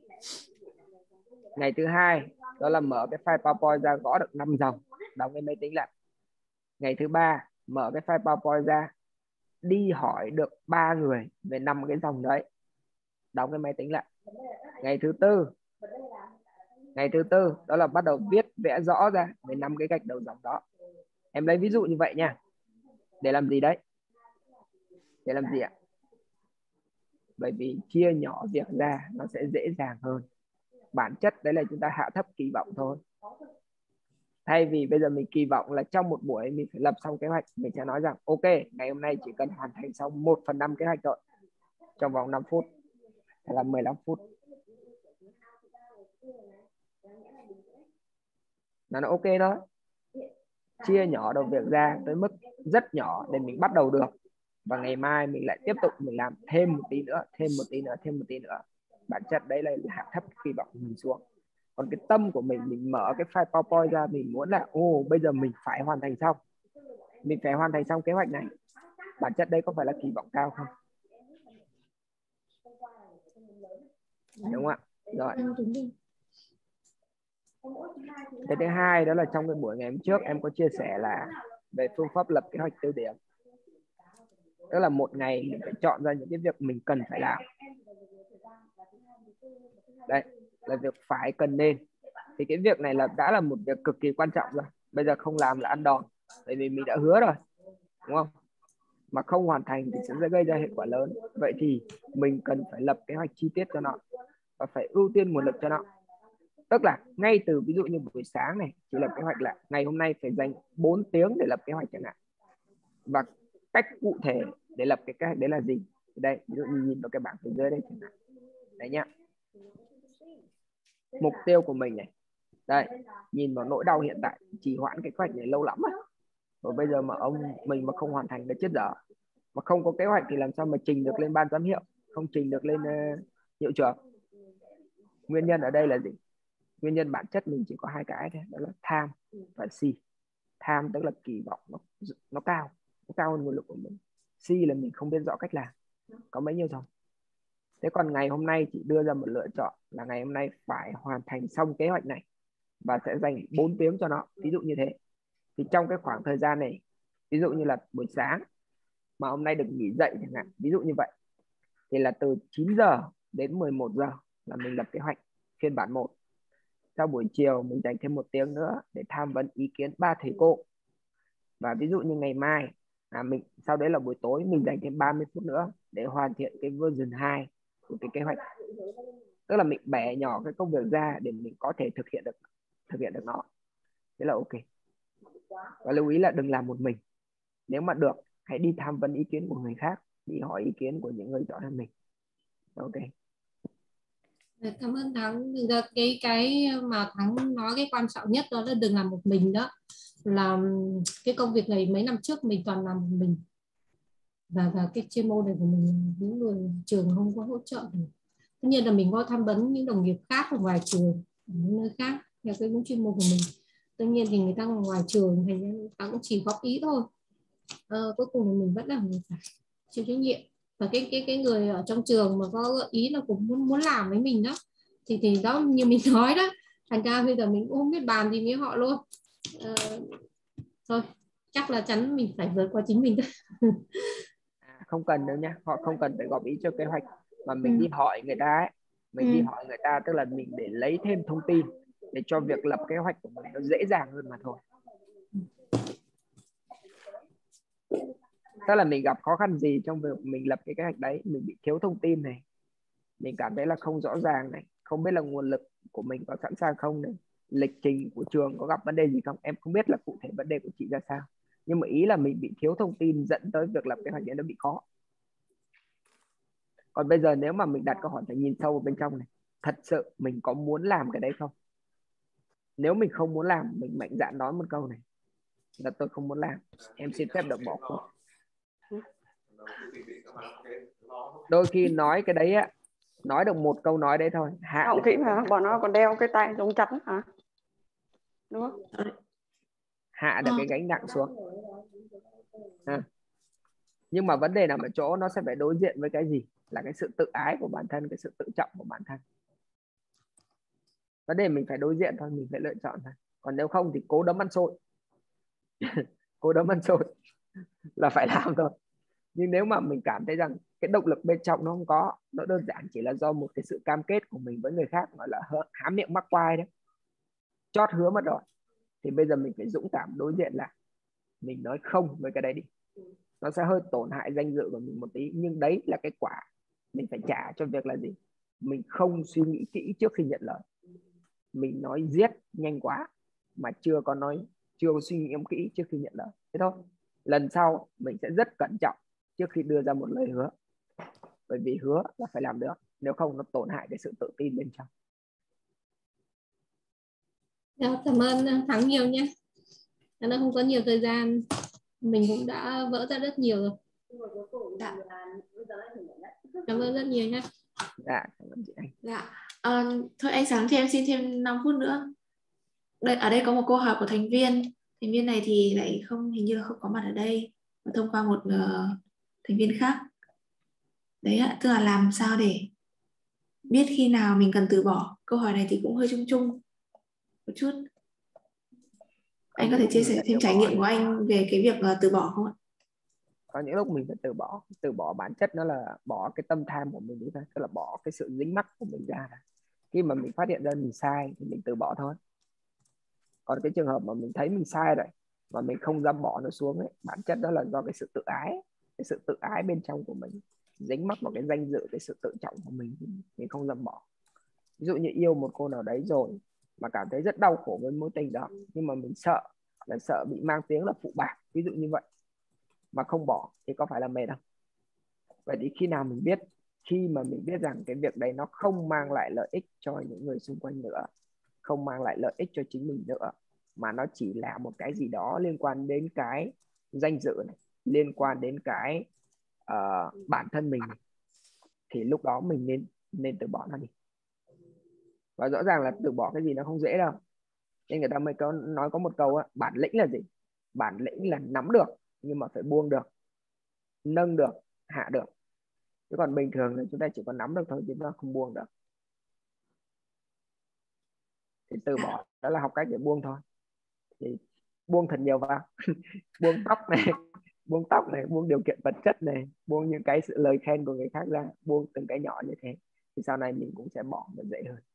Ngày thứ hai đó là mở cái file PowerPoint ra gõ được năm dòng, đóng cái máy tính lại. Ngày thứ ba mở cái file PowerPoint ra, đi hỏi được ba người về năm cái dòng đấy, đóng cái máy tính lại. Ngày thứ tư Ngày thứ tư đó là bắt đầu viết vẽ rõ ra về năm cái gạch đầu dòng đó. Em lấy ví dụ như vậy nha. Để làm gì đấy? Để làm gì ạ? Bởi vì chia nhỏ việc ra nó sẽ dễ dàng hơn. Bản chất đấy là chúng ta hạ thấp kỳ vọng thôi. Thay vì bây giờ mình kỳ vọng là trong một buổi mình phải lập xong kế hoạch, mình sẽ nói rằng ok, ngày hôm nay chỉ cần hoàn thành xong một phần năm kế hoạch thôi, trong vòng năm phút hay là mười lăm phút. Là nó ok đó. Chia nhỏ đầu việc ra tới mức rất nhỏ để mình bắt đầu được. Và ngày mai mình lại tiếp tục mình làm thêm một tí nữa, thêm một tí nữa, thêm một tí nữa. Bản chất đấy là hạ thấp kỳ vọng của mình xuống. Còn cái tâm của mình, mình mở cái file PowerPoint ra, mình muốn là ồ oh, bây giờ mình phải hoàn thành xong. Mình phải hoàn thành xong kế hoạch này. Bản chất đấy có phải là kỳ vọng cao không? Đúng không ạ? Rồi. Cái thứ hai đó là trong cái buổi ngày hôm trước em có chia sẻ là về phương pháp lập kế hoạch tiêu điểm. Tức là một ngày mình phải chọn ra những cái việc mình cần phải làm. Đây là việc phải, cần, nên. Thì cái việc này là đã là một việc cực kỳ quan trọng rồi. Bây giờ không làm là ăn đòn, bởi vì mình đã hứa rồi, đúng không? mà không hoàn thành thì sẽ gây ra hệ quả lớn. Vậy thì mình cần phải lập kế hoạch chi tiết cho nó và phải ưu tiên nguồn lực cho nó. Tức là ngay từ ví dụ như buổi sáng này, chị lập kế hoạch là ngày hôm nay phải dành bốn tiếng để lập kế hoạch chẳng hạn. Và cách cụ thể để lập cái kế hoạch đấy là gì? Đây, ví dụ như nhìn vào cái bảng phía dưới đây chẳng hạn. Đấy nhá. Mục tiêu của mình này. Đây, nhìn vào nỗi đau hiện tại, trì hoãn cái kế hoạch này lâu lắm rồi. Và bây giờ mà ông mình mà không hoàn thành đã chết dở. Mà không có kế hoạch thì làm sao mà trình được lên ban giám hiệu, không trình được lên uh, hiệu trưởng. Nguyên nhân ở đây là gì? Nguyên nhân bản chất mình chỉ có hai cái thôi, đó là tham và si. Tham tức là kỳ vọng nó nó cao, nó cao hơn nguồn lực của mình. Si là mình không biết rõ cách làm, có mấy nhiêu thôi. Thế còn ngày hôm nay chị đưa ra một lựa chọn là ngày hôm nay phải hoàn thành xong kế hoạch này và sẽ dành bốn tiếng cho nó, ví dụ như thế. Thì trong cái khoảng thời gian này, ví dụ như là buổi sáng mà hôm nay được nghỉ dậy chẳng hạn, ví dụ như vậy, thì là từ chín giờ đến mười một giờ là mình lập kế hoạch phiên bản một. Sau buổi chiều mình dành thêm một tiếng nữa để tham vấn ý kiến ba thầy cô. Và ví dụ như ngày mai à, mình sau đấy là buổi tối mình dành thêm ba mươi phút nữa để hoàn thiện cái version hai của cái kế hoạch. Tức là mình bẻ nhỏ cái công việc ra để mình có thể thực hiện được thực hiện được nó. Thế là ok. Và lưu ý là đừng làm một mình. Nếu mà được, hãy đi tham vấn ý kiến của người khác, đi hỏi ý kiến của những người giỏi hơn mình. Ok. Cảm ơn Thắng. Cái cái mà Thắng nói cái quan trọng nhất đó là đừng làm một mình đó. Là cái công việc này mấy năm trước mình toàn làm một mình. Và, và cái chuyên môn này của mình, những người trường không có hỗ trợ được. Tất nhiên là mình có tham vấn những đồng nghiệp khác ở ngoài trường, ở những nơi khác, theo cái chuyên môn của mình. Tuy nhiên thì người ta ở ngoài trường thì người ta cũng chỉ góp ý thôi. Ờ, cuối cùng thì mình vẫn là người phải chịu trách nhiệm. Và cái cái cái người ở trong trường mà có gợi ý là cũng muốn muốn làm với mình đó, thì thì đó như mình nói đó, thành ra bây giờ mình cũng không biết bàn gì với họ luôn. Ờ, thôi chắc là chắn mình phải vượt qua chính mình thôi. Không cần đâu nha, họ không cần phải góp ý cho kế hoạch, mà mình ừ. đi hỏi người ta ấy. Mình ừ. đi hỏi người ta tức là mình để lấy thêm thông tin để cho việc lập kế hoạch của mình nó dễ dàng hơn mà thôi. Tức là mình gặp khó khăn gì trong việc mình lập cái kế hoạch đấy, mình bị thiếu thông tin này, mình cảm thấy là không rõ ràng này, không biết là nguồn lực của mình có sẵn sàng không này, lịch trình của trường có gặp vấn đề gì không, em không biết là cụ thể vấn đề của chị ra sao, nhưng mà ý là mình bị thiếu thông tin dẫn tới việc lập kế hoạch đấy nó bị khó. Còn bây giờ nếu mà mình đặt câu hỏi phải nhìn sâu vào bên trong này, thật sự mình có muốn làm cái đấy không? Nếu mình không muốn làm, mình mạnh dạn nói một câu này là tôi không muốn làm, em xin phép được bỏ cuộc. Đôi khi nói cái đấy á, nói được một câu nói đấy thôi, hạ Không kỹ mà bọn nó còn đeo cái tay chống chắn hả? Đúng không? Hạ được cái gánh nặng xuống à. Nhưng mà vấn đề nằm ở chỗ nó sẽ phải đối diện với cái gì? Là cái sự tự ái của bản thân, cái sự tự trọng của bản thân. Vấn đề mình phải đối diện thôi, mình phải lựa chọn thôi. Còn nếu không thì cố đấm ăn xôi. Cố đấm ăn xôi là phải làm thôi. Nhưng nếu mà mình cảm thấy rằng cái động lực bên trong nó không có, nó đơn giản chỉ là do một cái sự cam kết của mình với người khác, gọi là há miệng mắc quai đấy, chót hứa mất rồi, thì bây giờ mình phải dũng cảm đối diện là mình nói không với cái đấy đi. Nó sẽ hơi tổn hại danh dự của mình một tí, nhưng đấy là cái quả mình phải trả cho việc là gì? Mình không suy nghĩ kỹ trước khi nhận lời. Mình nói giết nhanh quá mà chưa có nói, chưa có suy nghĩ kỹ trước khi nhận lời. Thế thôi. Lần sau mình sẽ rất cẩn trọng trước khi đưa ra một lời hứa, bởi vì hứa là phải làm được, nếu không nó tổn hại cái sự tự tin bên trong. Dạ, cảm ơn Thắng nhiều nhé. Nó không có nhiều thời gian, mình cũng đã vỡ ra rất nhiều rồi. Dạ. Cảm ơn rất nhiều nhé. Dạ, cảm ơn chị Anh. Dạ. À, thôi anh Sáng cho em xin thêm năm phút nữa. Đây, ở đây có một câu hỏi của thành viên. Thành viên này thì lại không, hình như là không có mặt ở đây, mà thông qua một uh, thành viên khác. Đấy ạ, tức là làm sao để biết khi nào mình cần từ bỏ. Câu hỏi này thì cũng hơi chung chung một chút. Anh có thể chia sẻ thêm trải nghiệm của anh về cái việc uh, từ bỏ không ạ? Có những lúc mình phải từ bỏ. Từ bỏ bản chất nó là bỏ cái tâm tham của mình đi thôi, tức là bỏ cái sự dính mắc của mình ra. Khi mà mình phát hiện ra mình sai thì mình từ bỏ thôi. Còn cái trường hợp mà mình thấy mình sai rồi mà mình không dám bỏ nó xuống ấy, bản chất đó là do cái sự tự ái. cái sự tự ái bên trong của mình, dính mắc vào cái danh dự, cái sự tự trọng của mình, mình không dám bỏ. Ví dụ như yêu một cô nào đấy rồi mà cảm thấy rất đau khổ với mối tình đó, nhưng mà mình sợ là sợ bị mang tiếng là phụ bạc, ví dụ như vậy, mà không bỏ thì có phải là mệt không? Vậy thì khi nào mình biết, khi mà mình biết rằng cái việc đấy nó không mang lại lợi ích cho những người xung quanh nữa, không mang lại lợi ích cho chính mình nữa, mà nó chỉ là một cái gì đó liên quan đến cái danh dự này, liên quan đến cái uh, bản thân mình, thì lúc đó mình nên nên từ bỏ nó đi. Và rõ ràng là từ bỏ cái gì nó không dễ đâu, nên người ta mới có nói có một câu á, bản lĩnh là gì? Bản lĩnh là nắm được nhưng mà phải buông được, nâng được, hạ được. Chứ còn bình thường là chúng ta chỉ có nắm được thôi, chúng ta không buông được. Thì từ bỏ đó là học cách để buông thôi. Thì buông thật nhiều vào buông tóc này, buông tóc này, buông điều kiện vật chất này, buông những cái sự lời khen của người khác ra, buông từng cái nhỏ như thế, thì sau này mình cũng sẽ bỏ được dễ hơn.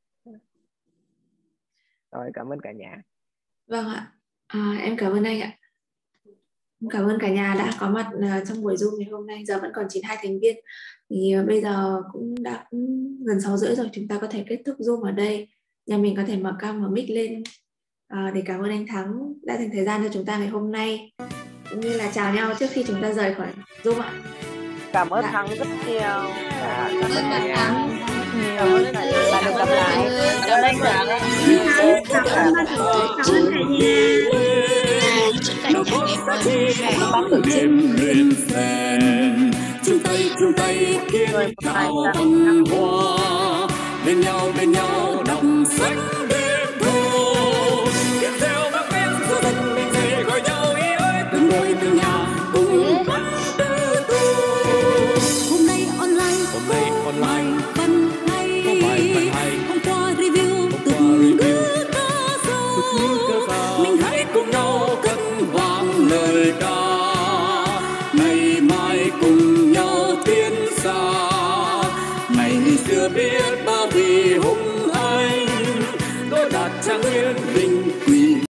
Rồi, cảm ơn cả nhà. Vâng ạ, à, em cảm ơn anh ạ. Cảm ơn cả nhà đã có mặt uh, trong buổi Zoom ngày hôm nay. Giờ vẫn còn chín mươi hai thành viên. Thì uh, bây giờ cũng đã cũng gần sáu rưỡi rồi, chúng ta có thể kết thúc Zoom ở đây. Nhà mình có thể mở cam và mic lên uh, để cảm ơn anh Thắng đã dành thời gian cho chúng ta ngày hôm nay. Cũng như là chào nhau trước khi chúng ta rời khỏi Zoom ạ. Cảm ơn Dạ. Thắng rất nhiều. Dạ, Cảm ơn bạn Thắng. Cảm ơn cả nhà. Bạn được gặp lại. Cảm ơn cả nhà. Cảm ơn ban tổ chức, cảm ơn cả nhà. Chúc cả nhà ngày mai vui vẻ. Đêm luyện rèn, chung tay chung tay kiến tạo văn hóa, bên nhau bên nhau đọc sách đêm thâu. Tiếp theo bác em giờ dân mình dậy gọi nhau ý ơi, từng ngôi từng nhà cùng bắt đầu tu. Hôm nay online, hôm nay online văn hay, có bài văn hay. Hôm qua review từng ngữ ca dao, mình hãy cùng nhau cất vang lời ca, ngày mai cùng nhau tiến xa. Ngày xưa biết bao vì hùng anh, đôi đạt trang nguyên vinh quy.